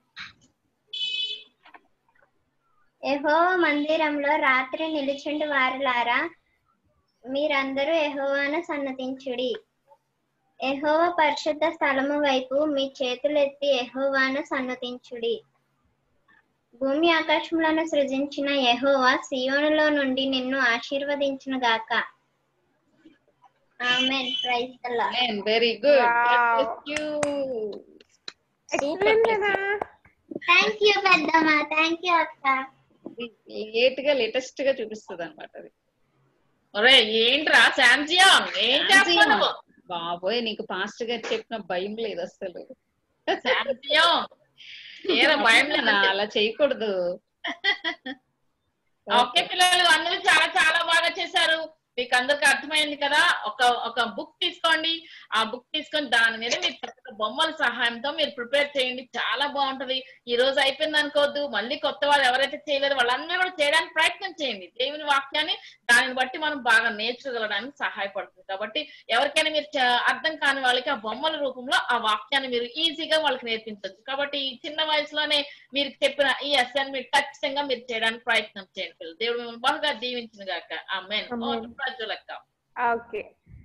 యెహోవా మందిరంలో రాత్రి నిలుచుండి వారులారా, మీరందరూ యెహోవాను సన్నతించుడి. యెహోవా పరిశుద్ధ స్థలము వైపు మీ చేతులెత్తి యెహోవాను సన్నతించుడి. భూమి ఆకాశములను సృజించిన యెహోవా సియోనులో నుండి నిన్ను ఆశీర్వదించును గాక. ఆమేన్. Praise the Lord. Very good. Excellent కదా. థ్యాంక్ యూ పెద్దమ్మ. థ్యాంక్ యూ అక్క. లేట్ గా లేటెస్ట్ గా చూపిస్తుంది అనమాట అది. ఒరే ఏంట్రా శాంజియాన్, ఏం చేస్తున్నావు? బాబోయ్, నీకు పాస్ట్ గా చెప్పిన భయం లేదు అసలు. భయం లేదా? అలా చేయకూడదు. ఓకే పిల్లలు, అందరూ చాలా చాలా బాగా చేశారు. మీకు అందరికి అర్థమైంది కదా. ఒక ఒక బుక్ తీసుకోండి. ఆ బుక్ తీసుకొని దాని మీద మీరు చక్కగా బొమ్మల సహాయంతో మీరు ప్రిపేర్ చేయండి. చాలా బాగుంటది. ఈ రోజు అయిపోయింది అనుకోవద్దు. మళ్ళీ కొత్త వాళ్ళు ఎవరైతే చేయలేదో వాళ్ళందరూ కూడా చేయడానికి ప్రయత్నం చేయండి. దేవుని వాక్యాన్ని దానిని బట్టి మనం బాగా నేర్చుకోగలడానికి సహాయపడుతుంది. కాబట్టి ఎవరికైనా మీరు అర్థం కాని వాళ్ళకి ఆ బొమ్మల రూపంలో ఆ వాక్యాన్ని మీరు ఈజీగా వాళ్ళకి నేర్పించవచ్చు. కాబట్టి ఈ చిన్న వయసులోనే మీరు చెప్పిన ఈ అసైన్ మీరు ఖచ్చితంగా మీరు చేయడానికి ప్రయత్నం చేయండి పిల్లలు. దేవుడు మిమ్మల్ని బాగా దీవించిన గాక. ఆమేన్. ప్రజలక్క. ఓకే,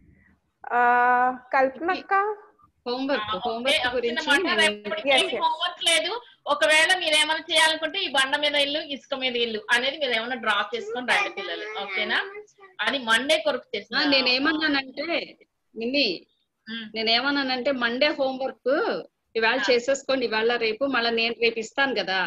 కల్పనక్క హోంవర్క్ హోంవర్క్ గురించి హోంవర్క్ లేదు. ఒకవేళ మీరు ఏమైనా చేయాలనుకుంటే ఈ బండ మీద ఇల్లు, ఇసుక మీద ఇల్లు అనేది మీరు ఏమైనా డ్రా చేసుకొని రండి పిల్లలు. ఓకేనా? అది మండే కొరకు చేసిన. నేనేమన్నానంటే నిన్ని నేనేమన్నానంటే మండే హోంవర్క్ ఇవాళ చేసేసుకోండి, ఇవాళ రేపు. మళ్ళీ నేను రేపు ఇస్తాను కదా.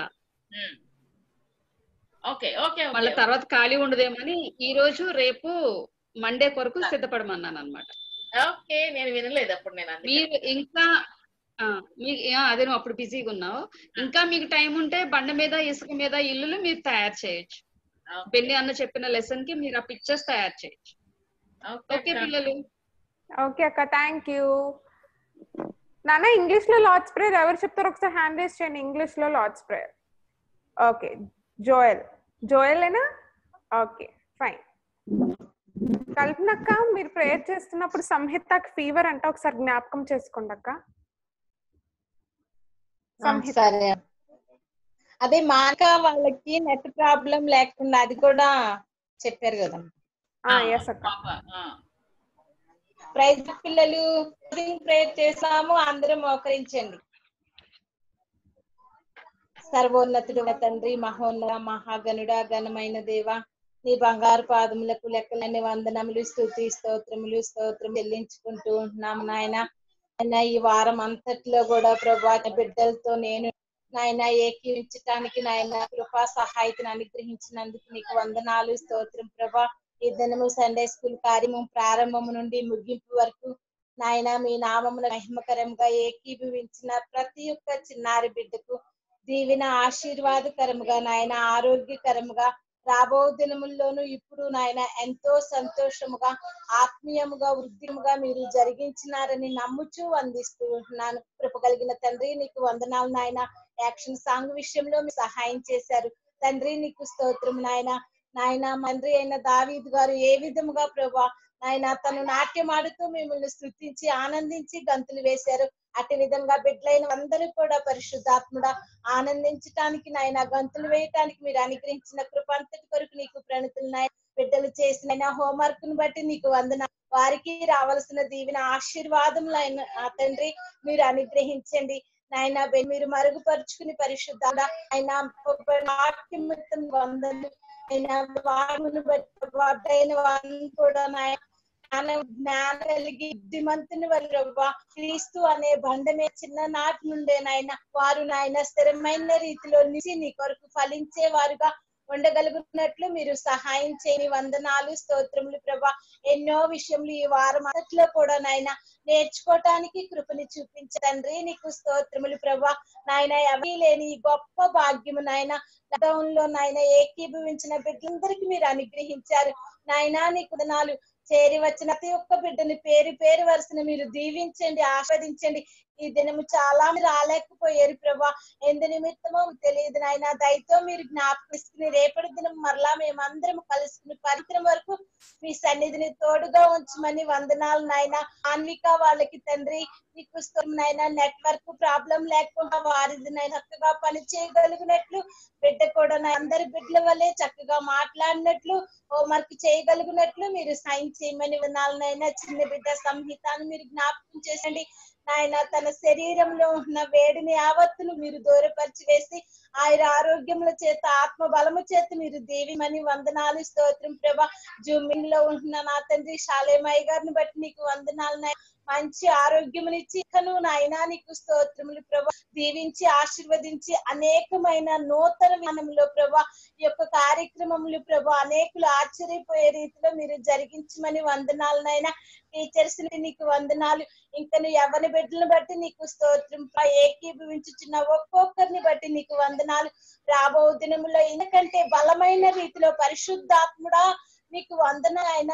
Okay okay. మళ్ళీ తర్వాత ఖాళీ ఉండదేమని ఈ రోజు రేపు మండే కొరకు సిద్ధపడమన్నాను అనమాట. ఓకే, నేను వినలేదు అప్పుడు. నేను మీరు ఇంకా మీకు అదే నువ్వు అప్పుడు బిజీగా ఉన్నావు. ఇంకా మీకు టైం ఉంటే బండ మీద ఇసుక మీద ఇల్లులు మీరు తయారు చేయొచ్చు. బెన్ని అన్న చెప్పిన లెసన్ కి మీరు ఆ పిక్చర్స్ తయారు చేయొచ్చు. ఓకే పిల్లలు? ఓకే అక్క, థ్యాంక్ యూ. నాన్న ఇంగ్లీష్ లో లార్డ్స్ ప్రేయర్ ఎవరు చెప్తారు ఒకసారి హ్యాండ్ రేస్ చేయండి. ఇంగ్లీష్ లో లార్డ్స్ ప్రేయర్. Okay, Joel. జోయలేనా? Okay fine. కల్పనక్క, మీరు ప్రేయర్ చేస్తున్నప్పుడు సంహితకి ఫీవర్ అంటే ఒకసారి జ్ఞాపకం చేసుకోండి అక్క. సరే. అదే మాక వాళ్ళకి నెట్ ప్రాబ్లం లేకుండా అది కూడా చెప్పారు కదా. ప్రైజ్ పిల్లలు ప్రేయర్ చేసాము, అందరూ మోకరించండి. సర్వోన్నతుడు తండ్రి, మహోన్నత మహాగణుడ, ఘనమైన దేవ, నీ బంగారు పాదములకు లెక్కలన్నీ వందనములు, స్తుతి స్తోత్రములు స్తోత్రం చెల్లించుకుంటూ ఉంటున్నాము నాయన. ఈ వారం అంతట్లో కూడా ప్రభా బిడ్డలతో నేను నాయన ఏకీవించటానికి నాయన కృపా సహాయతను అనుగ్రహించినందుకు నీకు వందనాలు స్తోత్రం ప్రభా. ఈ దినము సండే స్కూల్ కార్యక్రమం ప్రారంభము నుండి ముగింపు వరకు నాయన మీ నామమున మహిమకరంగా ఏకీభవించిన ప్రతి ఒక్క చిన్నారి బిడ్డకు దీవెన ఆశీర్వాదకరముగా నాయన ఆరోగ్యకరముగా రాబో దినముల్లోనూ ఇప్పుడు నాయన ఎంతో సంతోషముగా ఆత్మీయముగా వృద్ధిముగా మీరు జరిగించినారని నమ్ముచూ అందిస్తూ ఉంటున్నాను. కృప కలిగిన తండ్రి నీకు వందనాలు నాయన. యాక్షన్ సాంగ్ విషయంలో మీరు సహాయం చేశారు తండ్రి, నీకు స్తోత్రం నాయన. నాయన మంత్రి అయిన దావీదు గారు ఏ విధముగా ప్రభా నాయన తను నాట్యం ఆడుతూ మిమ్మల్ని స్తుతించి ఆనందించి గంతులు వేశారు, అటు విధంగా బిడ్డలైన అందరూ కూడా పరిశుద్ధాత్ముడా ఆనందించటానికి నాయన గంతులు వేయటానికి మీరు అనుగ్రహించిన కృప అంతటి కొరకు నీకు ప్రణతులు నాయన. బిడ్డలు చేసిన హోంవర్క్ ను బట్టి నీకు వందన, వారికి రావాల్సిన దీవెన ఆశీర్వాదములు అయిన తండ్రి మీరు అనుగ్రహించండి నాయన. మీరు మరుగుపరుచుకుని పరిశుద్ధ ఆయన నాట్యం వందలు వామును బట్టి వాటైన వారిని కూడా నాయన జ్ఞానం కలిగి బుద్ధిమంతుని వారు క్రీస్తు అనే బండమే చిన్న నాటి నుండే నాయన వారు నాయన స్థిరమైన రీతిలో నిలిచి నీ కొరకు ఫలించే వారుగా ఉండగలుగుతున్నట్లు మీరు సహాయం చేయని వందనాలు స్తోత్రములు ప్రభా. ఎన్నో విషయములు ఈ వారం అంతట్లో కూడా నాయన నేర్చుకోవటానికి కృపని చూపించండి. నీకు స్తోత్రములు ప్రభా. నాయన అవి లేని గొప్ప భాగ్యము నాయన లాక్డౌన్ లో నాయన ఏకీభవించిన బిడ్డలందరికీ మీరు అనుగ్రహించారు నాయన. నీకు వందనాలు. చేరి వచ్చిన ప్రతి ఒక్క బిడ్డని పేరు పేరు వరుసను మీరు దీవించండి, ఆస్వాదించండి. ఈ దినము చాలా రాలేకపోయారు ప్రభా, ఎందు నిమిత్తమో తెలియదు నాయన. దయతో మీరు జ్ఞాపకిస్తుని రేపటి దినం మరలా మేమందరం కలుసుకుని పరిత్రం వరకు మీ సన్నిధిని తోడుగా ఉంచమని వందనాలు నాయన. ఆన్విక వాళ్ళకి తండ్రి నీకు నాయన నెట్వర్క్ ప్రాబ్లం లేకుండా వారిది చక్కగా పని చేయగలిగినట్లు, బిడ్డ కూడా అందరి బిడ్డల వల్లే చక్కగా మాట్లాడినట్లు, హోంవర్క్ చేయగలిగినట్లు మీరు సైన్ చేయమని వినాలనైనా. చిన్న బిడ్డ సంహితాన్ని మీరు జ్ఞాపకం చేసండి నాయన. తన శరీరంలో ఉన్న వేడిని యావత్తును మీరు దూరపరిచి వేసి ఆయన ఆరోగ్యముల చేత ఆత్మ బలము చేత మీరు దేవిమని వందనాలు స్తోత్రం ప్రభా. జూమింగ్ లో ఉంటున్న నా తండ్రి శాలేమయ్య గారిని బట్టి నీకు వందనాలు నాయన. మంచి ఆరోగ్యమునిచ్చి కను నాయన నీకు స్తోత్రములు ప్రభా. దీవించి ఆశీర్వదించి అనేకమైన నూతన విధానంలో ప్రభా ఈ యొక్క కార్యక్రమములు ప్రభా అనేకులు ఆశ్చర్యపోయే రీతిలో మీరు జరిగించమని వందనాలు నాయన. టీచర్స్ నీకు వందనాలు. ఇంకను ఎవరి బిడ్డలను బట్టి నీకు స్తోత్రం. ఏకీభవించుచున్న ఒక్కొక్కరిని బట్టి నీకు వందనాలు. రాబో దినములో ఎందుకంటే బలమైన రీతిలో పరిశుద్ధాత్ముడా నీకు వందన ఆయన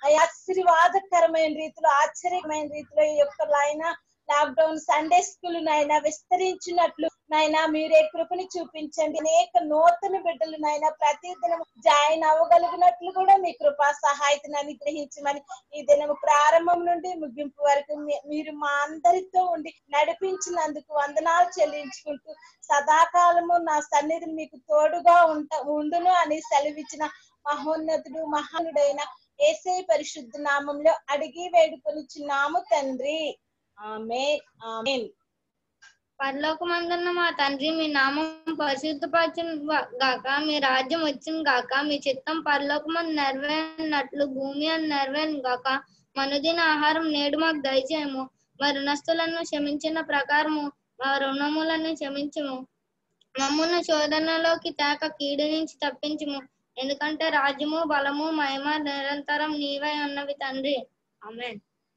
ఆశీర్వాదకరమైన రీతిలో ఆశ్చర్యమైన రీతిలో ఈ యొక్క నాయన లాక్డౌన్ సండే స్కూల్ నాయన విస్తరించినట్లు నాయన మీరే కృపని చూపించండి. అనేక నూతన బిడ్డలు నాయన ప్రతి దినం జాయిన్ అవ్వగలిగినట్లు కూడా మీ కృపా సహాయతను అనుగ్రహించమని ఈ దినము ప్రారంభం నుండి ముగింపు వరకు మీరు మా అందరితో ఉండి నడిపించినందుకు వందనాలు చెల్లించుకుంటూ సదాకాలము నా సన్నిధిని మీకు తోడుగా ఉంట ఉండును అని సెలవిచ్చిన మహోన్నతుడు మహానుడైన యేసయ్య పరిశుద్ధ నామంలో అడిగి వేడుకొనిచున్నాము తండ్రి. ఆమేన్ ఆమేన్. పరలోకమందున్న మా తండ్రి, మీ నామం పరిశుద్ధపరచును గాక, మీ రాజ్యం వచ్చును గాక, మీ చిత్తం పరలోకమందు నెరవేరినట్లు భూమి అని నెరవేరును గాక. మనుదిన ఆహారం నేడు మాకు దయచేయము, మా రుణస్తులను క్షమించిన ప్రకారము మా రుణములను క్షమించము, మమ్మును శోధనలోకి తేక కీడు నుంచి తప్పించుము, ఎందుకంటే రాజ్యము బలము మహిమ నిరంతరం నీవై ఉన్నవి తండ్రి. ఆమేన్.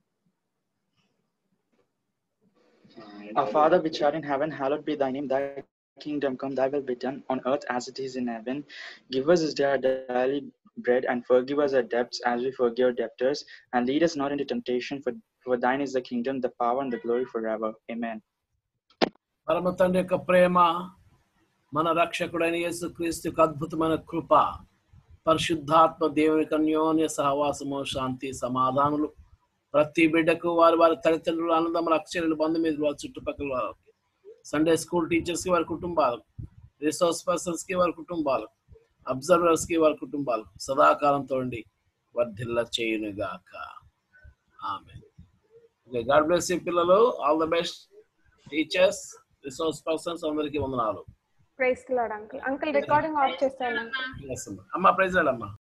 Our Father which art in heaven, hallowed be thy name. Thy kingdom come, thy will be done on earth as it is in heaven. Give us this day our daily bread, and forgive us our debts as we forgive our debtors, and lead us not into temptation, for, for thine is the kingdom, the power, and the glory forever. Amen. పరమ తండ్రి యొక్క ప్రేమ, మన రక్షకుడైన యేసుక్రీస్తు యొక్క అద్భుతమైన కృప, పరిశుద్ధాత్మ దేవుని అన్యోన్య సహవాసము, శాంతి సమాధానములు ప్రతి బిడ్డకు వారి వారి తల్లిదండ్రులు, అన్నదమ్ముల అక్షరులు, బంధుమిత్రులు, వారి చుట్టుపక్కల వారికి, సండే స్కూల్ టీచర్స్ కి వారి కుటుంబాలకు, రిసోర్స్ పర్సన్స్ కి వారి కుటుంబాలకు, అబ్జర్వర్స్ కి వారి కుటుంబాలకు సదాకాలంతో ఉండి వర్ధిల్ల చేయునుగాక. ఆమేన్. ఓకే, గాడ్ బ్లెస్ యు పిల్లలు. All the best. Teachers, resource persons అందరికీ వందనాలు. Praise Lord uncle. Uncle recording off చేస్తాను అంకుల్. అమ్మా ప్రైజ్ లార్డ్ అమ్మా.